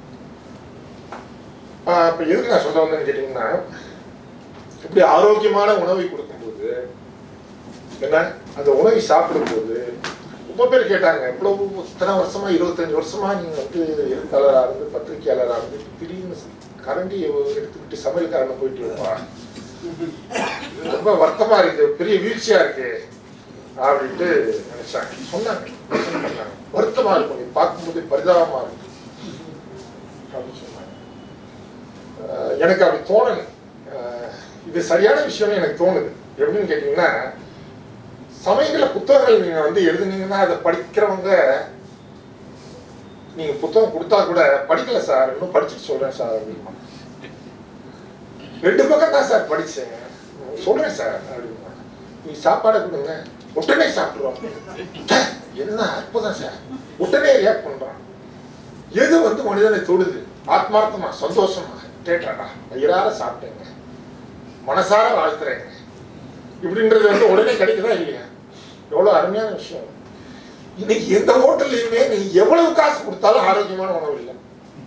ஆஹ் இப்ப எதுக்கு நான் சொல்ல வந்தேன்னு கேட்டீங்கன்னா, இப்படி ஆரோக்கியமான உணவை கொடுக்கும்போது என்ன, அந்த உணவை சாப்பிடும் போது ரொம்ப பேர் கேட்டாங்க, இவ்வளவு இத்தனை வருஷமா இருபத்தஞ்சு வருஷமா நீங்க வந்து எழுத்தாளரா இருந்து பத்திரிகையாளரா இருந்து திடீர்னு கரண்டி எடுத்துக்கிட்டு சமையல்காரனை போயிட்டு இருப்பா, ரொம்ப வருத்தமா இருக்கு, பெரிய வீழ்ச்சியா இருக்கு அப்படின்ட்டு நினைச்சாங்க, சொன்னாங்க. வருத்தமா இருக்கும், நீ பார்க்கும்போது பரிதாபமா இருக்கு அப்படின்னு சொன்னாங்க. எனக்கு அப்படி தோணல, இது சரியான விஷயம்னு எனக்கு தோணுது. எப்படின்னு கேட்டீங்கன்னா, சமயங்கள புத்தகங்கள் நீங்க வந்து எழுதுனீங்கன்னா அதை படிக்கிறவங்க, நீங்க புத்தகம் கொடுத்தா கூட படிக்கல சார், இன்னும் படிச்சுட்டு சொல்றேன் சார் அப்படிமா, ரெண்டு பக்கம் தான் சார் படிச்சேன் சொல்றேன் சார் அப்படிமா, நீ சாப்பாடை கொடுங்க உடனே சாப்பிடுவோம், என்ன அற்புதம் சார், உடனே ரியாக்ட் பண்றான். எது வந்து மனிதனை தொடுது, ஆத்மார்த்தமா சந்தோஷமா கேட்டாடா வயிறார சாப்பிட்டேங்க, மனசார வாழ்த்துறேங்க இப்படின்றது வந்து உடனே கிடைக்குதா இல்லையா? எவ்வளவு அருமையான விஷயம். இன்னைக்கு எந்த ஹோட்டல்லையுமே நீ எவ்வளவு காசு கொடுத்தாலும் ஆரோக்கியமான உணவு இல்லை.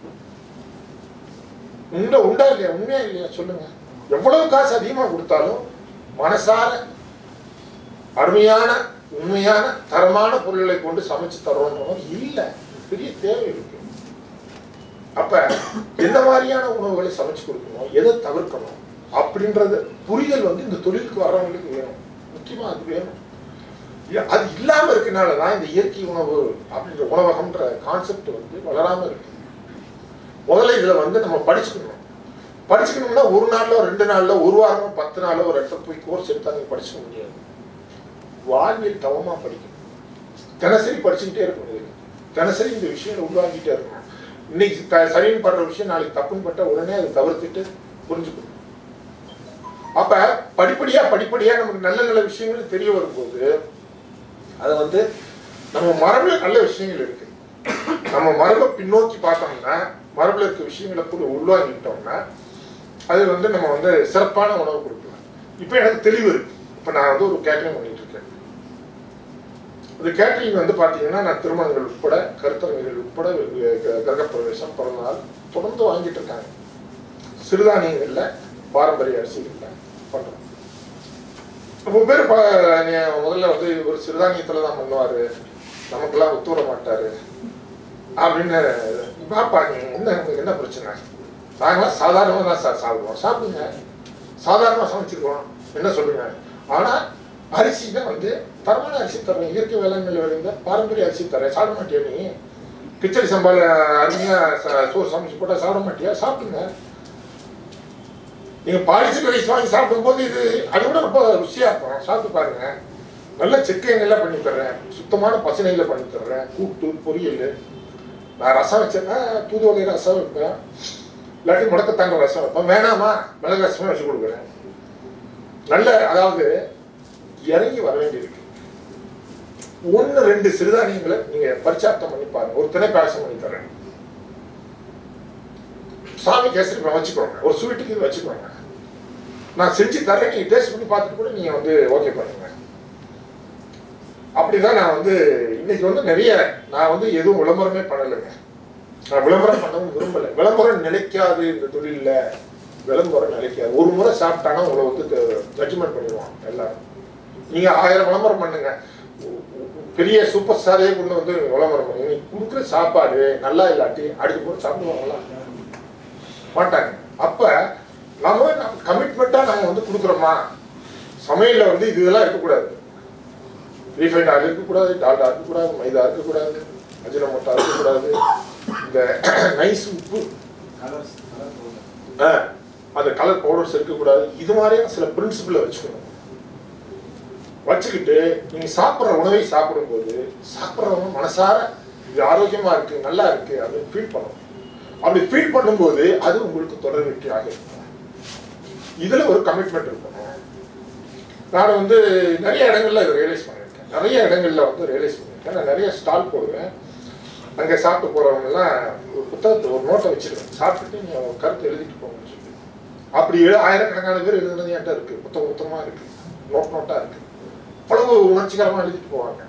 உண்டா உண்டா இல்லையா? உண்மையா இல்லையா சொல்லுங்க. எவ்வளவு காசு அதிகமா கொடுத்தாலும் மனசார அருமையான உண்மையான தரமான பொருள்களை கொண்டு சமைச்சு தரோம் இல்லை, பெரிய தேவை இருக்கு. அப்ப எந்த மாதிரியான உணவுகளை சமைச்சு கொடுக்கணும், எதை தவிர்க்கணும், அப்படின்றது புரிதல் வந்து இந்த தொழிலுக்கு வர்றவங்களுக்கு வேணும். முக்கியமாக அது வேணும். அது இல்லாமல் இருக்கனால தான் இந்த இயற்கை உணவு அப்படின்ற உணவகம்ன்ற கான்செப்ட் வந்து வளராமல் இருக்கு. முதல்ல இதில் வந்து நம்ம படிச்சுக்கணும். படிச்சுக்கணும்னா ஒரு நாளில் ரெண்டு நாளில் ஒரு வாரமோ பத்து நாளில் ஒரு இடத்துல போய் கோர்ஸ் எடுத்தாங்க படிச்சுக்க முடியாது. வாழ்வியல் தவமாக படிக்கணும். தினசரி படிச்சுக்கிட்டே இருக்கணும். தினசரி இந்த விஷயங்களை உருவாக்கிட்டே இருக்கணும். இன்னைக்கு த சரின்னு படுற விஷயம் நாளைக்கு தப்புன்னு பட்ட உடனே அதை தவிர்த்துட்டு புரிஞ்சுக்கணும். அப்ப படிப்படியா படிப்படியா நமக்கு நல்ல நல்ல விஷயங்கள் தெரிய வரும்போது அது வந்து நம்ம மரபுல நல்ல விஷயங்கள் இருக்கு. நம்ம மரபை பின்னோக்கி பார்த்தோம்னா மரபுல இருக்க விஷயங்களை கூட உள்வாங்கிட்டோம்னா அது வந்து நம்ம வந்து சிறப்பான உணவு கொடுக்கலாம். இப்போ எனக்கு தெளிவு இருக்கு. இப்போ நான் வந்து ஒரு கேட்டரிங் பண்ணிட்டு இருக்கேன். இந்த கேட்டரிங் வந்து பார்த்தீங்கன்னா நான் திருமணங்கள் உட்பட கருத்தரங்குகள் உட்பட கிரகப்பிரவேசம் பிறந்தநாள் தொடர்ந்து வாங்கிட்டு இருக்காங்க. சிறுதானியங்கள்ல பாரம்பரிய அரிசிகள்ல பண்றோம். ரொம்ப பேர் முதல்ல வந்து ஒரு சிறுதானியத்துல தான் பண்ணுவாரு, நமக்கெல்லாம் ஒத்து வர மாட்டாரு அப்படின்னு பாப்பாங்க. என்ன உங்களுக்கு என்ன பிரச்சனை? நாங்களாம் சாதாரணமாக தான் சார் சாப்பிடுவோம். சாப்பிடுங்க, சாதாரணமாக சமைச்சிருக்கோம், என்ன சொல்லுங்க. ஆனால் அரிசி தான் வந்து தரமான அரிசி தரேன், இயற்கை வேளாண்மையில் விளைந்த பாரம்பரிய அரிசி தரேன். சாப்பிட மாட்டியா நீ? கிச்சடி சம்பால அருமையாக சோறு சமைச்சு போட்டால் சாப்பிட மாட்டியா? சாப்பிடுங்க. நீங்கள் பாலிசி ரைஸ் வாங்கி சாப்பிடும்போது இது அதை விட ரொம்ப ருசியாக இருக்கும். சாப்பிட்டு பாருங்க. நல்ல செக்கைங்கெல்லாம் பண்ணி தர்றேன், சுத்தமான பசனையில் பண்ணி தர்றேன், கூட்டு பொரியல். நான் ரசம் வச்சேன்னா தூதுவளை ரசம் வைப்பேன், இல்லாட்டி முடக்கத்தாங்க ரசம் வைப்பேன். வேணாமா மிளகு ரசமே வச்சு கொடுக்குறேன். நல்ல அதாவது இறங்கி வர வேண்டியிருக்கு. ஒன்று ரெண்டு சிறுதானியங்களை நீங்க பரிச்சாப்தம் பண்ணி பாருங்க. ஒரு திணை பாயசம் பண்ணி தர்றேன், சாமி கேசரி வச்சுக்கோங்க, ஒரு ஸ்வீட்டுக்கு இது வச்சுக்கோங்க, நான் செஞ்சு தர்றேன், நீங்க டேஸ்ட் பண்ணி பார்த்துட்டு கூட நீங்க வந்து ஓகே பண்ணுங்க. அப்படிதான் நான் வந்து இன்னைக்கு வந்து நிறைய நான் வந்து எதுவும் விளம்பரமே பண்ணலைங்க. நான் விளம்பரம் பண்ணவும் விரும்பலை. விளம்பரம் நிலைக்காது இந்த தொழில. விளம்பரம் நிலைக்காது. ஒரு முறை சாப்பிட்டானா உங்களை வந்து ஜட்ஜ்மெண்ட் பண்ணிடுவான் எல்லாரும். நீங்க ஆயிரம் விளம்பரம் பண்ணுங்க, பெரிய சூப்பர் ஸ்டாரே கொண்டு வந்து விளம்பரம் பண்ணுங்க, நீ கொடுக்குற சாப்பாடு நல்லா இல்லாட்டி அடுத்து கூட சாப்பிடுவாங்களா? மாட்டாங்க. அப்ப நம்ம கமிட்மெண்டா நாங்க வந்து கொடுக்குறோமா? சமையல்ல வந்து இதெல்லாம் இருக்கக்கூடாது. ரீஃபைண்ட் ஆயில் இருக்கக்கூடாது, டால்டா இருக்கக்கூடாது, மைதா இருக்கக்கூடாது, அஜினமோட்டா இருக்கக்கூடாது, இந்த நைஸ் உப்பு அந்த கலர் பவுடர்ஸ் இருக்கக்கூடாது. இது மாதிரியான சில பிரின்சிபிளை வச்சுக்கணும். வச்சுக்கிட்டு நீங்க சாப்பிட்ற உணவை சாப்பிடும்போது சாப்பிட்றவங்க மனசார இது ஆரோக்கியமா இருக்கு, நல்லா இருக்கு அப்படின்னு ஃபீல் பண்ணணும். அப்படி ஃபீல் பண்ணும்போது அது உங்களுக்கு தொடர் வெற்றியாக இருக்கும். இதுல ஒரு கமிட்மெண்ட் இருக்கணும். நான் வந்து நிறைய இடங்கள்ல இதை ரியலைஸ் பண்ணியிருக்கேன். நிறைய இடங்கள்ல வந்து ரியலைஸ் பண்ணியிருக்கேன். நான் நிறைய ஸ்டால் போடுவேன். அங்கே சாப்பிட்டு போறவங்க எல்லாம் ஒரு புத்தகத்தை ஒரு நோட்டை வச்சிருக்கேன். சாப்பிட்டுட்டு நீங்க கருத்து எழுதிட்டு போங்கன்னு சொல்லி அப்படி ஆயிரக்கணக்கான பேர் எழுதுனது என்கிட்ட இருக்கு. புத்தகம் புத்தகமா இருக்கு, நோட் நோட்டா இருக்கு. அவ்வளவு உணர்ச்சிகரமா எழுதிட்டு போவாங்க.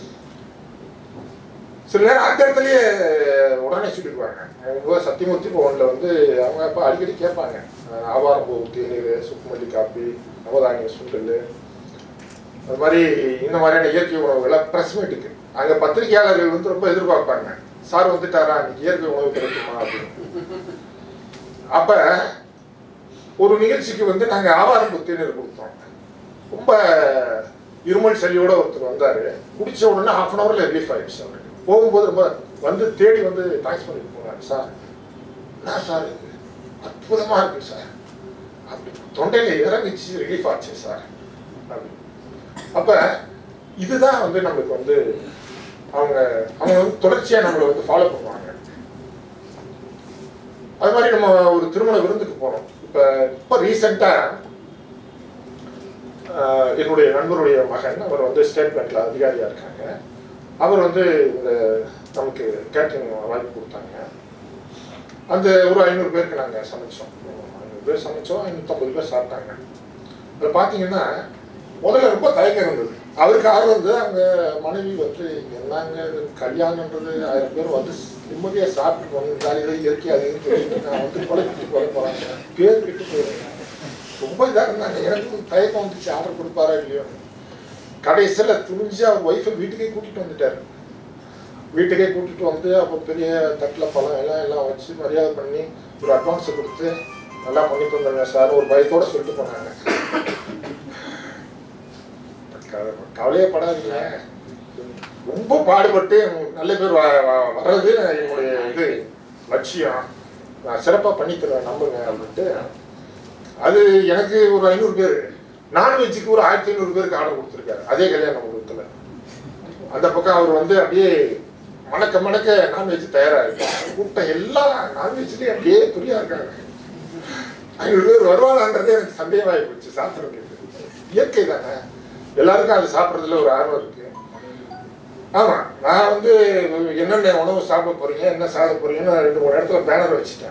சில நேரம் அந்த இடத்துலயே உடனே சொல்லிடுவாங்க. அவங்க சத்தியமூர்த்தி பவன்ல வந்து அவங்க அப்போ அடிக்கடி கேட்பாங்க, ஆவாரம் பூ தேநீர், சுக்குமல்லி காப்பி, நவதானிய சுண்டல், அது மாதிரி இந்த மாதிரியான இயற்கை உணவுகளை பிரஸ் மீட்டுக்கு அங்கே பத்திரிகையாளர்கள் வந்து ரொம்ப எதிர்பார்ப்பாங்க. சார் வந்துட்டாரா, இன்னைக்கு இயற்கை உணவு கிடைக்குமா அப்படின்னு. அப்ப ஒரு நிகழ்ச்சிக்கு வந்து நாங்கள் ஆவாரம் பூ தேநீர் கொடுத்தோம். ரொம்ப இருமல் சளியோட ஒருத்தர் வந்தாரு. குடிச்ச உடனே ஹாஃப் அன் ஹவர்ல ரிலீஃப் ஆயிடுச்சு. அவருக்கு போகும்போது ரொம்ப வந்து தேடி வந்து தேங்க்ஸ் பண்ணிட்டு போனாரு. சார் என்ன சார் இது அற்புதமா இருக்கு சார், அப்படி தொண்டையில இறங்கிச்சு, ரிலீஃப் ஆச்சு சார் அப்படி. அப்ப இதுதான் வந்து நம்மளுக்கு வந்து அவங்க அவங்க வந்து தொடர்ச்சியா நம்மளை வந்து ஃபாலோ பண்ணுவாங்க. அது மாதிரி நம்ம ஒரு திருமண விருந்துக்கு போனோம். இப்ப இப்ப ரீசெண்டா என்னுடைய நண்பருடைய மகன், அவர் வந்து ஸ்டேட் பேங்க்ல அதிகாரியா இருக்காங்க. அவர் வந்து இந்த நமக்கு கேட்டரிங் வாய்ப்பு கொடுத்தாங்க. அந்த ஒரு ஐநூறு பேருக்கு நாங்கள் சமைச்சோம். ஐநூறு பேர் சமைச்சோம், ஐநூற்றம்பது பேர் சாப்பிட்டாங்க. அதில் பார்த்தீங்கன்னா முதல்ல ரொம்ப தயக்கம் இருந்தது. அவருக்கு ஆர்வம் இருந்தது. அவங்க மனைவி வந்து என்னங்க கல்யாணன்றது ஆயிரம் பேர் வந்து நிம்மதியாக சாப்பிட்டு போகணும், ஜாலியாக இயற்கையாக சொல்லிட்டு நான் வந்து கொலைக்கிட்டு போக போகிறாங்க, பேர் கிட்டு போயிருந்தேன். ரொம்ப இதாக இருந்தாங்க. எனக்கு தயக்கம் வந்துச்சு, ஆர்டர் கொடுப்பாரா இல்லையோ. கடைசியில் துணிஞ்சு அவர் ஒய்ஃபை வீட்டுக்கே கூட்டிகிட்டு வந்துட்டார். வீட்டுக்கே கூட்டிகிட்டு வந்து அப்போ பெரிய தட்டில் பழம் எல்லாம் எல்லாம் வச்சு மரியாதை பண்ணி ஒரு அட்வான்ஸை கொடுத்து நல்லா பண்ணி தந்துருங்க சார் ஒரு பயத்தோட சொல்லிட்டு போனாங்க. கவலையே படாதீங்க, ரொம்ப பாடுபட்டு நல்ல பேர் வர்றது என்னுடைய இது லட்சியம், நான் சிறப்பாக பண்ணி தருவேன் நம்புங்க அப்படின்ட்டு. அது எனக்கு ஒரு ஐநூறு பேர், நான்வெஜ்ஜுக்கு ஒரு ஆயிரத்தி ஐநூறு பேருக்கு ஆர்டர் கொடுத்துருக்காரு அதே கல்யாண மண்டபத்தில். அந்த பக்கம் அவர் வந்து அப்படியே மணக்க மணக்க நான்வெஜ் தயாராக இருக்கு, கூட்டம் எல்லாம் நான்வெஜ்லேயே அப்படியே துரியா இருக்காங்க. ஐநூறு பேர் வருவாங்கன்றதே எனக்கு சந்தேகமாகி போச்சு. சாப்பிட்றதுக்கு இயற்கை தானே, எல்லாருக்கும் அது சாப்பிட்றதுல ஒரு ஆர்வம் இருக்கு. ஆமாம், நான் வந்து என்னென்ன உணவு சாப்பிட போறீங்க, என்ன சாப்பிட போறீங்கன்னு ரெண்டு மூணு இடத்துல பேனர் வச்சுட்டேன்.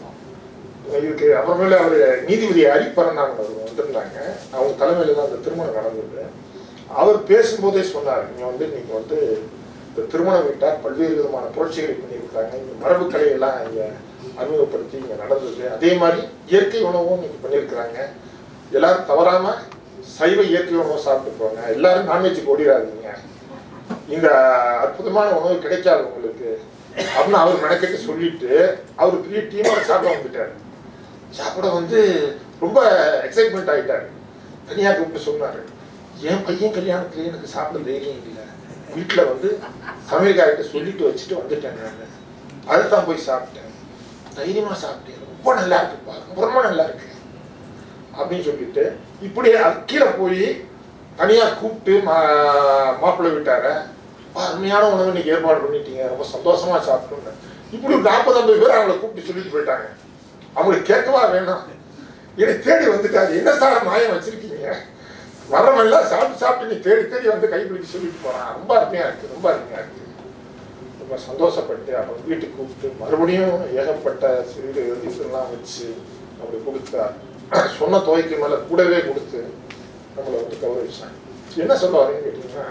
இதுக்கு அப்புறமேல அவர் நீதிபதி அரிப்பரந்தாங்க அவர் வந்திருந்தாங்க, அவங்க தலைமையில தான் அந்த திருமணம் நடந்தது. அவர் பேசும்போதே சொன்னார், நீங்கள் வந்து இன்னைக்கு வந்து இந்த திருமணம் வீட்டார் பல்வேறு விதமான புரட்சிகளை பண்ணியிருக்காங்க, இந்த மரபு கலையெல்லாம் இங்கே அறிமுகப்படுத்தி இங்கே நடந்தது. அதே மாதிரி இயற்கை உணவும் இன்னைக்கு பண்ணியிருக்கிறாங்க. எல்லாரும் தவறாம சைவ இயற்கை உணவு சாப்பிட்டு போங்க, எல்லாரும் நான்வெஜ்ஜுக்கு ஓடிடாதீங்க, இந்த அற்புதமான உணவு கிடைக்காது உங்களுக்கு அப்படின்னு அவர் மெனக்கெட்டு சொல்லிட்டு அவர் பெரிய டீமோட சாப்பிட வந்துட்டார். சாப்பிட வந்து ரொம்ப எக்ஸைட்மெண்ட் ஆகிட்டார். தனியாக கூப்பிட்டு சொன்னார், என் பையன் கல்யாணத்துல எனக்கு சாப்பிட தைரியம் இல்லை, வீட்டில் வந்து சமையல்கார்கிட்ட சொல்லிட்டு வச்சுட்டு வந்துட்டேன், நான் அதுதான் போய் சாப்பிட்டேன், தைரியமாக சாப்பிட்டேன், ரொம்ப நல்லா இருக்குப்பா, ரொம்ப நல்லா இருக்கு அப்படின்னு சொல்லிட்டு இப்படி கீழே போய் தனியாக கூப்பிட்டு மா மாப்பிள்ளை விட்டார அருமையான உணவு இன்னைக்கு ஏற்பாடு பண்ணிட்டீங்க, ரொம்ப சந்தோஷமா சாப்பிட்டோங்க. இப்படி ஒரு நாற்பது ஐம்பது பேர் அவங்களை கூப்பிட்டு சொல்லிட்டு போயிட்டாங்க. அவங்களுக்கு கேட்கவா வேணாம், எனக்கு தேடி வந்துட்டாரு, என்ன சார் மாயம் வச்சிருக்கீங்க, வரமெல்லாம் சாப்பிட்டு சாப்பிட்டு நீ தேடி தேடி வந்து கைப்பிடிச்சு சொல்லிட்டு போறான், ரொம்ப அருமையா இருக்கு, ரொம்ப அருமையா இருக்கு. ரொம்ப சந்தோஷப்பட்டு அப்புறம் வீட்டுக்கு கூப்பிட்டு மறுபடியும் ஏகப்பட்ட சிறு இதெல்லாம் வச்சு அப்படி கொடுத்தார். சொன்ன தொகைக்கு மேல கூடவே கொடுத்து நம்மளை வந்து கௌரவிச்சாங்க. என்ன சொல்ல வரேன்னு கேட்டீங்கன்னா,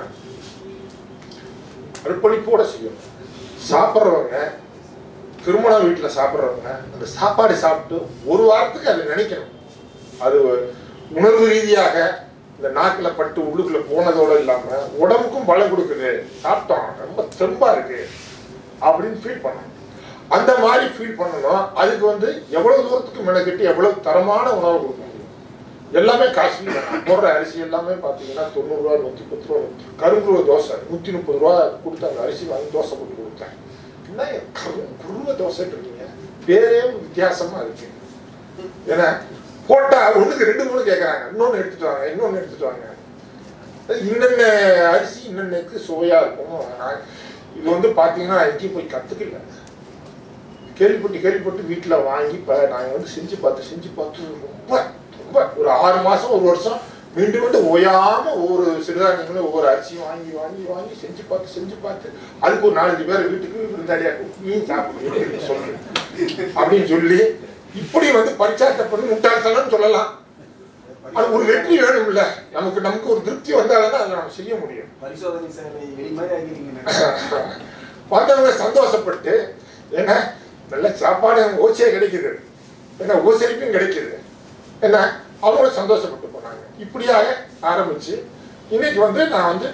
அர்ப்பணிப்போட செய்யணும். சாப்பிட்றவங்க, திருமண வீட்டில் சாப்பிட்றவங்க அந்த சாப்பாடு சாப்பிட்டு ஒரு வாரத்துக்கு அதை நினைக்கணும். அது உணர்வு ரீதியாக இந்த நாக்கில் பட்டு உள்ளுக்குள்ள போனதோடு இல்லாமல் உடம்புக்கும் பலம் கொடுக்குது, சாப்பிட்டோம் ரொம்ப தெம்பா இருக்கு அப்படின்னு ஃபீல் பண்ணணும். அந்த மாதிரி ஃபீல் பண்ணணும். அதுக்கு வந்து எவ்வளவு தூரத்துக்கு மெனக்கிட்டு எவ்வளவு தரமான உணவு கொடுக்க முடியும். எல்லாமே காஸ்ட்லி தான். போடுற அரிசி எல்லாமே பார்த்தீங்கன்னா தொண்ணூறுரூவா, நூற்றி பத்து ரூபா. கருங்குருவ தோசை நூற்றி முப்பது ரூபா கொடுத்து அந்த அரிசி வாங்கி தோசை போட்டு கொடுத்தேன். என்ன கருங்குருவ தோசைன்னு இருக்கீங்க, பேரே வித்தியாசமா இருக்கு. ஏன்னா போட்டா ஒண்ணுக்கு ரெண்டு மூணு கேட்கறாங்க, இன்னொன்னு எடுத்துட்டு வாங்க, இன்னொன்னு எடுத்துட்டு வாங்க. இன்னென்ன அரிசி இன்னென்னுக்கு சுவையா இருக்கும். இது வந்து பாத்தீங்கன்னா எங்கேயும் போய் கத்துக்கல, கேள்விப்பட்டு கேள்விப்பட்டு வீட்டில் வாங்கி இப்போ நாங்கள் வந்து செஞ்சு பார்த்து செஞ்சு பார்த்து ரொம்ப ரொம்ப ஒரு ஆறு மாதம் ஒரு வருஷம் மீண்டும் மீண்டும் ஓயாமல் ஒவ்வொரு சிறுதானியங்களும் ஒவ்வொரு அரிசியும் வாங்கி வாங்கி வாங்கி செஞ்சு பார்த்து செஞ்சு பார்த்து அதுக்கு ஒரு நாலஞ்சு பேர் வீட்டுக்கு விருந்தாளியாக மீன் சாப்பிடுன்னு சொல்லு அப்படின்னு சொல்லி இப்படி வந்து பரிச்சாட்ட பண்ணி முட்டாள்தனம்னு சொல்லலாம். அது ஒரு வெற்றி வேணும் இல்லை, நமக்கு நமக்கு ஒரு திருப்தி வந்தால்தான் அதை நம்ம செய்ய முடியும். பரிசோதனை சேவை வெளி மாதிரி ஆகிருக்கீங்க. வந்தவங்க சந்தோஷப்பட்டு ஏன்னா நல்ல சாப்பாடு ஓசையே கிடைக்குது, ஏன்னா ஓசைக்கும் கிடைக்குது, என்ன அவங்களும் சந்தோஷப்பட்டு போனாங்க. இப்படியாக ஆரம்பிச்சு இன்னைக்கு வந்து நான் வந்து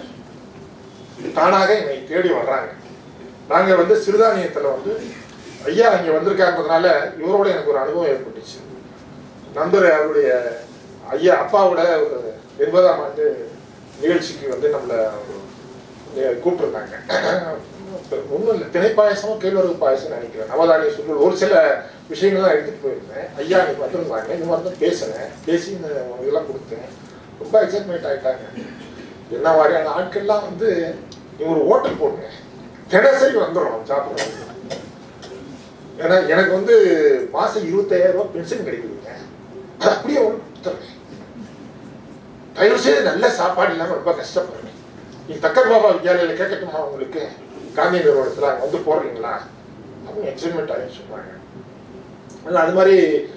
தானாக என்னை தேடி வர்றாங்க. நாங்கள் வந்து சிறுதானியத்தில் வந்து ஐயா இங்கே வந்திருக்காருன்றதுனால இவரோட எனக்கு ஒரு அனுபவம் ஏற்பட்டுச்சு. நண்பர் அவருடைய ஐயா அப்பாவோட ஒரு எண்பதாம் ஆண்டு நிகழ்ச்சிக்கு வந்து நம்மளை கூப்பிட்டுருந்தாங்க. ஒன்றும் இல்லை, திணை பாயசமும் கேழ்வரகு பாயசம் நினைக்கிறேன், நவதானிய சுருள் ஒரு சில விஷயங்கள்லாம் எடுத்துகிட்டு போயிருந்தேன். ஐயா இன்னைக்கு வந்துருந்தாங்க, இந்த மாதிரி தான் பேசினேன், பேசி இந்த இதெல்லாம் கொடுத்தேன். ரொம்ப எக்ஸைட்மெண்ட் ஆகிட்டாங்க. என்ன மாதிரியான ஆட்கள்லாம் வந்து நீங்கள் ஒரு ஹோட்டல் போடுங்க, தினசரி வந்துடும் சாப்பிட்றோம். ஏன்னா எனக்கு வந்து மாதம் இருபத்தாயிரம் ரூபா பென்ஷன் கிடைக்குதுங்க, அது அப்படியே ஒன்று கொடுத்துட்றேன். தயவு செய்து நல்ல சாப்பாடு இல்லாமல் ரொம்ப கஷ்டப்படுறேன். நீங்கள் தக்கர் பாபா வித்யாலயில் கேட்கட்டுமா உங்களுக்கு, காந்தி நிறுவனத்தில் அங்கே வந்து போடுறீங்களா அப்படின்னு எக்ஸைட்மெண்ட் ஆகி சொல்கிறாங்க. அது மாதிரி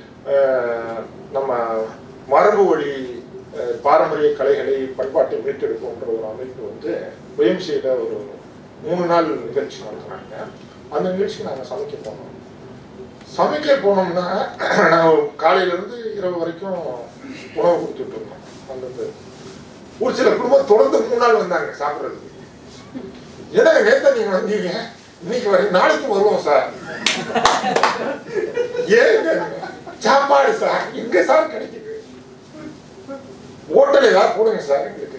நம்ம மரபு வழி பாரம்பரிய கலைகளை பண்பாட்டை மீட்டெடுக்கும்ன்ற ஒரு அமைப்பு வந்து ஒய்எம்சியில் ஒரு மூணு நாள் நிகழ்ச்சி நடத்துகிறாங்க. அந்த நிகழ்ச்சிக்கு நாங்கள் சமைக்க போனோம். சமைக்க போனோம்னா நாங்கள் காலையிலேருந்து இரவு வரைக்கும் உணவு கொடுத்துட்டு இருந்தோம். அந்த ஒரு சில குடும்பம் தொடர்ந்து மூணு நாள் வந்தாங்க சாப்பிட்றதுக்கு. ஏன்னா நேற்று நீங்கள் வந்தீங்க, இன்னைக்கு வரை நாளைக்கு வருவோம் சார். ஏங்க சாப்பாடு சார் எங்க சார் கிடைக்குது? ஹோட்டல் ஏதாவது போடுங்க சார் எங்களுக்கு.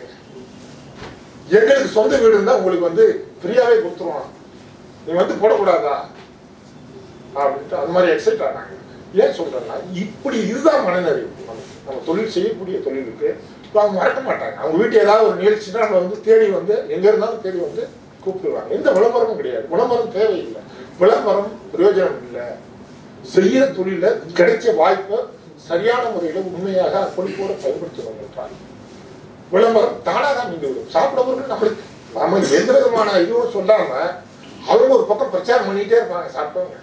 எங்களுக்கு சொந்த வீடு இருந்தா உங்களுக்கு வந்து ஃப்ரீயாவே கொடுத்துருவோம், நீ வந்து போடக்கூடாதா அப்படின்ட்டு அது மாதிரி எக்ஸைட் ஆனாங்க. ஏன் சொல்றேன்னா இப்படி இதுதான் மனநிலை. நம்ம தொழில் செய்யக்கூடிய தொழிலுக்கு அவங்க மறக்க மாட்டாங்க. அவங்க வீட்டு ஏதாவது ஒரு நிகழ்ச்சினா நம்ம வந்து தேடி வந்து எங்க இருந்தாலும் தேடி வந்து கூப்பிடுவாங்க. எந்த விளம்பரமும் கிடையாது, விளம்பரம் தேவையில்லை, விளம்பரம் பிரயோஜனம் இல்லை. செய்யற தொழில கிடைச்ச வாய்ப்பை சரியான முறையில உண்மையாக அர்ப்பணிப்போடு பயன்படுத்தணும் என்றால் விளம்பரம் தானாக நீங்க விடும். சாப்பிடவர்கள் நம்மளுக்கு நம்ம எந்த விதமான இதுவும் சொல்லாம அவங்க ஒரு பக்கம் பிரச்சாரம் பண்ணிட்டே இருப்பாங்க. சாப்பிட்டவங்க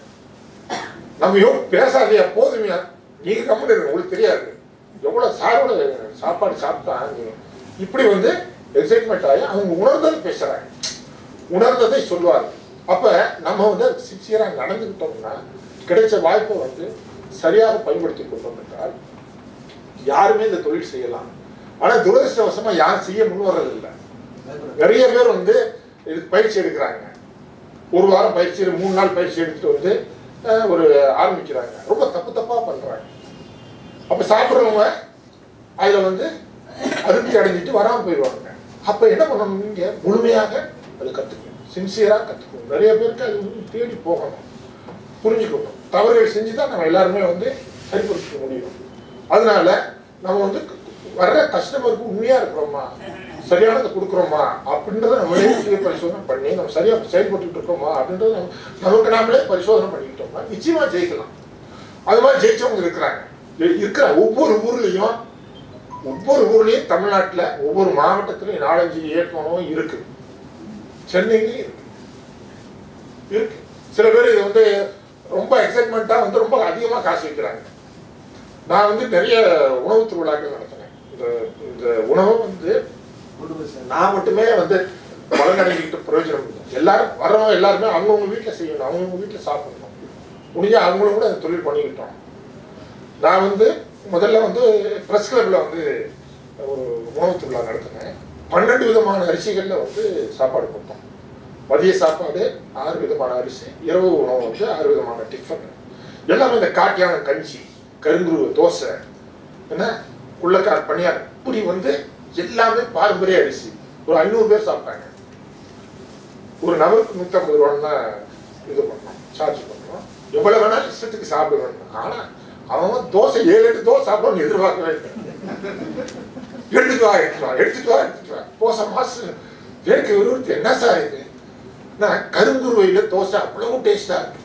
நம்ம யோ பேசாதையா போதுமையா நீங்க கம்மி உங்களுக்கு தெரியாது எவ்வளவு சாரோட சாப்பாடு சாப்பிட்டா இப்படி வந்து எக்ஸைட்மெண்ட் ஆகி அவங்க உணர்ந்ததை பேசுறாங்க, உணர்ந்ததை சொல்லுவாங்க. அப்ப நம்ம வந்து சின்சியரா நடந்துக்கிட்டோம்னா கிடைச்ச வாய்ப்பை வந்து சரியாக பயன்படுத்தி கொண்டோம் என்றால் யாருமே இந்த தொழில் செய்யலாம். ஆனா துரதிருஷ்டவசமா யாரும் செய்ய முன் வர்றது இல்லை. நிறைய பேர் வந்து இதுக்கு பயிற்சி எடுக்கிறாங்க, ஒரு வாரம் பயிற்சி மூணு நாள் பயிற்சி எடுத்துட்டு வந்து ஒரு ஆரம்பிக்கிறாங்க. ரொம்ப தப்பு தப்பா பண்றாங்க. அப்ப சாப்பிட்றவங்க அதுல வந்து அதிருப்தி அடைஞ்சிட்டு வராமல் போயிடுவாங்க. அப்ப என்ன பண்ணணும், நீங்க முழுமையாக அதை கத்துக்கணும், சின்சியரா கத்துக்கணும். நிறைய பேருக்கு அது தேடி போகணும், புரிஞ்சுக்கணும். தவறுகள் செஞ்சுதான் நம்ம எல்லாருமே வந்து சரிப்படுத்த முடியும். அதனால நம்ம வந்து வர்ற கஸ்டமருக்கு உண்மையா இருக்கிறோமா, சரியானதை கொடுக்குறோமா அப்படின்றத நம்மளே சுய பரிசோதனை பண்ணி நம்ம சரியா செயல்பட்டு இருக்கோமா அப்படின்றத நம்ம நமக்கு நாமளே பரிசோதனை பண்ணிக்கிட்டோம்னா நிச்சயமா ஜெயிக்கலாம். அது மாதிரி ஜெயிச்சவங்க இருக்கிறாங்க. இருக்கிற ஒவ்வொரு ஊர்லயும் ஒவ்வொரு ஊர்லயும் தமிழ்நாட்டுல ஒவ்வொரு மாவட்டத்திலையும் நாலஞ்சு இயக்கமும் இருக்கு, சென்னையிலையும் இருக்கு இருக்கு சில பேர் இது வந்து ரொம்ப எக்ஸைட்மெண்ட்டா வந்து ரொம்ப அதிகமா காசு வைக்கிறாங்க. நான் வந்து நிறைய உணவு திருவிழாக்கள் நடத்தினேன். இந்த இந்த உணவை வந்து நான் மட்டுமே வந்து பலனடைஞ்சிக்கிட்டு பிரயோஜனம் இல்லை. எல்லாரும் வர்றவங்க எல்லாருமே அவங்கவுங்க வீட்டில் செய்யணும், அவங்கவுங்க வீட்டில் சாப்பிடணும். முடிஞ்சா அவங்களும் கூட அந்த தொழில் பண்ணிக்கிட்டோம். நான் வந்து முதல்ல வந்து ப்ரெஸ் கிளப்ல வந்து ஒரு உணவு திருவிழா நடத்தினேன். பன்னெண்டு விதமான அரிசிகளில் வந்து சாப்பாடு கொடுத்தோம். மதிய சாப்பாடு ஆறு விதமான அரிசி, இரவு உணவு வந்து ஆறு விதமான டிஃபன், எல்லாமே இந்த காட்டியான கஞ்சி, கருங்குருவ தோசை, என்ன குள்ளக்கார் பணியார், இப்படி வந்து எல்லாமே பாரம்பரிய அரிசி. ஒரு ஐநூறு பேர் சாப்பிட்டாங்க. ஒரு நபருக்கு நூற்றி ஐம்பது ரூபான்னு இது பண்ணோம், சார்ஜ் பண்ணோம். எவ்வளவு வேணாலும் இஷ்டத்துக்கு சாப்பிடுவேன். ஆனா அவன் தோசை ஏழு எட்டு தோசை சாப்பிடணும்னு எதிர்பார்க்கவே இல்லை. எடுத்துட்டு வா எடுத்துட்டு வா எடுத்துட்டு வா எடுத்துட்டு வா தோசை மாசு எனக்கு விரும்பி என்ன சார் இது, நான் கருங்குருவையில தோசை அவ்வளவு டேஸ்டா இருக்கு.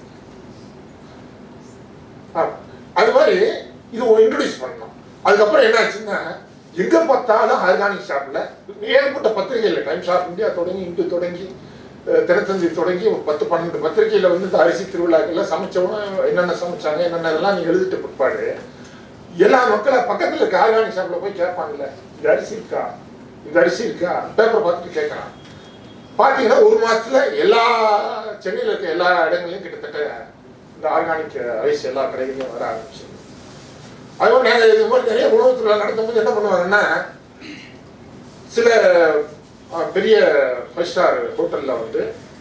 அது மாதிரி இது இன்ட்ரோடியூஸ் பண்ணோம். அதுக்கப்புறம் என்ன ஆச்சுன்னா எங்க பார்த்தாலும் ஆர்கானிக் ஷாப்ல ஏகப்பட்ட பத்திரிகைகள், டைம்ஸ் ஆஃப் இந்தியா தொடங்கி இந்து தொடங்கி தினத்தந்தி தொடங்கி ஒரு பத்து பன்னெண்டு பத்திரிகையில வந்து இந்த அரிசி திருவிழாக்கள்ல சமைச்சவங்க என்னென்ன சமைச்சாங்க என்னென்ன இதெல்லாம் நீங்க எழுதிட்டு பிற்பாடு எல்லா மக்களை பக்கத்துல இருக்க ஆர்கானிக் ஷாப்ல போய் கேட்பாங்கல்ல, இந்த அரிசி இருக்கா, இந்த அரிசி இருக்கா, பேப்பர் பார்த்துட்டு கேட்கறான். பாத்தீங்கன்னா ஒரு மாசத்துல எல்லா சென்னையில இருக்க எல்லா இடங்களையும் கிட்டத்தட்ட இந்த ஆர்கானிக் ரைஸ் எல்லா கடைகளையும் வர ஆரம்பிச்சு. அதுவும் நாங்கள் இது மாதிரி நிறைய உணவு திருவிழா நடத்தும் போது என்ன பண்ணுவாங்கன்னா, சில பெரிய ஃபைவ் ஸ்டார் ஹோட்டல்ல வந்து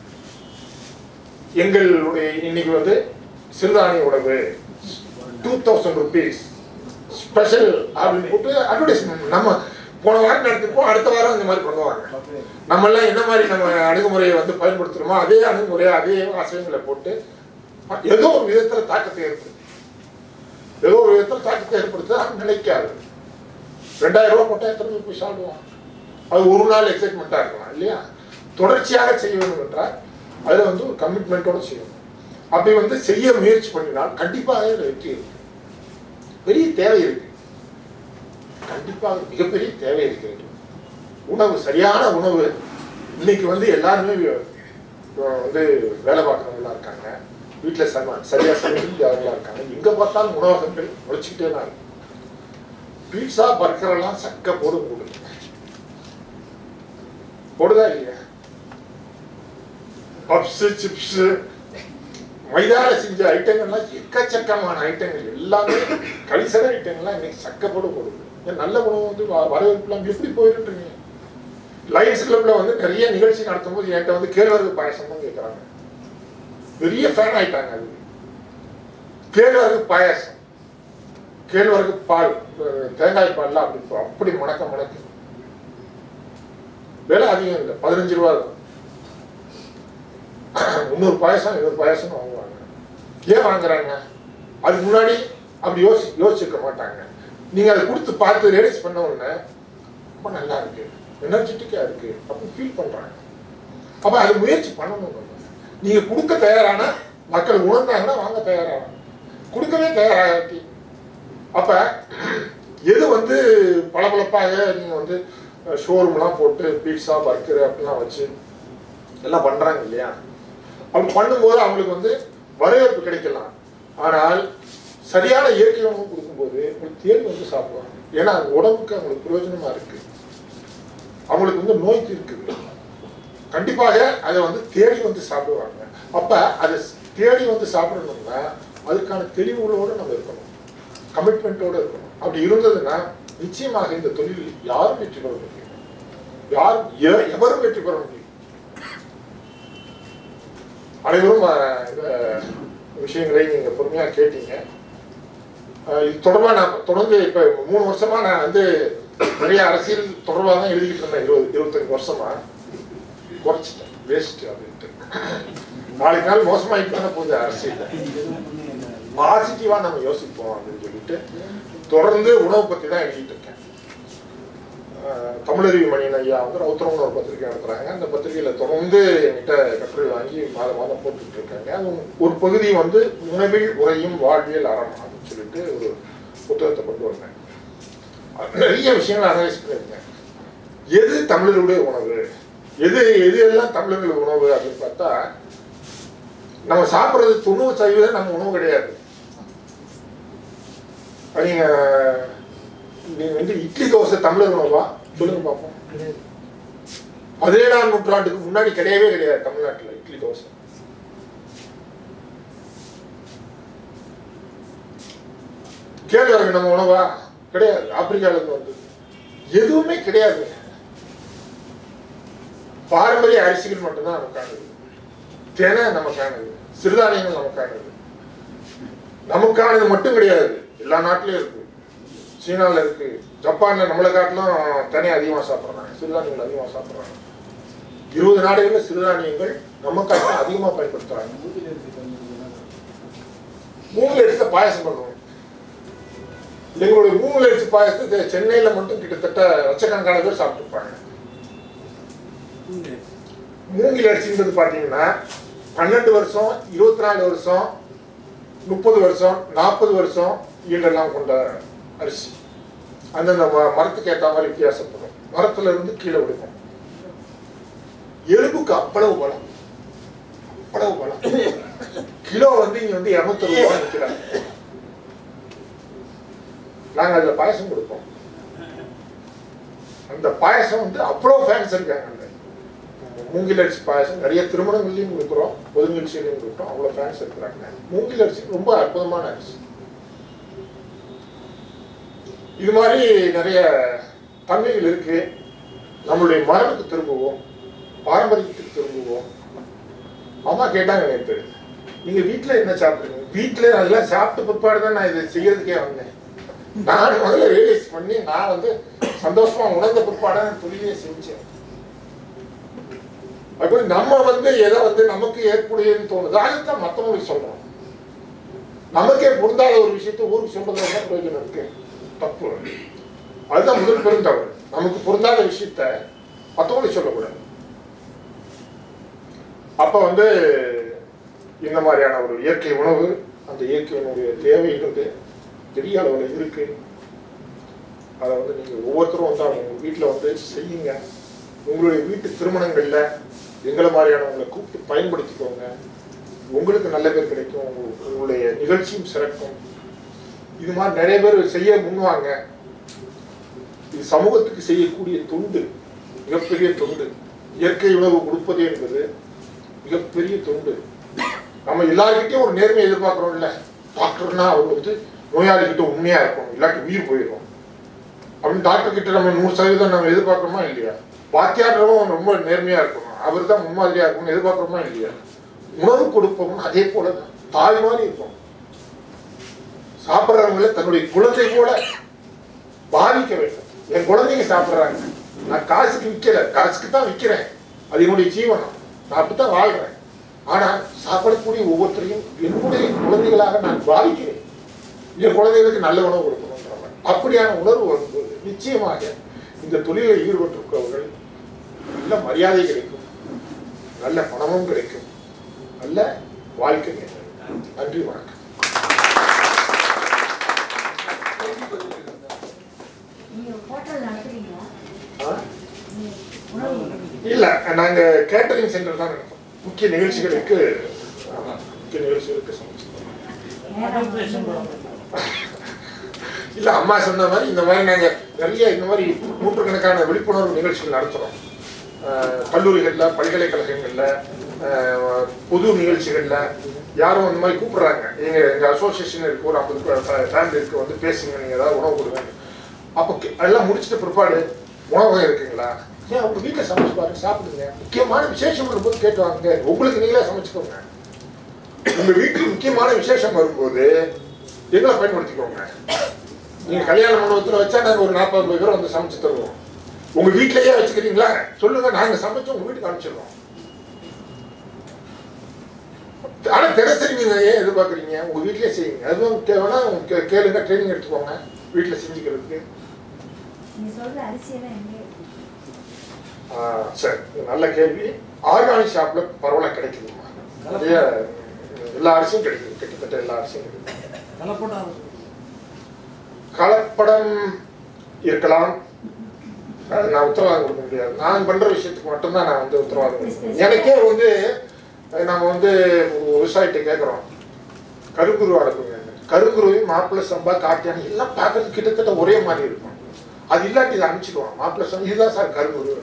எங்களுடைய இன்னைக்கு வந்து சிறுதானிய உணவு டூ தௌசண்ட் ருபீஸ் ஸ்பெஷல் அப்படின்னு போட்டு அட்வர்டைஸ்மெண்ட் நம்ம போன வாரம் நடத்திப்போம், அடுத்த வாரம் இந்த மாதிரி பண்ணுவாங்க. நம்ம எல்லாம் என்ன மாதிரி நம்ம அணுகுமுறையை வந்து பயன்படுத்துறோமோ அதே அணுகுமுறையை அதே ஆசையங்களை போட்டு ஏதோ ஒரு விதத்துல தாக்கத்தை ஏற்படுத்து ஏதோ ஒரு விதத்துல தாக்கத்தை ஏற்படுத்த நினைக்காது. ரெண்டாயிரம் ரூபாய் போட்டா எத்தனை போய் சாப்பிடுவோம். அது ஒரு நாள் எக்ஸைட்மெண்ட்டா இருக்கலாம் இல்லையா. தொடர்ச்சியாக செய்ய வேண்டும் என்றால் அதுல வந்து ஒரு கமிட்மெண்டோட செய்யணும். அப்படி வந்து செய்ய முயற்சி பண்ணினால் கண்டிப்பாக வெற்றி இருக்கு. பெரிய தேவை இருக்கு, கண்டிப்பாக மிகப்பெரிய தேவை இருக்கிறது. உணவு, சரியான உணவு. இன்னைக்கு வந்து எல்லாருமே வந்து வேலை பார்க்குறவங்களா இருக்காங்க, வீட்டில் சம சரியா சமைக்கிறவங்களா இருக்காங்க. எங்க பார்த்தாலும் உணவகங்கள் உழைச்சிக்கிட்டே தான் இருக்கு. பீட்சா பர்கரெல்லாம் சக்க போடு போடுது போடுதா இல்லையா. பப்ஸு சிப்ஸு மைதால செஞ்ச ஐட்டங்கள்லாம் எக்கச்சக்கமான ஐட்டங்கள் எல்லாமே கழிசட ஐட்டங்கள்லாம் இன்னைக்கு சக்கப்போடு போடுது. நல்ல உணவு வந்து வரவேற்புலாம் எப்படி போயிருன்றீங்க. லயன்ஸ் கிளப்ல வந்து நிறைய நிகழ்ச்சி நடத்தும் போது என்கிட்ட வந்து கேழ்வரகு பாயசம் தான் கேட்கறாங்க. பெரிய ஃபேன் ஆயிட்டாங்க. அது கேழ்வரகு பாயசம் கேழ்வரகு பால் தேங்காய் பால்லாம் அப்படி அப்படி மணக்க மணக்கு. விலை அதிகம் இல்லை, பதினஞ்சு ரூபா தான். முந்நூறு பாயசம் இருநூறு பாயசம் வாங்குவாங்க. ஏன் வாங்குறாங்க? அதுக்கு முன்னாடி அப்படி யோசி யோசிச்சுக்க மாட்டாங்க. நீங்க அதை கொடுத்து பார்த்து ரியலைஸ் பண்ண உடனே ரொம்ப நல்லா இருக்கு, எனர்ஜெட்டிக்கா இருக்கு அப்படின்னு ஃபீல் பண்றாங்க. அப்ப அது முயற்சி பண்ணணும். நீங்க கொடுக்க தயாரான மக்கள் உணர்ந்தாங்கன்னா வாங்க தயாராக, கொடுக்கவே தயாராகி அப்ப எது வந்து பளபளப்பாக நீங்க வந்து ஷோரூம்லாம் போட்டு பீட்சா பர்கர் அப்படிலாம் வச்சு எல்லாம் பண்றாங்க இல்லையா? அப்படி பண்ணும்போது அவங்களுக்கு வந்து வரவேற்பு கிடைக்கலாம். ஆனால் சரியான இயற்கை உணவு கொடுக்கும்போது உங்களுக்கு தேடி வந்து சாப்பிடுவாங்க. ஏன்னா அது உடம்புக்கு அவங்களுக்கு பிரயோஜனமா இருக்கு, அவங்களுக்கு வந்து நோய்க்கு இருக்குது. கண்டிப்பாக அதை வந்து தேடி வந்து சாப்பிடுவாங்க. அப்ப அதை தேடி வந்து சாப்பிடணும்னா அதுக்கான தெளிவுகளோடு நம்ம இருக்கணும், கமிட்மெண்ட்டோடு இருக்கணும். அப்படி இருந்ததுன்னா நிச்சயமாக இந்த தொழில் யாரும் வெற்றி பெற முடியும், யாரும் எவரும் வெற்றி பெற முடியும். அனைவரும் இந்த விஷயங்களை நீங்க பொறுமையா கேட்டீங்க. இது தொடர்பா நான் தொடர்ந்து இப்ப மூணு வருஷமா நான் வந்து நிறைய அரசியல் தொடர்பாக தான் எழுதிக்கிட்டு இருந்தேன். இருபது இருபத்தஞ்சு வருஷமா குறைச்சிட்டேன், வேஸ்ட் அப்படின்ட்டு. நாளைக்கு நாள் மோசமாயிட்டு தானே போகுது அரசியல், பாசிட்டிவா நம்ம யோசிப்போம் அப்படின்னு சொல்லிட்டு தொடர்ந்து உணவு பத்தி தான் எழுதிட்டு இருக்கேன். தமிழறிவு மணியன் ஐயா வந்து ரவுத்தரம்னு ஒரு பத்திரிகை நடத்துறாங்க. அந்த பத்திரிகையில தொடர்ந்து என்கிட்ட கட்டுரை வாங்கி மாதம் மாதம் போட்டுட்டு இருக்காங்க. அது ஒரு பகுதி வந்து உணவில் உரையும் வாழ்வியல் அறம் அப்படின்னு சொல்லிட்டு ஒரு புத்தகத்தை கொண்டு வந்தேன். நிறைய விஷயங்கள் அனலைஸ் பண்ணியிருக்கேன். எது தமிழர்களுடைய உணவு, எது எது எல்லாம் தமிழர்கள் உணவு அப்படின்னு பார்த்தா நம்ம சாப்பிட்றது தொண்ணூறு சதவீதம் நம்ம உணவு கிடையாது. நீங்க நீங்க வந்து இட்லி தோசை தமிழர் உணவா சொல்லுங்க பார்ப்போம். பதினேழாம் நூற்றாண்டுக்கு முன்னாடி கிடையவே கிடையாது தமிழ்நாட்டில் இட்லி தோசை. கேழ்வரகு நம்ம உணவா கிடையாது, ஆப்பிரிக்கால இருந்து வந்து எதுவுமே கிடையாது. பாரம்பரிய அரிசிகள் மட்டும்தான் நமக்கானது, தேனை நமக்கானது, சிறுதானியங்கள் நமக்கானது. நமக்கானது மட்டும் கிடையாது, எல்லா நாட்டிலும் இருக்கு. சீனாவில் இருக்கு, ஜப்பான்ல நம்மளை காட்டிலும் தனி அதிகமாக சாப்பிட்றாங்க, சிறுதானியங்கள் அதிகமாக சாப்பிட்றாங்க. இருபது நாடுகளில் சிறுதானியங்கள் நம்ம காட்டிலும் அதிகமாக பயன்படுத்துறாங்க. மூங்கில் அரிசி பாயசம் பண்ணுவோம். எங்களுடைய மூங்கில் அரிசி பாயசத்தை சென்னையில மட்டும் கிட்டத்தட்ட லட்சக்கணக்கான பேர் சாப்பிட்டுருப்பாங்க. மூங்கில் அரிசின்றது பாத்தீங்கன்னா பன்னெண்டு வருஷம், இருபத்தி நாலு வருஷம், முப்பது வருஷம், நாற்பது வருஷம் ஈடெல்லாம் கொண்ட அரிசி. அந்தந்த மரத்துக்கு ஏற்ற மாதிரி வித்தியாசப்படும். மரத்துல இருந்து கீழே விடுக்கும். எலும்புக்கு அவ்வளவு பலம், அவ்வளவு பலம். கிலோ வந்து இங்க வந்து இருநூத்தி அறுபது ரூபாய் விற்கிறாங்க. நாங்க அதுல பாயசம் கொடுப்போம். அந்த பாயசம் வந்து அவ்வளவு ஃபேன்ஸ் இருக்காங்க. அந்த மூங்கில் அரிசி பாயசம் நிறைய திருமணங்கள்லையும் கொடுக்குறோம், பொது நிகழ்ச்சியிலையும் கொடுக்குறோம். அவ்வளவு ஃபேன்ஸ் இருக்கிறாங்க. மூங்கில் அரிசி ரொம்ப அற்புதமான அரிசி. இது மாதிரி நிறைய தன்மைகள் இருக்கு. நம்மளுடைய மரபுக்கு திரும்புவோம், பாரம்பரியத்துக்கு திரும்புவோம். அம்மா கேட்டாங்க நேற்று, நீங்க வீட்டுல என்ன சாப்பிடுறீங்க? வீட்டுல அதெல்லாம் சாப்பிட்டு பிற்பாடு தான் நான் இதை செய்யறதுக்கே வந்தேன். நான் முதல்ல ரியலைஸ் பண்ணி நான் வந்து சந்தோஷமா உணர்ந்த பிற்பாடு தொழிலே செஞ்சேன். அப்ப நம்ம வந்து எதை வந்து நமக்கு ஏற்புடையன்னு தோணுது அதுதான் மற்றவங்களுக்கு சொல்றோம். நமக்கே பொருந்தாத ஒரு விஷயத்த ஊருக்கு சொல்றதுல என்ன பிரயோஜனம் இருக்கு? தப்பு. அதுதான் முதல் பெருந்தவறு. நமக்கு பொருந்தாத விஷயத்த மற்றவங்களுக்கு சொல்லக்கூடாது. அப்ப வந்து இந்த மாதிரியான ஒரு இயற்கை உணவு, அந்த இயற்கை உணவுடைய தேவைன்றது பெரிய அளவில் இருக்கு. அதை வந்து நீங்க ஒவ்வொருத்தரும் வந்து அவங்க வீட்டில் வந்து செய்யுங்க. உங்களுடைய வீட்டு திருமணங்கள்ல எங்களை மாதிரியானவங்களை கூப்பிட்டு பயன்படுத்திக்கோங்க. உங்களுக்கு நல்ல பேர் கிடைக்கும், உங்களுடைய நிகழ்ச்சியும் சிறக்கும். இது மாதிரி நிறைய பேர் செய்ய முன்வாங்க. இது சமூகத்துக்கு செய்யக்கூடிய தொண்டு, மிகப்பெரிய தொண்டு. இயற்கை உணவு கொடுப்பது என்பது மிகப்பெரிய தொண்டு. நம்ம எல்லாருக்கிட்டையும் ஒரு நேர்மையை எதிர்பார்க்கிறோம் இல்ல. டாக்டர்னா அவர் வந்து நோயாளிகிட்ட உண்மையா இருக்கணும், இல்லாட்டி உயிர் போயிடும் அப்படின்னு டாக்டர் கிட்ட நம்ம நூறு சதவீதம் நம்ம எதிர்பார்க்கணுமா இல்லையா? வாத்தியாடுறவங்க ரொம்ப நேர்மையா இருக்கணும், அவர் தான் முன்மாதிரியா இருக்கணும் எதிர்பார்க்கணுமா இல்லையா? உணவு கொடுப்போம் அதே போலதான் தாய் மாதிரி இருக்கும். சாப்பிட்றவங்கள தன்னுடைய குழந்தை கூட பாதிக்க வேண்டும். என் குழந்தைங்க சாப்பிட்றாங்க, நான் காசுக்கு விற்கல, காசுக்கு தான் விற்கிறேன், அது என்னுடைய ஜீவனம், நான் அப்படித்தான் வாழ்றேன். ஆனால் சாப்பிடக்கூடிய ஒவ்வொருத்தரையும் என்னுடைய குழந்தைகளாக நான் பாதிக்கிறேன். என் குழந்தைகளுக்கு நல்ல உணவு கொடுக்கணுன்றவங்க. அப்படியான உணர்வு வரும்போது நிச்சயமாக இந்த தொழிலில் ஈடுபட்டிருக்கிறவர்கள் நல்ல மரியாதை கிடைக்கும், நல்ல பணமும் கிடைக்கும், நல்ல வாழ்க்கை. நன்றி, வணக்கம். இல்ல, நாங்க கேட்டரிங் சென்டர் தான் நடத்தோம். முக்கிய நிகழ்ச்சிகளுக்கு முக்கிய நிகழ்ச்சிகளுக்கு இல்ல, அம்மா சொன்ன மாதிரி இந்த மாதிரி நாங்க நிறைய இந்த மாதிரி நூற்றுக்கணக்கான விழிப்புணர்வு நிகழ்ச்சிகள் நடத்துறோம். கல்லூரிகள்ல, பல்கலைக்கழகங்கள்ல, பொது நிகழ்ச்சிகள்ல யாரும் அந்த மாதிரி கூப்பிடுறாங்க. எங்க எங்க அசோசியேஷன் இருக்கு, ஒரு ஐம்பது ஃபேமிலி இருக்கு, வந்து பேசுங்க, நீங்க ஏதாவது உணவு கொடுங்க. அப்போ எல்லாம் முடிச்சுட்டு பிற்பாடு உணவகம் இருக்குங்களா, ஏன் உங்க வீட்டில் சமைச்சு பாருங்க, சாப்பிடுங்க. முக்கியமான விசேஷம் வரும்போது கேட்டு வாங்க, உங்களுக்கு நீங்களே சமைச்சுக்கோங்க. உங்க வீட்டுக்கு முக்கியமான விசேஷம் வரும்போது எங்களை பயன்படுத்திக்கோங்க. நீங்க கல்யாண மண்டபத்தில் வச்சா நாங்கள் ஒரு நாற்பது ஐம்பது பேர் வந்து சமைச்சு தருவோம். உங்க வீட்டிலேயே வச்சுக்கிறீங்களா, சொல்லுங்க, நாங்க சமைச்சு உங்க வீட்டுக்கு அனுப்பிச்சிடுவோம். ஆனா தினசரி நீங்க ஏன் எதிர்பார்க்குறீங்க, உங்க வீட்லயே செய்யுங்க. அதுவும் தேவைன்னா கேளுங்க, ட்ரைனிங் எடுத்துக்கோங்க வீட்டில் செஞ்சுக்கிறதுக்கு. சரி, நல்ல கேள்வி. ஆர்கானிக் ஷாப்ல பரவாயில்ல கிடைக்குதுமா, நிறைய எல்லா அரிசியும் கிடைக்குது, கிட்டத்தட்ட எல்லா அரிசியும் கிடைக்குது. கலப்படம் இருக்கலாம், நான் உத்தரவாதம் கொடுக்க முடியாது. நான் பண்ற விஷயத்துக்கு மட்டும்தான் நான் வந்து உத்தரவாதம் கொடுப்பேன். எனக்கே வந்து நம்ம வந்து விவசாயிட்ட கேட்குறோம், கருங்குருவை அனுப்புங்க. கருங்குருவி, மாப்பிள்ளை சம்பா, காட்டியானி எல்லாம் பார்க்கறது கிட்டத்தட்ட ஒரே மாதிரி இருக்கும். அது இல்லாட்டி இதை அனுப்பிச்சிடுவான். மாப்பிள்ளை சம்பா இதுதான் சார் கருங்குருவி.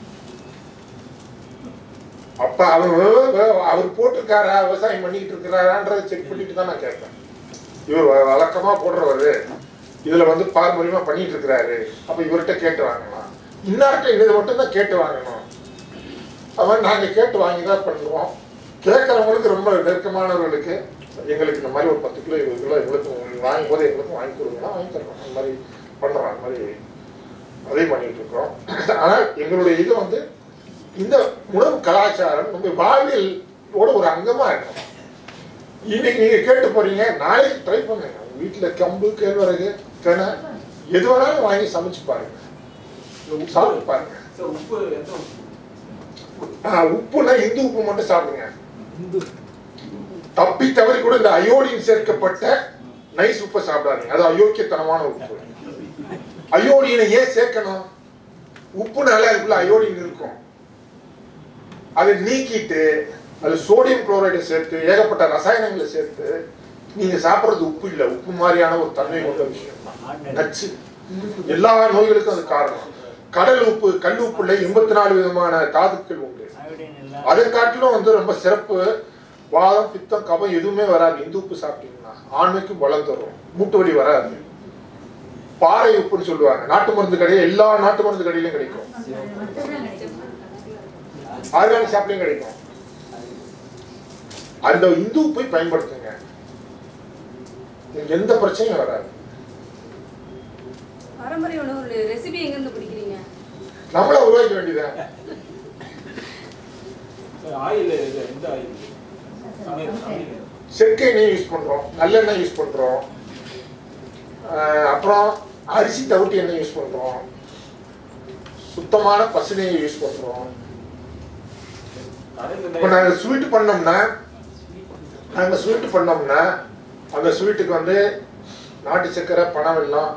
அப்ப அவர் அவர் போட்டிருக்காரா, விவசாயம் பண்ணிட்டு இருக்கிறாரான்றதை செக் பண்ணிட்டு தான் நான் கேட்பேன். இவர் வழக்கமா போடுறவரு, இதுல வந்து பாரம்பரியமா பண்ணிட்டு இருக்கிறாரு, அப்ப இவர்கிட்ட கேட்டு வாங்கலாம். இன்னார்கிட்ட இதை மட்டும் தான் கேட்டு வாங்கணும். அவன் நாங்க கேட்டு வாங்கி தான் பண்ணுவோம். கேட்கறவங்களுக்கு, ரொம்ப நெருக்கமானவர்களுக்கு, எங்களுக்கு இந்த மாதிரி ஒரு பத்து கிலோ இருபது கிலோ எங்களுக்கு வாங்கும் போது எங்களுக்கும் வாங்கி கொடுங்கன்னா வாங்கி தருவோம். அந்த மாதிரி பண்றோம், அந்த மாதிரி அதையும் பண்ணிட்டு இருக்கிறோம். ஆனால் எங்களுடைய இது வந்து இந்த உணவு கலாச்சாரம் நம்ம வாழ்வியலோட ஒரு அங்கமா இருக்கும். இன்னைக்கு நீங்க கேட்டு போறீங்க, நாளைக்கு ட்ரை பண்ணுங்க. வீட்டுல கம்பு, கேழ்வரகு, தெனை எது வேணாலும் வாங்கி சமைச்சு பாருங்க, சாப்பிட்டு பாருங்க. உப்புனா இந்து உப்பு மட்டும் சாப்பிடுங்க. தப்பி தவறி கூட இந்த அயோடின் சேர்க்கப்பட்ட நைஸ் உப்பை சாப்பிடாதீங்க, அது அயோக்கியத்தனமான உப்பு. அயோடினை ஏன் சேர்க்கணும்? உப்புனால அதுக்குள்ள அயோடின் இருக்கும். அதை நீக்கிட்டு அது சோடியம் குளோரைடை சேர்த்து ஏகப்பட்ட ரசாயனங்களை சேர்த்து நீங்க சாப்பிட்றது உப்பு இல்லை, உப்பு மாதிரியான ஒரு தன்மை கொண்ட விஷயம் தான் நச்சு. எல்லா நோய்களுக்கும் அது காரணம். கடல் உப்பு, கல் உப்புல எண்பத்தி நாலு விதமான தாதுக்கள் உண்டு. அதை காட்டிலும் வந்து ரொம்ப சிறப்பு. வாதம், பித்தம், கபம் எதுவுமே வராது இந்து உப்பு சாப்பிட்டீங்கன்னா. ஆண்மைக்கும் பலம் தரும், மூட்டு வலி வராது. பாறை உப்புன்னு சொல்லுவாங்க, நாட்டு மருந்து கடையில், எல்லா நாட்டு மருந்து கடையிலும் கிடைக்கும், ஆர்கானிக் ஷாப்லயும் கிடைக்கும். அந்த இந்து உப்பை பயன்படுத்துங்க, எந்த பிரச்சனையும் வராது. பாரம்பரிய உணவு ரெசிபி எங்க இருந்து பிடிக்கிறீங்க? நம்மள உருவாக்க வேண்டியதான். ஆயில் எந்த ஆயில்? செக்கு எண்ணெய் யூஸ் பண்றோம், நல்லெண்ணெய் யூஸ் பண்றோம், அப்புறம் அரிசி தவிட்டு எண்ணெய் யூஸ் பண்றோம், சுத்தமான பசுநெய் யூஸ் பண்றோம். இப்ப நாங்க ஸ்வீட் பண்ணோம்னா நாங்க ஸ்வீட் பண்ணோம்னா அந்த ஸ்வீட்டுக்கு வந்து நாட்டு சக்கரை, பனை வெல்லம்,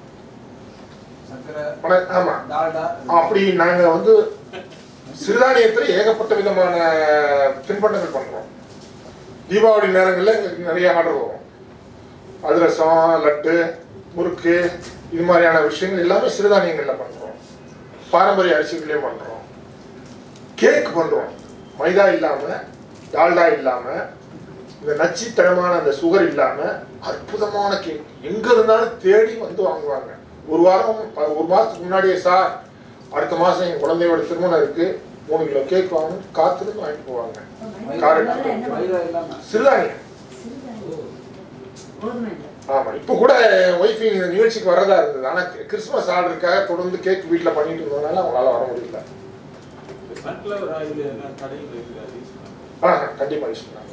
ஆமா, அப்படி நாங்க வந்து சிறுதானியத்துல ஏகப்பட்ட விதமான தின்பண்டங்கள் பண்றோம். தீபாவளி நேரங்கள்ல எங்களுக்கு நிறைய ஆர்டர் வரும். அதிரசம், லட்டு, முறுக்கு, இது மாதிரியான விஷயங்கள் எல்லாமே சிறுதானியங்கள்ல பண்றோம். பாரம்பரிய அரிசிகளையும் பண்றோம். கேக் பண்றோம், மைதா இல்லாம, டால்டா இல்லாம, இந்த நச்சுத்தனமான அந்த சுகர் இல்லாம அற்புதமான கேக். எங்க இருந்தாலும் தேடி வந்து வாங்குவாங்க. ஒரு வாரம், ஒரு மாசத்துக்கு முன்னாடியே, சார் அடுத்த மாசம் என் குழந்தையோட திருமணம் இருக்கு, மூணு கிலோ கேக் வாங்கணும், காத்திருந்து வாங்கிட்டு போவாங்க. சிறுதானியம் ஆமாம், இப்போ கூட ஒய்ஃப் இந்த நிகழ்ச்சிக்கு வரதா இருந்தது. ஆனால் கிறிஸ்மஸ் ஆர்டருக்காக தொடர்ந்து கேக் வீட்டில் பண்ணிட்டு இருந்ததுனால அவங்களால வர முடியல. சன்ஃப்ளவர் ஆயில் என்ன கடையில் இருக்குது? ஆ கண்டிப்பாக யூஸ் பண்ணாங்க.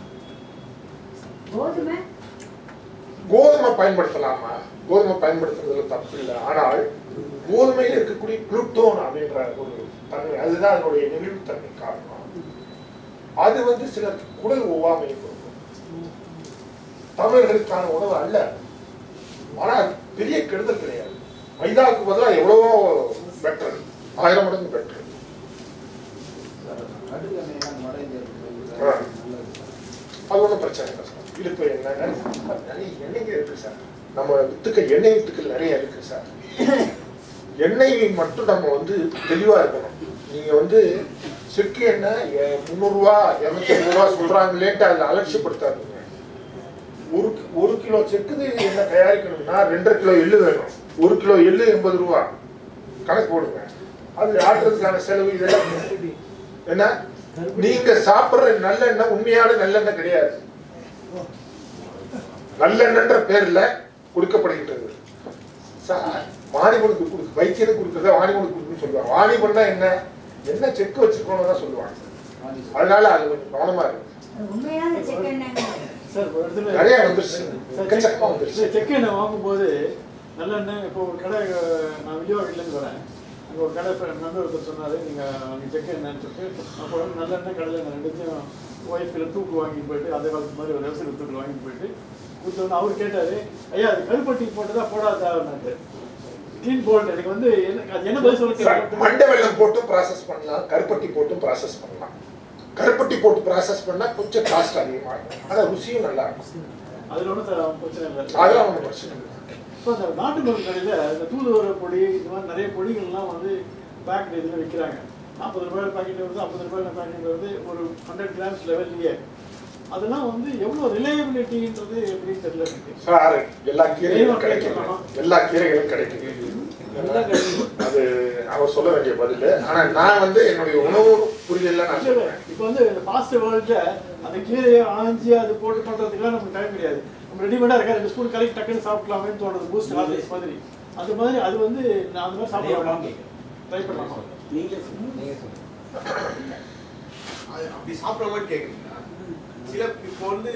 கோதுமை கோதுமை பயன்படுத்தலாமா? கோதுமை பயன்படுத்துறதுல தப்பு இல்லை. ஆனால் கோதுமையில் இருக்கக்கூடிய குளுட்டோன் அப்படின்ற ஒரு தன்மை, அதுதான் அதனுடைய நெகிழ்வுத்தன்மை காரணம். அது வந்து சிலருக்கு குடல் ஒவ்வாமையை கொடுக்கும். தமிழர்களுக்கான உணவு அல்ல, ஆனால் பெரிய கெடுதல் கிடையாது. மைதாவுக்கு பதிலாக எவ்வளவோ பெட்டர், ஆயிரம் மடங்கு பெட்டர். அது ஒன்றும் பிரச்சனை இல்லை சார். இழுப்பு எண்ணெய் நிறைய எண்ணெய்ங்க இருக்கு சார். நம்ம வித்துக்கள் எண்ணெய் வித்துக்கள் நிறைய இருக்கு சார். எண்ணெய் மட்டும் நம்ம வந்து தெளிவா இருக்கணும். நீங்க வந்து செக்கு எண்ணெய் முந்நூறுரூவா இரநூத்தி ஐம்பது ரூபா சொல்றாங்களேன்ட்டு அதில் அலட்சியப்படுத்தாதீங்க. ஒரு ஒரு கிலோ செக்குது எண்ணெய் தயாரிக்கணும்னா ரெண்டரை கிலோ எள்ளு வேணும். ஒரு கிலோ எள்ளு எண்பது ரூபா கணக்கு போடுங்க. அது ஆட்டுறதுக்கான செலவு இதெல்லாம் என்ன. நீங்க சாப்பிடுற நல்லெண்ணெய் உண்மையான நல்லெண்ணெய் கிடையாது. நல்லெண்ணெய்ன்ற பேர்ல கொடுக்கப்படுகின்றது சார். வாணிபனுக்கு கொடுக்கு வைத்தியருக்கு கொடுக்கறத வாணிபனுக்கு கொடுக்குன்னு சொல்லுவாங்க. வாணிபன்னா என்ன, என்ன செக்கு வச்சிருக்கோம்னு தான் சொல்லுவாங்க. அதனால அது கொஞ்சம் கவனமா இருக்கு. உண்மையான செக் எண்ணெய் சார் ஒரு இடத்துல நிறைய வந்துருச்சு, எக்கச்சக்கமா வந்துருச்சு. செக் எண்ணெய் வாங்கும்போது நல்லெண்ணெய் இப்போ ஒரு கடை, நான் விஜயவாடிலேருந்து வரேன், அங்கே ஒரு கடை நண்பர் ஒருத்தர் சொன்னார், நீங்கள் அங்கே செக் எண்ணெய்னு சொல்லிட்டு அப்போ நல்லெண்ணெய் கடலை ரெண்டுத்தையும் ஒய்ஃபில் தூக்கு வாங்கிட்டு போயிட்டு அதே காலத்து மாதிரி ஒரு விவசாய தூக்கு வாங்கிட்டு போயிட்டு கொடுத்தோன்னு அவர் கேட்டார், ஐயா அது கருப்பட்டி போட்டதா போடாதான்னாரு. கிளீன் போல்ட் எனக்கு வந்து அது என்ன பதில் சொல்லிட்டு மண்டை வெள்ளம் போட்டும் ப்ராசஸ் பண்ணலாம், கருப்பட்டி போட்டும் ப்ராசஸ் பண்ணலாம். கருப்பட்டி போட்டு ப்ராசஸ் பண்ணா கொஞ்சம் காஸ்ட் அதிகமாக இருக்கும், ஆனால் ருசியும் நல்லா இருக்கும். அதில் ஒன்றும் பிரச்சனை இல்லை. அதெல்லாம் ஒன்றும் பிரச்சனை இல்லை. இப்போ அந்த நாட்டு மருந்து கடையில் இந்த தூதுவர பொடி இந்த மாதிரி நிறைய பொடிகள்லாம் வந்து பேக்கெட் இதில் விற்கிறாங்க. நாற்பது ரூபாய் பாக்கெட் வருது, ஐம்பது ரூபாய் பாக்கெட் வருது, ஒரு ஹண்ட்ரட் கிராம்ஸ் லெவல்லையே. அதெல்லாம் வந்து எவ்வளோ ரிலையபிலிட்டின்றது எப்படின்னு தெரியல சார். எல்லா கீரைகளும் கிடைக்கும், எல்லா கீரைகளும் கிடைக்கும். அது அவர் சொல்ல வேண்டிய பதில். ஆனா நான் வந்து என்னுடைய உணவு புரியல. நான் சொல்றேன், இப்போ வந்து ஃபாஸ்ட் வேர்ல்ட்ல அந்த கீரையை ஆஞ்சி அது போட்டு பண்றதுக்குலாம் நமக்கு டைம் கிடையாது. நம்ம ரெடிமேடா இருக்கா, ரெண்டு ஸ்பூன் கலக்கி டக்குன்னு சாப்பிடலாமேன்னு தோணுது, பூஸ்ட் ஆல்வேஸ் மாதிரி. அது மாதிரி அது வந்து நான் அந்த மாதிரி சாப்பிடலாம், ட்ரை பண்ணலாமா? நீங்க அப்படி சாப்பிட்ற மாதிரி கேட்குறீங்களா? சில இப்போ வந்து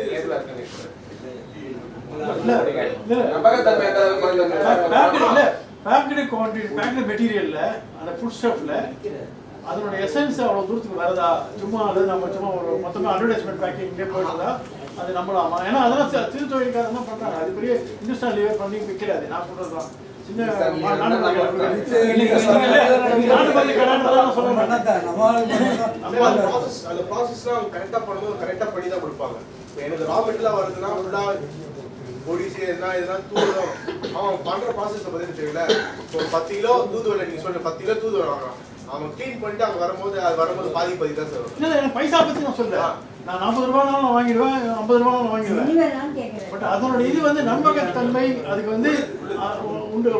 மெட்டீரியல்ல அந்த ஃபுட் ஸ்டஃப்ல அதனோட எசன்ஸ் அவ்வளவு தூரத்துக்கு வரதா, சும்மா அது நம்ம சும்மா ஒரு மொத்தமா அட்வர்டைஸ்மெண்ட் பேக்கிங்லேயே போயிட்டுதா அது நம்பலாமா? ஏன்னா அதெல்லாம் சிறு தொழில்காரங்க தான் பண்றாங்க, அது பெரிய இண்டஸ்ட்ரியல் லிவர் பண்ணி விற்கிறாது. நான் சொல்றதுதான் சின்ன நாட்டு அந்த ப்ராசஸ்லாம் கரெக்டாக பண்ணும்போது கரெக்டாக பண்ணி தான் கொடுப்பாங்க. இப்போ எனக்கு ரா மெட்டீரியலாக வருதுன்னா ஃபுல்லாக பொடிச்சு எதுனா எதுனா தூதுவரம் அவன் பண்ணுற ப்ராசஸை பற்றி தெரியல. இப்போ பத்து கிலோ தூதுவரை நீங்கள் சொல்ற பத்து கிலோ தூதுவரை வாங்கலாம், அவன் க்ளீன் பண்ணிட்டு அவங்க வரும்போது அது வரும்போது பாதி பாதி தான் சார். இல்லை எனக்கு பைசா பற்றி நான் சொல்றேன், நான் நாற்பது ரூபாய்னாலும் நான் வாங்கிடுவேன், ஐம்பது ரூபாய்னாலும் வாங்கிடுவேன். பட் அதனோட இது வந்து நம்பகத்தன்மை அதுக்கு வந்து உண்டு.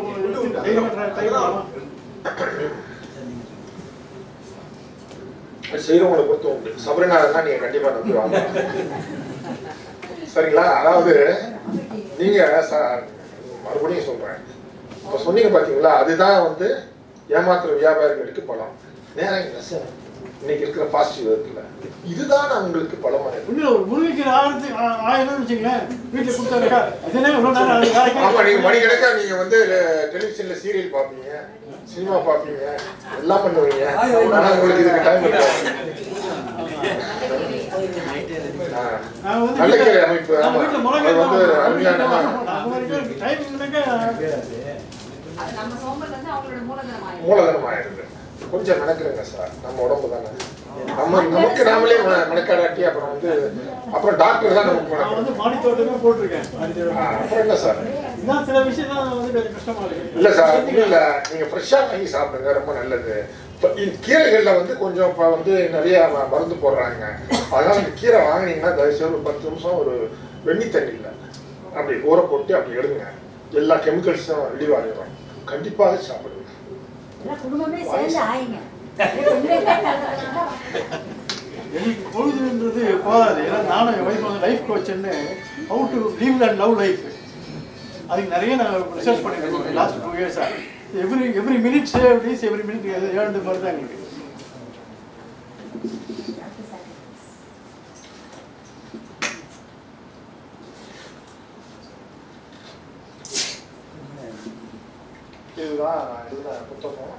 செய்யறவங்களை பொறுத்து உண்டு. சபரிநாதன் நீங்க கண்டிப்பா நம்புவாங்க. சரிங்களா? அதாவது நீங்க மறுபடியும் சொல்றேன், இப்ப சொன்னீங்க பாத்தீங்களா, அதுதான் வந்து ஏமாத்துற வியாபாரிகளுக்கு பலம். நேரம் இல்லை சார், இன்னைக்கு இருக்கிற பாசிட்டிவ் இருக்குல்ல, இதுதான் உங்களுக்கு பலமா இருக்கு. ஒரு முருகைக்கு ஆயிரத்தி ஆயிரம் வச்சுங்களேன் வீட்டுல கொடுத்தாருக்கா. ஆமா, நீங்க மணிக்கணக்கா நீங்க வந்து டெலிவிஷன்ல சீரியல் பாப்பீங்க, சினிமா பாப்பீங்க, எல்லாம் பண்ணுவீங்க. ஆனா உங்களுக்கு இதுக்கு டைம் இல்லை. நல்ல கீரை அமைப்பு அது வந்து அருமையான மூலதனம் ஆயிடுது. கொஞ்சம் மெனக்கிறேங்க சார், நம்ம உடம்பு தானே, நம்ம நமக்கு நாமளே மெனக்காடாட்டி அப்புறம் வந்து அப்புறம் டாக்டர் தான் நமக்கு வந்து மாடி தோட்டமே போட்டிருக்கேன். அப்புறம் என்ன சார், இதான் சில விஷயம் தான் வந்து கொஞ்சம் கஷ்டமா இருக்கு. இல்லை சார், ஒன்றும் இல்லை, நீங்கள் ஃப்ரெஷ்ஷாக வாங்கி சாப்பிடுங்க, ரொம்ப நல்லது. கீரைகளில் வந்து கொஞ்சம் இப்போ வந்து நிறைய மருந்து போடுறாங்க, அதனால இந்த கீரை வாங்கினீங்கன்னா தயவுசெய்து ஒரு பத்து நிமிஷம் ஒரு வெண்ணி தண்ணியில் அப்படி ஊற போட்டு அப்படி எடுங்க, எல்லா கெமிக்கல்ஸும் ரிலீவ் ஆகிடும். கண்டிப்பாக சாப்பிடுங்க. எனக்கு பொழுதுன்றது போதாது. ஏன்னா நானும் என் வைஃப் வந்து லைஃப் கோச்சுன்னு how to live and love life அதுக்கு நிறைய நாங்கள் ரிசர்ச் பண்ணிட்டு இருக்கோம் லாஸ்ட் டூ இயர்ஸாக. Every every minute save is every minute ஏழு மாதிரி தான் எங்களுக்கு. இதுதான் எழுதின புத்தகம்.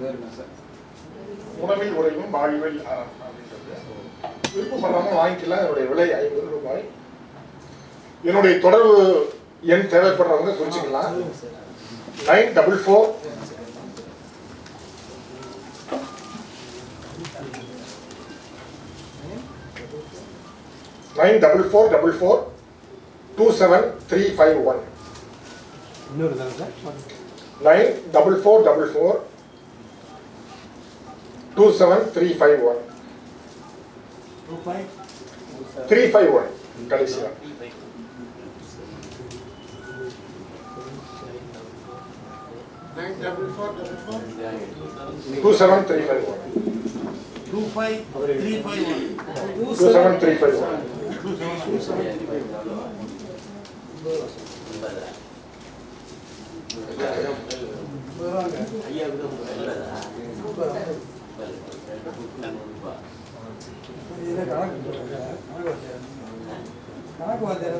உணவில் உறையும் வாழ்வில் அப்படின்றது. விருப்பப்படுறவங்க வாங்கிக்கலாம். என்னுடைய விலை ஐம்பது ரூபாய். என்னுடைய தொடர்பு எண் தேவைப்படுறவங்க குறிச்சிக்கலாம். Nine double four nine double four double four two seven three five one. இன்னொரு தானே sir? Nine double four double four two seven three five one. Three five one கடைசியா. Two seven three five one. Two seven three five one. கணக்கு வாத்தியார்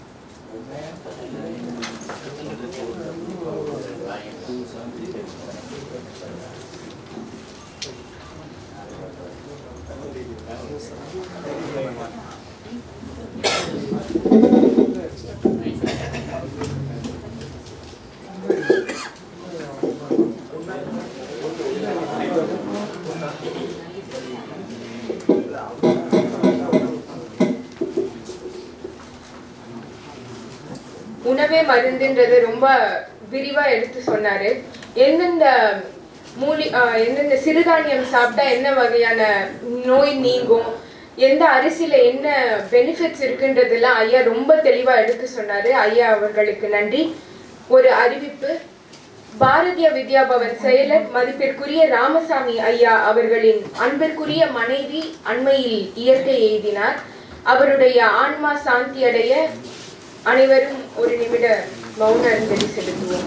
உணவே மருந்துன்றது ரொம்ப விரிவா எடுத்து சொன்னாரு. எந்தெந்த மூலி எந்தெந்த சிறுதானியம் சாப்பிட்டா என்ன வகையான நோய் நீங்கும், எந்த அரிசியில என்ன பெனிஃபிட்ஸ் இருக்குன்றதெல்லாம் ஐயா ரொம்ப தெளிவா எடுத்து சொன்னாரு. ஐயா அவர்களுக்கு நன்றி. ஒரு அறிவிப்பு. பாரதிய வித்யா பவன் செயலர் மதிப்பிற்குரிய ராமசாமி ஐயா அவர்களின் அன்பிற்குரிய மனைவி அண்மையில் இயற்கை எய்தினார். அவருடைய ஆன்மா சாந்தி அடைய அனைவரும் ஒரு நிமிட மௌன அஞ்சலி செலுத்துவோம்.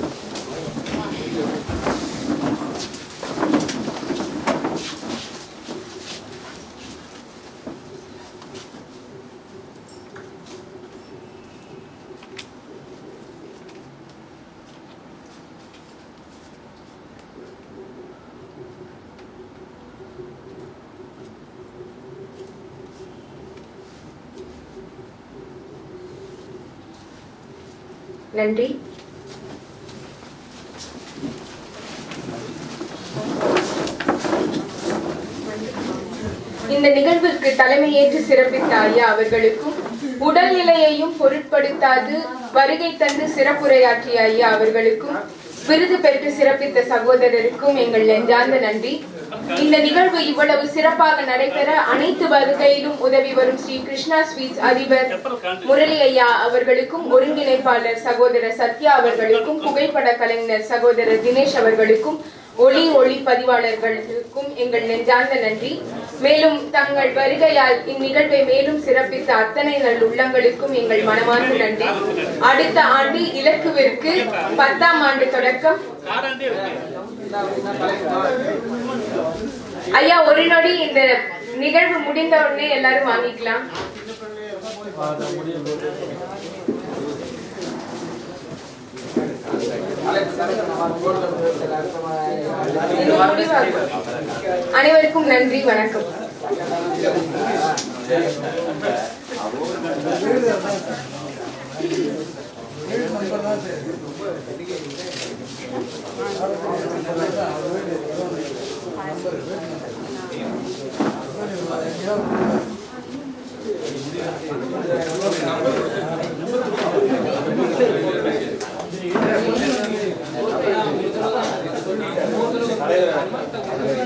நன்றி. இந்த நிகழ்வுக்கு தலைமையேற்று சிறப்பித்த ஐயா அவர்களுக்கும், உடல்நிலையையும் பொருட்படுத்தாது வருகை தந்து சிறப்புரையாற்றிய ஐயா அவர்களுக்கும், விருது பெற்று சிறப்பித்த சகோதரருக்கும் எங்கள் நெஞ்சார்ந்த நன்றி. இந்த நிகழ்வு இவ்வளவு சிறப்பாக நடைபெற அனைத்து வருகையிலும் உதவி வரும் ஸ்ரீ கிருஷ்ணா ஸ்வீட்ஸ் அதிபர் முரளி ஐயா அவர்களுக்கும், ஒருங்கிணைப்பாளர் சகோதரர் சத்யா அவர்களுக்கும், புகைப்பட கலைஞர் சகோதரர் தினேஷ் அவர்களுக்கும், ஒளி ஒளி பதிவாளர்களுக்கும் எங்கள் நெஞ்சார்ந்த நன்றி. மேலும் தங்கள் வருகையால் இந்நிகழ்வை மேலும் சிறப்பித்த அத்தனை நல் உள்ளங்களுக்கும் எங்கள் மனமார்ந்த நன்றி. அடுத்த ஆண்டு இலக்குவிற்கு பத்தாம் ஆண்டு தொடக்கம். ஐயா ஒரு நொடி இந்த நிகழ்வு முடிந்த உடனே எல்லாரும் வாங்கிக்கலாம். அனைவருக்கும் நன்றி, வணக்கம். தலைவர்